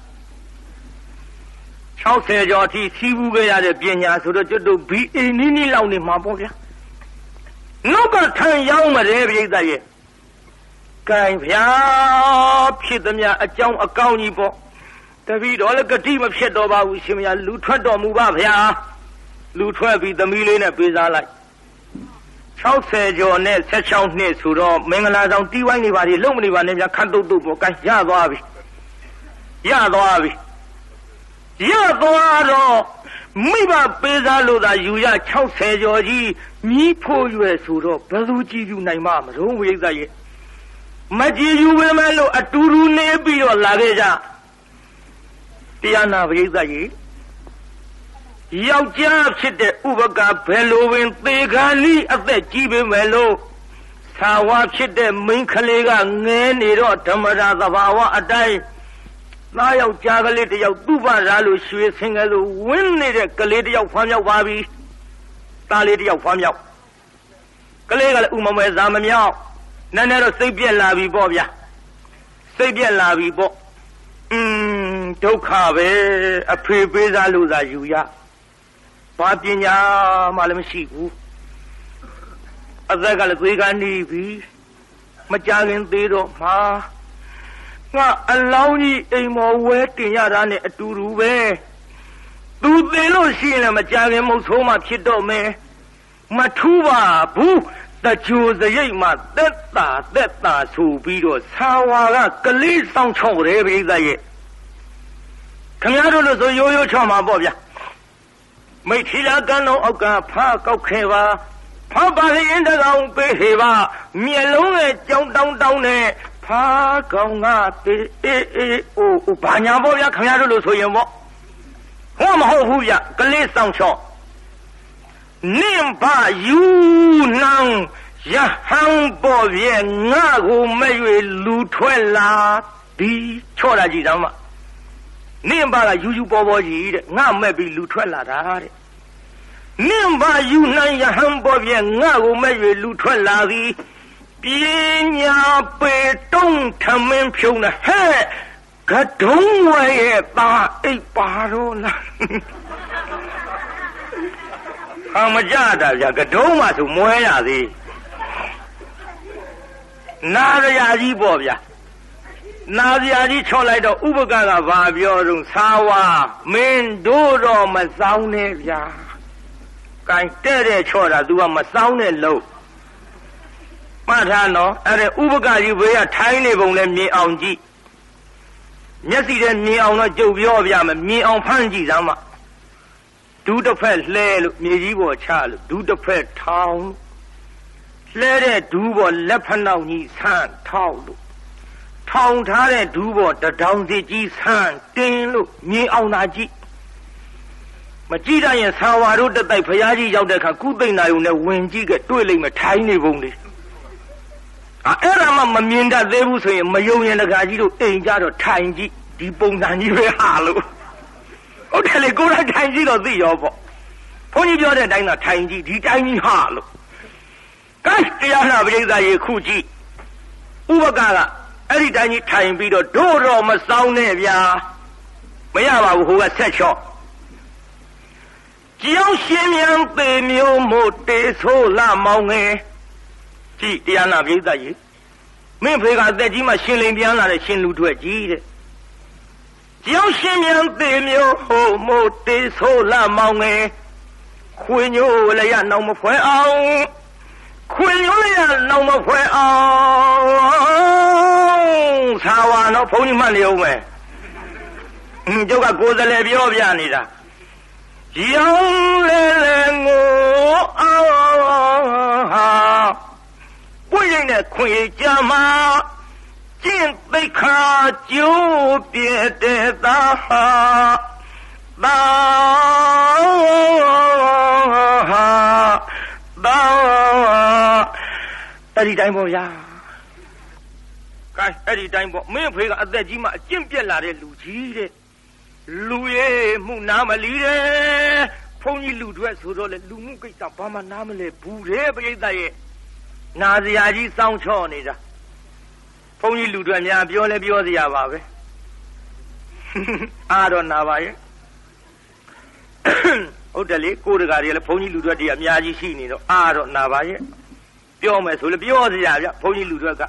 ၆၀ကျော်အထိစီးပူးခဲ့ရတဲ့ပညာဆိုတော့ကျွတ်တို့ဘီအေနီးနီးလောက်နေမှာပေါ့ဗျာနောက်ကထမ်းရောင်းမတယ်ပြိဿရဲ့ကံဗျာဖြစ်သမျှအကြောင်းအကောင်းကြီးပေါ့တပည့်တော်လည်းဂတိမဖြစ်တော့ပါဘူးရှင်မယားလူထွက်တော်မူပါဗျာလူထွက်ပြီးသမီးလေးနဲ့ပေးစားလိုက်၆၀ကျော်နဲ့၁၆နှစ်ဆိုတော့မင်္ဂလာဆောင်တီးဝိုင်းနေပါလေလုံမနေပါနဲ့ဗျာခတ်တုတ်တုတ်ပေါ့ကံရသွားပြီရသွားပြီရသွားတော့မိဘပေးစားလို့သာယူရ၆၀ကျော်ကြီးမြီးဖို့ရွယ်ဆိုတော့ဘယ်သူကြည့်ယူနိုင်မှာမလို့ဝိဇ္ဇရဲ့မကြည်ယူပဲမလို့အတူတူနေပြီးတော့လာခဲ့ကြတရားနာပရိသတ်ကြီးယောက်ျားဖြစ်တဲ့ဥပကဘယ်လိုပင်သေခါနီးအသက်ကြီးပေမဲ့လို့သာဝဖြစ်တဲ့မိန်းကလေးကငဲနေတော့ဓမ္မရာသဘာဝအတိုင်းသားယောက်ျားကလေးတယောက်သူ့ဘာသာလို့ရွှေဆင်းကလေးဝင်းနေတဲ့ကလေးတယောက်ဖွားမြောက်ပါပြီသားလေးတယောက်ဖွားမြောက်ကလေးကလည်းဥမမဲဇာမမြောက်နည်းနည်းတော့စိတ်ပြက်လာပြီပေါ့ဗျာစိတ်ပြက်လာပြီပေါ့อืมဒုက္ခပဲအဖေပေးစားလို့သာယူရဘာပညာမှလည်းမရှိဘူးအသက်ကလည်းသွေးကနေပြီမကြခင်သေးတော့မှာငါအလောင်းကြီးအိမ်မော်ဝဲတင်ရတာနဲ့အတူတူပဲသူသိလို့ရှိရင်လည်းမကြခင်မဟုတ်ဆိုးမှဖြစ်တော့မယ်မထူးပါဘူးတကြိုစရိတ်မှသက်တာသက်တာဆိုပြီးတော့ဆာဝါကကလေးဆောင်ချောက်တယ်ပြိဿရဲ့ခင်ဗျားတို့လို့ဆိုရိုးရိုးချောက်မှာပေါ့ဗျာမိထီလာကန်းလုံးအောက်ကဖားကောက်ခဲ့ပါဖားပါလေအင်းတကောင်ပေးဟေပါမျက်လုံးရဲ့ကြောင်တောင်းတောင်းနဲ့ဖားကောင်ကပေးအေးအေးအိုးဘာညာပေါ့ဗျာခင်ဗျားတို့လို့ဆိုရင်ပေါ့ဟောမဟုတ်ဘူးဗျကလေးဆောင်ချောက်နင့်ဘာယူနံရဟန်းပေါ်ပြေငါကိုမဲ့၍လူထွက်လာဒီချော့တာကြည့်သားမနင့်ဘာကယူယူပေါ်ပေါ်ကြီးတဲ့ငါမဲ့ပြီးလူထွက်လာတာတဲ့နင့်ဘာယူနံရဟန်းပေါ်ပြေငါကိုမဲ့၍လူထွက်လာသည်ပညာပေတုံးထမင်းဖြုံးနဲ့ဟဲ့ကတုံးဝဲရဲ့သားအိပ်ပါတော့လားအမကြတာဗျာကတုံးမှဆိုမွဲရသေးနာရယာကြီးပေါ့ဗျာနာရယာကြီးချော့လိုက်တော့ဥပကကဘာပြောတော့သာဝါမင်းတို့တော့မဆောင်နဲ့ဗျာကိုင်တဲ့တဲ့ချော့တာ तू ကမဆောင်နဲ့လို့မှတ်ထားနော်အဲ့ဒါဥပကကြီးဘေးကထိုင်းနေပုံလဲမြင်အောင်ကြည့်မျက်စိထဲမြင်အောင်တော့ကြုတ်ပြောပြမယ်မြင်အောင်ဖမ်းကြည့်စမ်းမဒူးတစ်ဖက်လှဲလို့မြေကြီးပေါ်ချလို့ဒူးတစ်ဖက်ထောင်းလှဲတဲ့ဒူးပေါ်လက်ဖက်နောက်ကြီးဆန်းထောက်လို့ထောင်ထားတဲ့ဒူးပေါ်တထောင်စီကြီးဆန်းတင်းလို့မြင်အောင်သာကြည့်မကြည့်တတ်ရင်သာဝါတို့တက်တိုက်ဖရာကြီးရောက်တဲ့အခါကုသိမ့်နာယုံနဲ့ဝင်ကြည့်ကတွေ့လိမ့်မယ်ထိုင်းနေပုံလေးအဲ့ဒါမှမမြင်တတ်သေးဘူးဆိုရင်မယုံရင်တကာကြီးတို့အိမ်ကြတော့ထိုင်ကြည့်ဒီပုံစံကြီးပဲဟာလို့ဟုတ်တယ်လေကိုယ်တိုင်ထိုင်ကြည့်တော့သိရောပေါ့ဘုန်းကြီးပြောတဲ့အတိုင်းသာထိုင်ကြည့်ဒီတိုင်းကြီးဟာလို့ကဲတရားနာပရိသတ်ရေခုကြည့်ဥပကကအဲ့ဒီတိုင်းကြီးထိုင်ပြီးတော့တို့တော့မဆောင်နဲ့ဗျာမရပါဘူးဟိုကဆက်ချော့ကြောင်ရှင်မြန်ပေမျိုးမို့တေဆိုးလာမောင်းငယ်ကြည့်တရားနာပရိသတ်ရေမင်းဖေကအသက်ကြီးမှရှင်လိန်ပြန်လာတဲ့ရှင်လူထွက်ကြီးတဲ့ကြောင်ရှင်မြန်ပေမျိုးဟိုမို့တေဆိုးလာမောင်းငယ်ခွေညိုးလည်းရနောက်မဖွဲအောင်ခွေညိုးလည်းရနောက်မဖွဲအောင်သာဝါတော့ဘုန်းကြီးမှတ်နေအောင်မယ်ကျုပ်ကကိုယ်စလဲပြောပြနေတာရောင်းလေလေငိုအောင်ဟာပွင့်ရင်နဲ့ခွေကြမှာကျင့်သိခါကျိုးပြတဲ့သားဟာသာဟာသာအဲ့ဒီတိုင်းပေါ့ဗျာကဲအဲ့ဒီတိုင်းပေါ့မင်းဖေကအသက်ကြီးမှအကျင့်ပြက်လာတဲ့လူကြီးတဲ့လူရဲ့မှုနာမလီတဲ့ဘုန်းကြီးလူတွေဆိုတော့လေလူမှုကိစ္စဘာမှနားမလဲဘူးတဲ့ပရိသတ်ရဲ့နာစရာကြီးစောင်းချော့နေတာဘုန်းကြီးလူတွေများပြောလဲပြောစရာပါပဲအားတော့နာပါရဲ့ဟုတ်တယ်လေကိုယ်တကာတွေလည်းဘုန်းကြီးလူတွေတည်းအများကြီးရှိနေတော့အားတော့နာပါရဲ့ပြောမယ်ဆိုလည်းပြောစရာဗျဘုန်းကြီးလူတွေက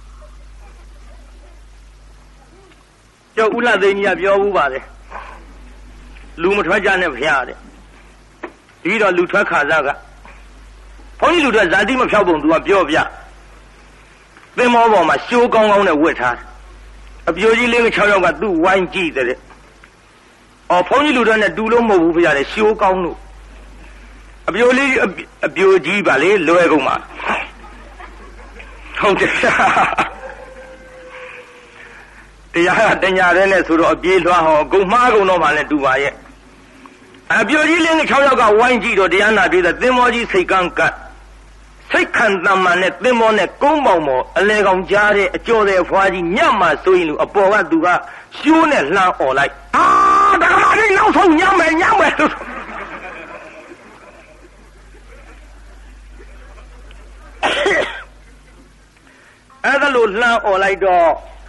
ကျောက်ဦးလာသိန်းကြီးကပြောဘူးပါလေလူမထွက်ကြနဲ့ဖျားတဲ့ပြီးတော့လူထွက်ခါစားကဘုန်းကြီးလူတွေဇာတိမဖြောက်ပုံသူကပြောပြသင်္ဘောပေါ်မှာရှိုးကောင်းကောင်းနဲ့ဝတ်ထားတယ်အပြိုကြီးလေး၆ယောက်ကသူ့ဝိုင်းကြည့်တဲ့အော်ဘုန်းကြီးလူတွေနဲ့တူလို့မဟုတ်ဘူးဖျားတယ်ရှိုးကောင်းလို့အပြိုလေးအပြိုကြီးပါလေလွယ်ကုန်ပါဟုတ်တယ်တရားတညာတဲ့နဲ့ဆိုတော့အပြေးလွှားဟောအကုန်မှားကုန်တော့မှလည်းတူပါရဲ့အပြိုကြီးလေး၆ယောက်ကဝိုင်းကြည့်တော့တရားနာပြီးတဲ့သင်္ဘောကြီးစိတ်ကန်းကတ်စိတ်ခံတမ်းမှနဲ့သင်္ဘောနဲ့ကုန်းပေါင်ပေါ်အလဲကောင်ကြားတဲ့အကျော်တဲ့အဖွားကြီးညမှဆိုရင်လူအပေါ်ကသူကရှိုးနဲ့လှမ်းអော်လိုက်အာဒါကမှလည်းနောက်ဆုံးညမယ်ညမယ်အဲ့ဒါလို့လှမ်းអော်လိုက်တော့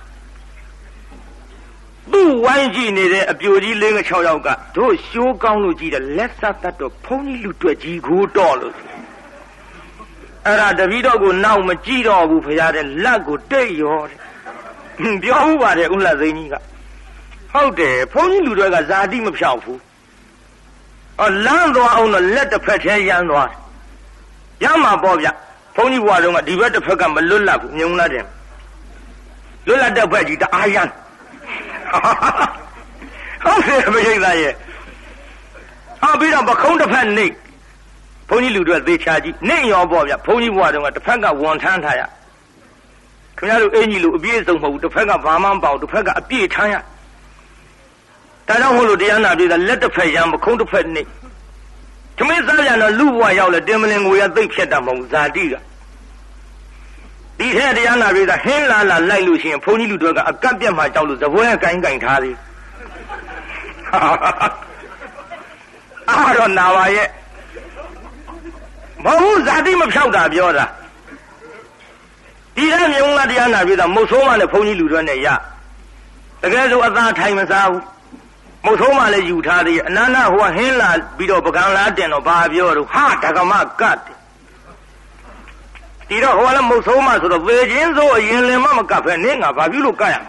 သူ့ဝိုင်းကြည့်နေတဲ့အပြိုကြီးလေးငါ၆ယောက်ကတို့ရှိုးကောင်းလို့ကြည့်တယ်လက်ဆက်တတ်တော့ဘုန်းကြီးလူတွက်ကြီးကိုတော့လို့အဲ့ဒါတပည့်တော်ကိုနောက်မကြည့်တော့ဘူးဖရားတဲ့လက်ကိုတိတ်ရောတဲ့ပြောဘူးပါတယ်ဥလတ်သိန်းကြီးကဟုတ်တယ်ဘုန်းကြီးလူတွေကဇာတိမဖြောက်ဘူးအော်လမ်းသွားအောင်တော့လက်တစ်ဖက်ထဲရမ်းသွားတယ်ရမှာပေါ့ဗျဘုန်းကြီးဘွားတုန်းကဒီဘက်တစ်ဖက်ကမလွတ်လပ်ဘူးမြုံလာတယ်လွတ်လပ်တဲ့ဘက်ကြီးတအားရမ်းဟုတ်တယ်မရိတ်သားရဲ့ဟာပြီးတော့ပခုံးတစ်ဖက်နေဘုန်းကြီးလူတွေသေချာကြီးနေရောပေါ့ဗျဘုန်းကြီးဘွားတုန်းကတစ်ဖက်ကဝန်ထမ်းထားရခင်ဗျားတို့အင်ကြီးလူအပြည့်စုံမဟုတ်ဘူးတစ်ဖက်ကဘာမှမပေါ့တစ်ဖက်ကအပြည့်ထမ်းရဒါကြောင့်မို့လို့တရားနာပြည်သားလက်တစ်ဖက်ရမ်းပခုံးတစ်ဖက်နေသမင်းစားပြန်တော့လူဘွားရောက်လဲတင်မလင်ငွေရသိပ်ဖြစ်တာမဟုတ်ဇာတိကဒီထဲတရားနာပြည်သားဟင်းလာလာလိုက်လို့ရှိရင်ဘုန်းကြီးလူတွေကအကပ်ပြတ်မှကြောက်လို့သပွဲကိုင်းကိုင်းထားသေးအားတော့နာပါရဲ့မဟုတ်ဇာတိမဖြောက်တာပြောတာဒီထဲမြုံလာတရားနာပြည်သားမုတ်ဆိုးမှလည်းဘုန်းကြီးလူတွေနဲ့ရတကယ်ဆိုအသာထိုင်မစားဘူးမုတ်ဆိုးမှလည်းယူထားသေးအနန္တဟိုကဟင်းလာပြီးတော့ပကံလားတင်တော့ဘာပြောတော့ဟာဓကမကတ်ဒီတော့ဟိုကလည်းမုတ်ဆိုးမှဆိုတော့ဝေချင်းစိုးအရင်လင်မမကတ်ဖဲနင်းငါဘာပြုလို့ကတ်ရ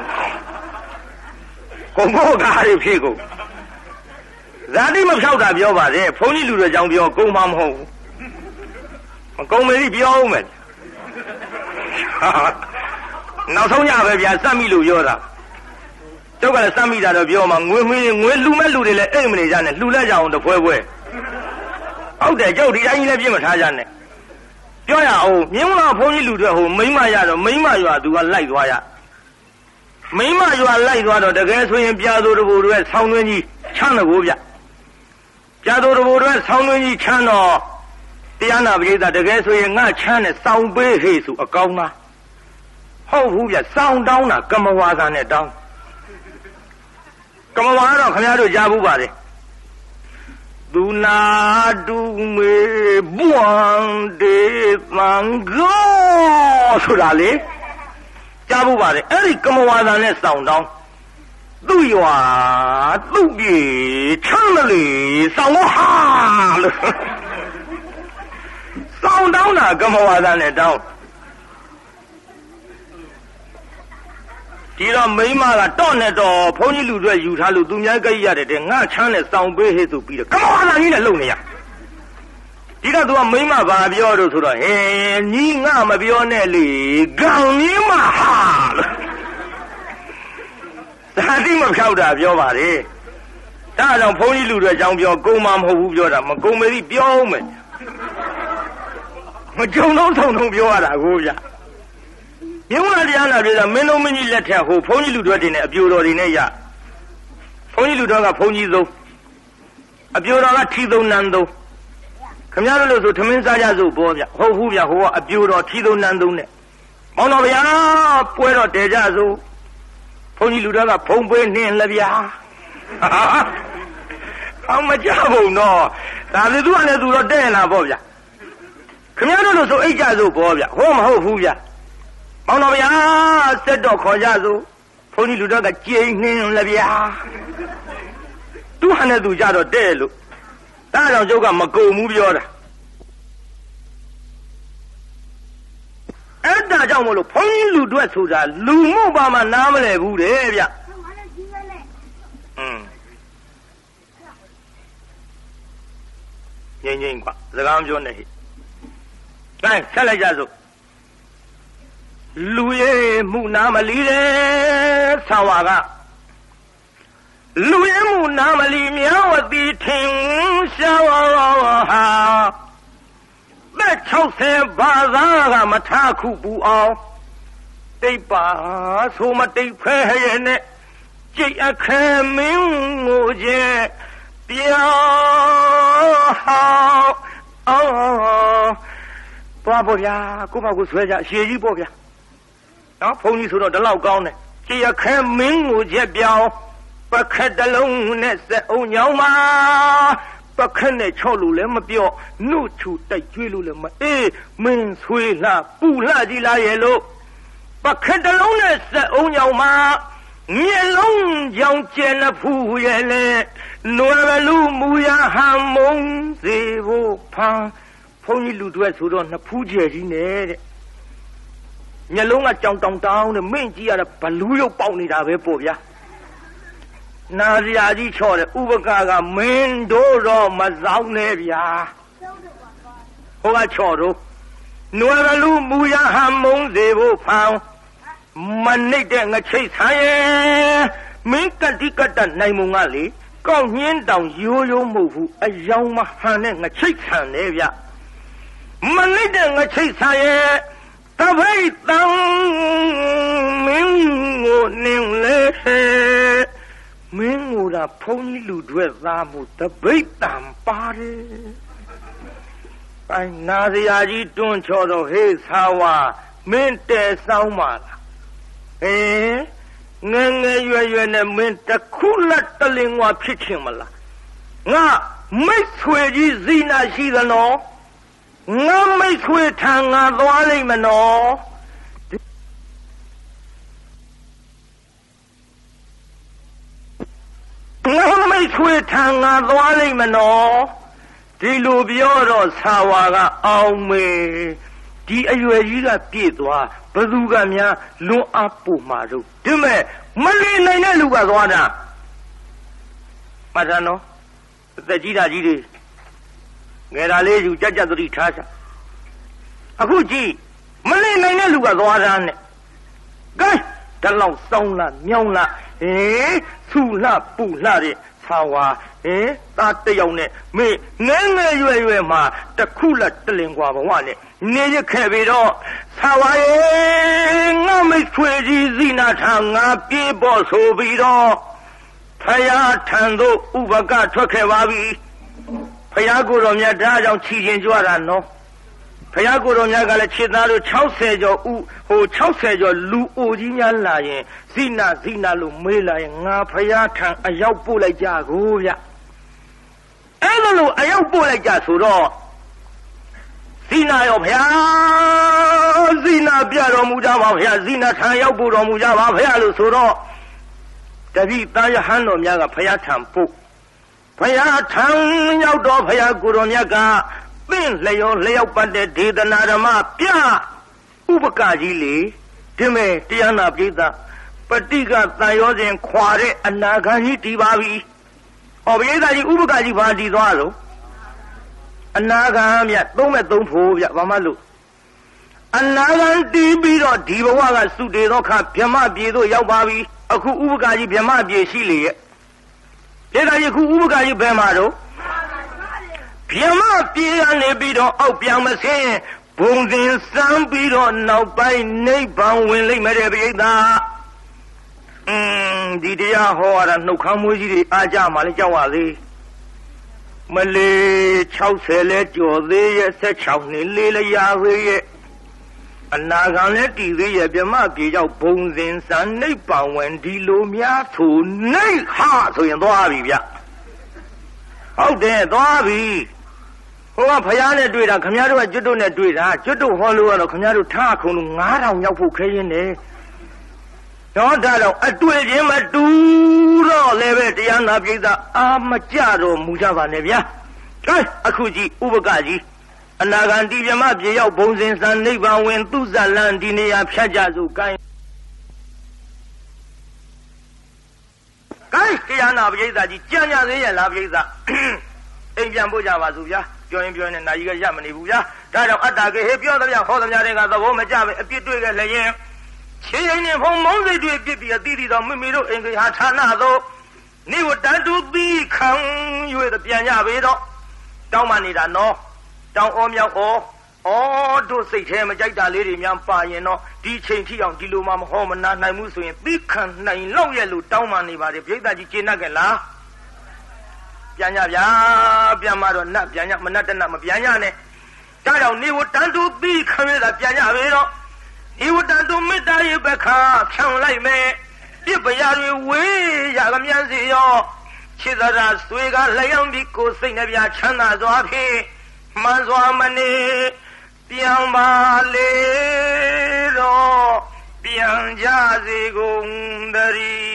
ကုန်ဖို့ကားရဖြစ်ကုန်ဇာတိမဖြောက်တာပြောပါစေဘုန်းကြီးလူတွေကြောင့်ပြောကုန်မှမဟုတ်ဘူးမကုန်မလို့ပြောဦးမယ်နောက်ဆုံးညပဲဗျာစက်မိလို့ပြောတာကျုပ်ကလည်းစက်မိတာတော့ပြောမှာငွေငွေငွေလူမဲ့လူတွေလည်းအိမ်မနေကြနဲ့လှူလက်ကြအောင်တပွဲပွဲဟုတ်တယ်ကျုပ်ဒီတိုင်းကြီးလည်းပြစ်မထားကြနဲ့ပြောရအောင်မြင်းလာဘုန်းကြီးလူတွေဟိုမိမရတော့မိမရွာသူကလိုက်သွားရမိမရွာလိုက်သွားတော့တကယ်ဆိုရင်ပြာသူတဘူတွေဆောင်းသွင်းကြီးချမ်းတော့ဗျပြာသူတဘူတွေဆောင်းသွင်းကြီးချမ်းတော့တရားနာပရိသတ်တကယ်ဆိုရင်ငါချမ်းနဲ့စောင်းပေးဟေ့ဆိုအကောင်းသားဟုတ်ဘူးဗျစောင်းတောင်းတာကမဝါစာနဲ့တောင်းကမဝါတော့ခင်ဗျားတို့ကြားဘူးပါလေသူနာတူမေဘွန်ဒေသံကောဆိုတာလေကြားဘူးပါလေအဲ့ဒီကမဝါစာနဲ့စောင်းတောင်းသူ့ရွာသူ့ပြေချမ်းမလေစောင်းဟာလို့စောင်းတောင်းတာကမဝါစာနဲ့တောင်းဒီတော့မိမကတော့နဲ့တော့ဘုန်းကြီးလူတွေယူထားလို့သူများကြိတ်ရတယ်တဲ့ငါချမ်းနဲ့စောင်းပေးဟဲ့ဆိုပြီးတော့ကမဝါစာကြီးနဲ့လုံနေရဒီတော့သူကမိမဘာပြောတော့ဆိုတော့ဟဲညီငါမပြောနဲ့လေဂံကြီးမဟာလို့ဇာတိမဖြောက်တာပြောပါလေဒါကြောင့်ဘုန်းကြီးလူတွေအကြောင်းပြောကုန်မှမဟုတ်ဘူးပြောတာမကုန်မေးပြောအောင်မယ်မကြုံတော့ထုံထုံပြောရတာကိုဗျမြင်းလာတရားနာပြေတာမင်းလုံးမင်းကြီးလက်ထက်ဟိုဘုန်းကြီးလူတော်တွေနဲ့အပြိုတော်တွေနဲ့ရဘုန်းကြီးလူတော်ကဘုန်းကြီးဆုံးအပြိုတော်ကထီသုံးနန်းသုံးခင်ဗျားတို့လို့ဆိုထမင်းစားကြစို့ဘောဗျဟုတ်ဘူးဗျဟိုကအပြိုတော်ထီသုံးနန်းသုံးနဲ့မောင်တော်ဗျာပွဲတော်တဲကြစို့ဘုန်းကြီးလူတော်ကဖုံပေးနှင်းလက်ဗျာအောင်မကြဘူးနော်ဒါလေသူကလည်းသူတော့တဲ့လာပေါ့ဗျခင်ဗျားတို့လို့ဆိုအိတ်ကြစို့ဘောဗျဟောမဟုတ်ဘူးဗျမောင်တော်ဗျာစက်တော့ခေါ်ကြစို့ဘုန်းကြီးလူတော်ကကြိမ်နှင်းလက်ဗျာသူဟာနဲ့သူကြတော့တဲ့လို့ဒါကြောင့်ကျုပ်ကမကုံဘူးပြောတာအဲ့ဒါကြောင့်မလို့ဘုန်းကြီးလူတွေဆိုတာလူမှုပါမှနားမလဲဘူးတဲ့ဗျอืมငိမ့်ငိမ့်ကွာစကားမပြောနဲ့ဟိတိုင်းဆက်လိုက်ကြစို့လူရဲ့မှုနာမလီတဲ့ဆောင်းဝါကလူရဲ့မှုနာမလီမြောဝတိထင်ရှားဟာမဲ့၆၀ဘာသာကမထခုပူအောင်တိတ်ပါဆိုမတိတ်ဖဲရဲ့နဲ့ကြိတ်အခဲမင်းကိုကျဲပြောဟောအော်သွားပေါ့ဗျာကိုမကိုဆွဲကြရှည်ကြီးပေါ့ဗျာနော်ဘုန်းကြီးဆိုတော့ဒီလောက်ကောင်းတယ်ကြည်ရခဲမင်းကိုချက်ပြောင်းပခက်တလုံးနဲ့စက်အုံညောင်းမှာ不肯的朝路来么标，怒出带追路来么？哎，门吹啦，不啦的啦耶喽，不肯的龙呢是欧鸟嘛，面龙将见了仆人嘞，罗个路木呀哈蒙在我旁，碰你路段说到那仆人的呢的，面龙啊将当当的，门子啊把路又包你那边包呀。那是呀，你瞧的，乌不嘎嘎门多少么绕那边，我个瞧着，挪个路木呀还蒙在我旁，门那点个吹茶耶，门干的个的内蒙啊里，高年当悠悠模糊，哎呀嘛还那个吹茶那边，门那点个吹茶耶，他会当明我宁来。明我那碰你路段咱们得被打巴的，哎，那是呀，你中瞧到黑茶哇，没得上嘛了，哎，我我远远的没得苦了的令我脾气嘛了，我没吹的谁那些个喏，我没吹他我多里面喏。我没吹汤啊，多里面喏，这路标着茶瓦个奥美，第一月一个别多，不如个面龙阿布马肉，对没？没里奶奶路个多的，马上喏，在其他地里，俺那里就家家都得查查，啊，估计没里奶奶路个多的呢，该这老松了苗了。哎，粗辣不辣的茶哇，哎，大得要呢，没年年月月嘛，这苦辣的灵瓜不完呢，你就看不到茶哇哎，我没吹的是那场啊，别把手背到，他呀谈到五百个出开瓦比，他呀过了面这样七千多人喏。他呀，过了人家来其他的炒菜叫乌，和炒菜叫卤乌鸡面来人，谁那谁那路没来人，我他呀看哎要不来家过呀，哎个路哎要不来家说着，谁那要拍，谁那别着木家王拍，谁那看要不着木家王拍路说着，这比大家喊到面个拍呀看不，拍呀看要着拍呀过着面个。本来要来要把这地的拿着嘛，别不不干净哩，对没？这样那别的，把这个咱要人夸的，那看你第八位，哦，别的你不不干净把地多少？那看面都没都破别往马路，那看地比着地不话个数地上看，别嘛别都要八位，啊，可不干净别嘛别洗哩，别的你可不不干净别嘛着。别嘛别人那边着奥别么些，本身上边着脑白内帮问里面的别的，嗯，弟弟呀好啊，那看么子的阿家嘛来叫话的，么嘞炒菜来叫的也是炒你来了呀的也，那个嘞弟弟也别嘛别叫本身上内帮问的路面出内哈出现多少比别，好的多少比。我朋友呢对着，看伢都觉得呢对着，觉得好路了，看伢都他空了，俺让要不开心的，然后他了，哎，对人嘛都了那边这样那边的，啊，么家着木家湾那边，哎，啊，估计五百个几，啊，那个地边嘛别要本身上那帮人都在蓝地那样偏家就干，哎，这样那边的，就讲讲人家那边的，哎，边不讲话就讲。表演表演那一个衙门的不呀？这样啊，大概还表怎么样？好怎么样？这个我们家边别对个来人，前一年从蒙水对别别弟弟到妹妹都应该还差那走，你我单独比看有的边家味道，当嘛你然喏，当我们哦哦都谁天么在家里里面把人喏，地前提样地路嘛么好么那那木水比看那老爷路当嘛你把的别的就接那个啦。边家边边嘛着那边家么那真那么边家呢？假如你我单独比看为了边家为了，你我单独没打一百看上来没，一百亚的为呀个面子哟， ချစ်သာဆွေကလျောင်းပြီးကိုစိတ်နှပြချမ်းသာစွာဖြင့်မှန်စွာမနေပြန်ပါလေတော့ပြန်ကြစေကုန်သတည်း